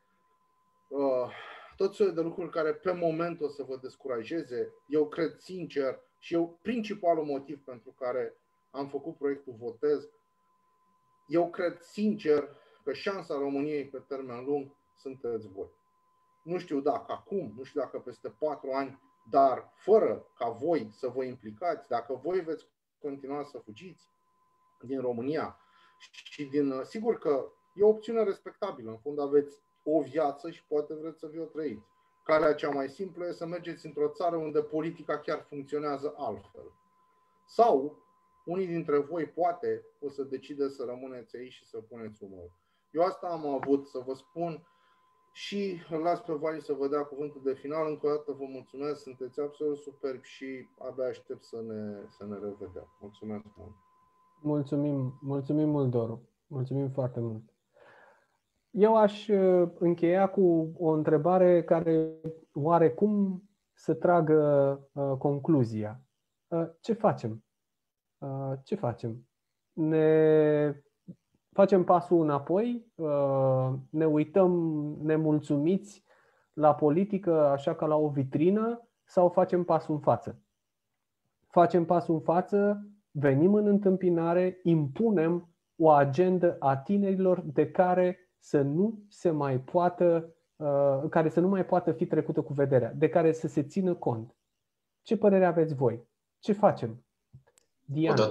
tot soiul de lucruri care pe moment o să vă descurajeze, eu cred sincer și eu principalul motiv pentru care am făcut proiectul Votez, eu cred sincer că șansa României pe termen lung sunteți voi. Nu știu dacă acum, nu știu dacă peste 4 ani, dar fără ca voi să vă implicați, dacă voi veți continua să fugiți din România și sigur că e o opțiune respectabilă. În fond aveți o viață și poate vreți să vi-o trăiți. Calea cea mai simplă e să mergeți într-o țară unde politica chiar funcționează altfel. Sau unii dintre voi poate o să decideți să rămâneți aici și să puneți umărul. Eu asta am avut să vă spun și îl las pe Vali să vă dea cuvântul de final. Încă o dată vă mulțumesc, sunteți absolut superbi și abia aștept să ne revedem. Mulțumesc mult! Mulțumim mult, Doru. Mulțumim foarte mult. Eu aș încheia cu o întrebare care oarecum să tragă concluzia. Ce facem? Ce facem? Ne facem pasul înapoi? Ne uităm nemulțumiți la politică așa ca la o vitrină? Sau facem pasul în față? Facem pasul în față, venim în întâmpinare, impunem o agendă a tinerilor de care să nu mai poată fi trecută cu vederea, de care să se țină cont. Ce părere aveți voi? Ce facem? Diana.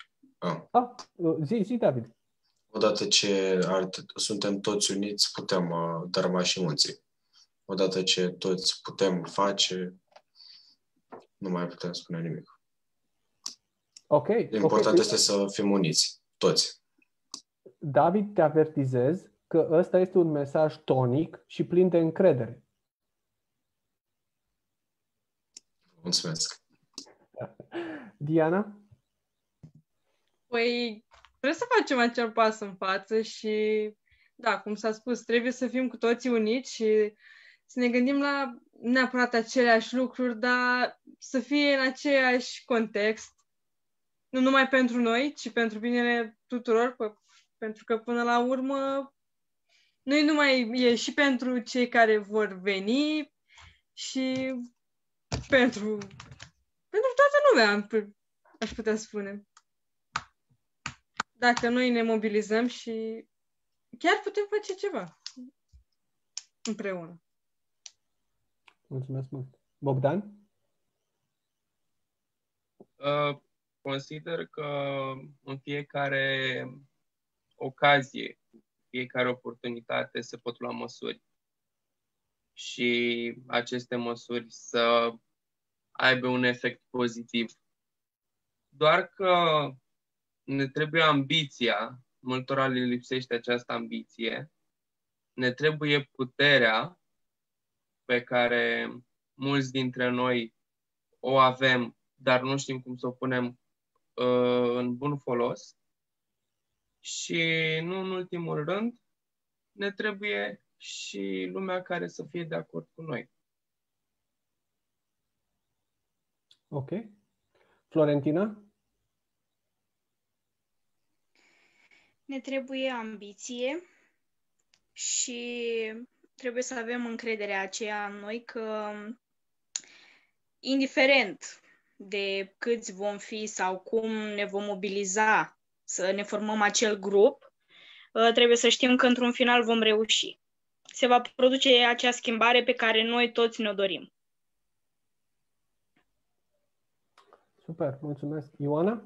Zi, David. Odată ce suntem toți uniți, putem dărâma și munții. Odată ce toți putem face, nu mai putem spune nimic. Important este să fim uniți, toți. David, te avertizez că ăsta este un mesaj tonic și plin de încredere. Mulțumesc. Diana? Păi, trebuie să facem acel pas în față și, da, cum s-a spus, trebuie să fim cu toții uniți și să ne gândim la neapărat aceleași lucruri, dar să fie în aceeași context. nu numai pentru noi, ci pentru binele tuturor, pentru că până la urmă nu numai e și pentru cei care vor veni și pentru toată lumea, aș putea spune. Dacă noi ne mobilizăm și chiar putem face ceva împreună. Mulțumesc mult. Bogdan? Consider că în fiecare ocazie, fiecare oportunitate se pot lua măsuri și aceste măsuri să aibă un efect pozitiv. Doar că ne trebuie ambiția, multora le lipsește această ambiție, ne trebuie puterea pe care mulți dintre noi o avem, dar nu știm cum să o punem în bun folos. Și nu în ultimul rând, ne trebuie și lumea care să fie de acord cu noi. Ok. Florentina? Ne trebuie ambiție și trebuie să avem încrederea aceea în noi că, indiferent de câți vom fi sau cum ne vom mobiliza să ne formăm acel grup, trebuie să știm că într-un final vom reuși. Se va produce acea schimbare pe care noi toți ne-o dorim. Super, mulțumesc. Ioana?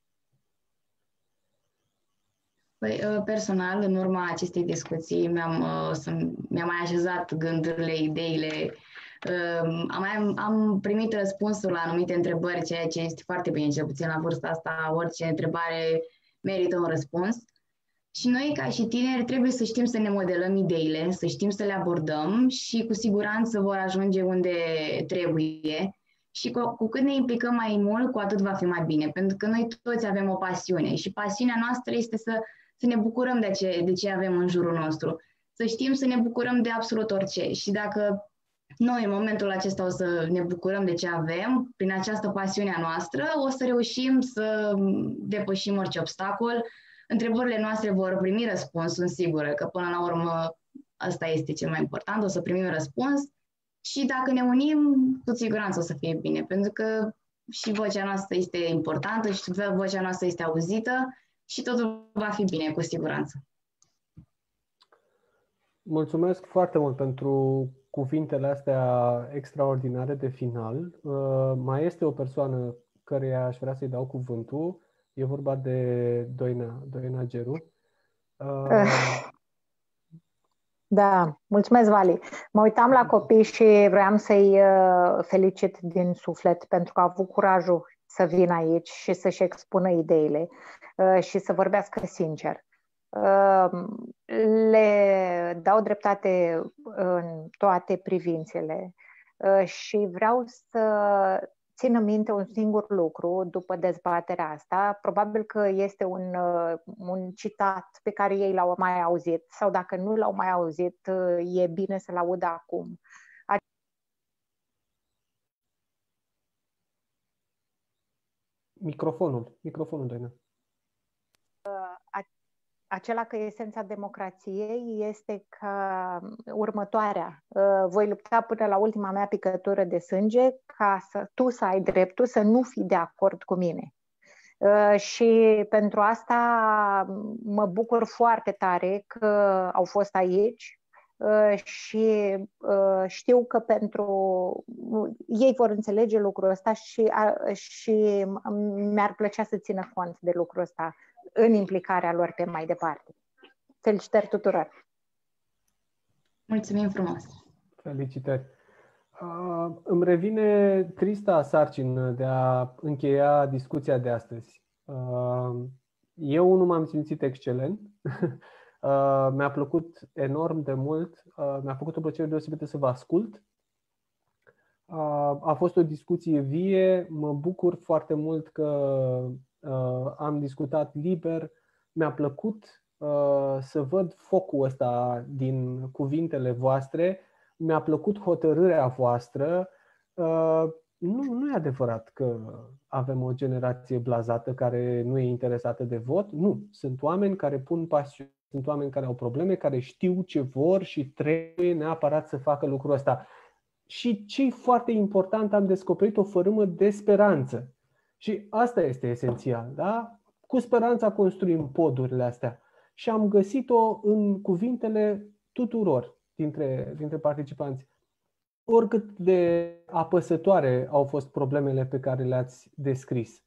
Păi, personal, în urma acestei discuții, mi-am mai așezat gândurile, ideile. Am primit răspunsuri la anumite întrebări, ceea ce este foarte bine, cel puțin la vârsta asta, orice întrebare merită un răspuns. Și noi, ca și tineri, trebuie să știm să ne modelăm ideile, să știm să le abordăm și cu siguranță vor ajunge unde trebuie. Și cu cât ne implicăm mai mult, cu atât va fi mai bine, pentru că noi toți avem o pasiune și pasiunea noastră este să ne bucurăm de ce avem în jurul nostru, să știm să ne bucurăm de absolut orice. Și dacă noi în momentul acesta o să ne bucurăm de ce avem, prin această pasiune a noastră, o să reușim să depășim orice obstacol, întrebările noastre vor primi răspuns, sunt sigură că până la urmă asta este cel mai important, o să primim răspuns și dacă ne unim, cu siguranță o să fie bine, pentru că și vocea noastră este importantă și vocea noastră este auzită și totul va fi bine, cu siguranță. Mulțumesc foarte mult pentru cuvintele astea extraordinare de final. Mai este o persoană căreia aș vrea să-i dau cuvântul. E vorba de Doina Geru. Da, mulțumesc, Vali. Mă uitam la copii și vreau să-i felicit din suflet pentru că au avut curajul să vină aici și să-și expună ideile și să vorbească sincer. Le dau dreptate în toate privințele și vreau să țină minte un singur lucru după dezbaterea asta. Probabil că este un citat pe care ei l-au mai auzit sau dacă nu l-au mai auzit, e bine să-l audă acum. Microfonul, Doina. Acela că esența democrației este ca următoarea. Voi lupta până la ultima mea picătură de sânge ca tu să ai dreptul să nu fii de acord cu mine. Și pentru asta mă bucur foarte tare că au fost aici și știu că ei vor înțelege lucrul ăsta și mi-ar plăcea să țină cont de lucrul ăsta în implicarea lor pe mai departe. Felicitări tuturor! Mulțumim frumos! Felicitări! Îmi revine trista sarcină de a încheia discuția de astăzi. Eu nu m-am simțit excelent. Mi-a plăcut enorm de mult. Mi-a făcut o plăcere deosebită să vă ascult. A fost o discuție vie. Mă bucur foarte mult că am discutat liber. Mi-a plăcut să văd focul ăsta din cuvintele voastre. Mi-a plăcut hotărârea voastră. Nu e adevărat că avem o generație blazată care nu e interesată de vot. Nu. Sunt oameni care pun pasiune, sunt oameni care au probleme, care știu ce vor și trebuie neapărat să facă lucrul ăsta. Și ce e foarte important, am descoperit o fărâmă de speranță. Și asta este esențial, da? Cu speranța construim podurile astea. Și am găsit-o în cuvintele tuturor dintre participanți. Oricât de apăsătoare au fost problemele pe care le-ați descris.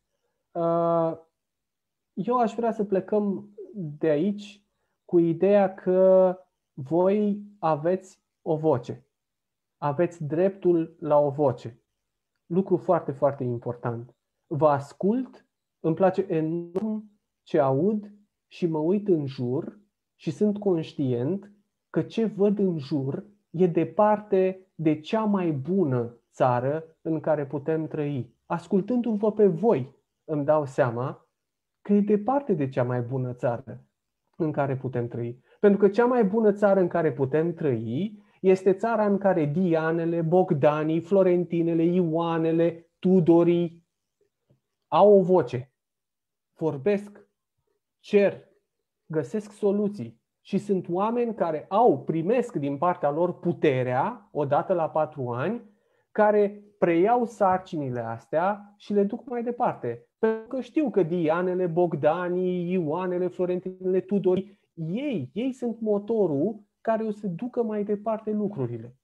Eu aș vrea să plecăm de aici cu ideea că voi aveți o voce. Aveți dreptul la o voce. Lucru foarte, foarte important. Vă ascult, îmi place enorm ce aud și mă uit în jur și sunt conștient că ce văd în jur e departe de cea mai bună țară în care putem trăi. Ascultându-vă pe voi, îmi dau seama că e departe de cea mai bună țară în care putem trăi. Pentru că cea mai bună țară în care putem trăi este țara în care Dianele, Bogdanii, Florentinele, Ioanele, Tudorii au o voce. Vorbesc, cer, găsesc soluții. Și sunt oameni care primesc din partea lor puterea, odată la 4 ani, care preiau sarcinile astea și le duc mai departe. Pentru că știu că Dianele, Bogdanii, Ioanele, Florentinele, Tudorii, ei sunt motorul care o să ducă mai departe lucrurile.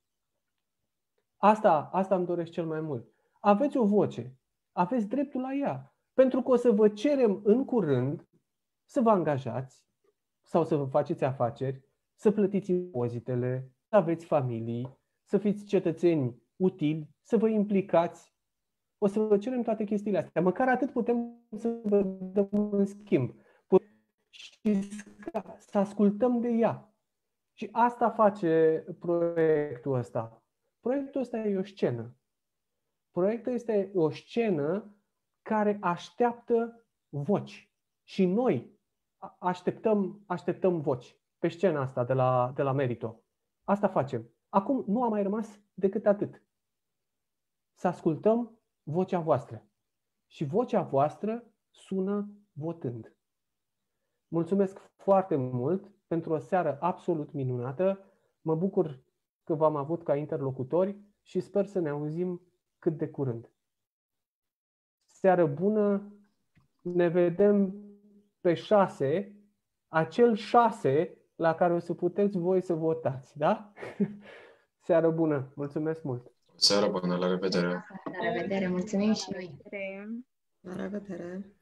Asta îmi doresc cel mai mult. Aveți o voce, aveți dreptul la ea. Pentru că o să vă cerem în curând să vă angajați, sau să vă faceți afaceri, să plătiți impozitele, să aveți familii, să fiți cetățeni utili, să vă implicați. O să vă cerem toate chestiile astea. Măcar atât putem să vă dăm în schimb. Și să ascultăm de ea. Și asta face proiectul ăsta. Proiectul ăsta e o scenă. Proiectul este o scenă care așteaptă voci. Și noi așteptăm voci pe scena asta de la Merito. Asta facem. Acum nu a mai rămas decât atât. Să ascultăm vocea voastră. Și vocea voastră sună votând. Mulțumesc foarte mult pentru o seară absolut minunată. Mă bucur că v-am avut ca interlocutori și sper să ne auzim cât de curând. Seară bună, ne vedem pe 6, acel 6 la care o să puteți voi să votați, da? Seară bună, mulțumesc mult! Seară bună, la revedere! La revedere, mulțumim și noi! La revedere!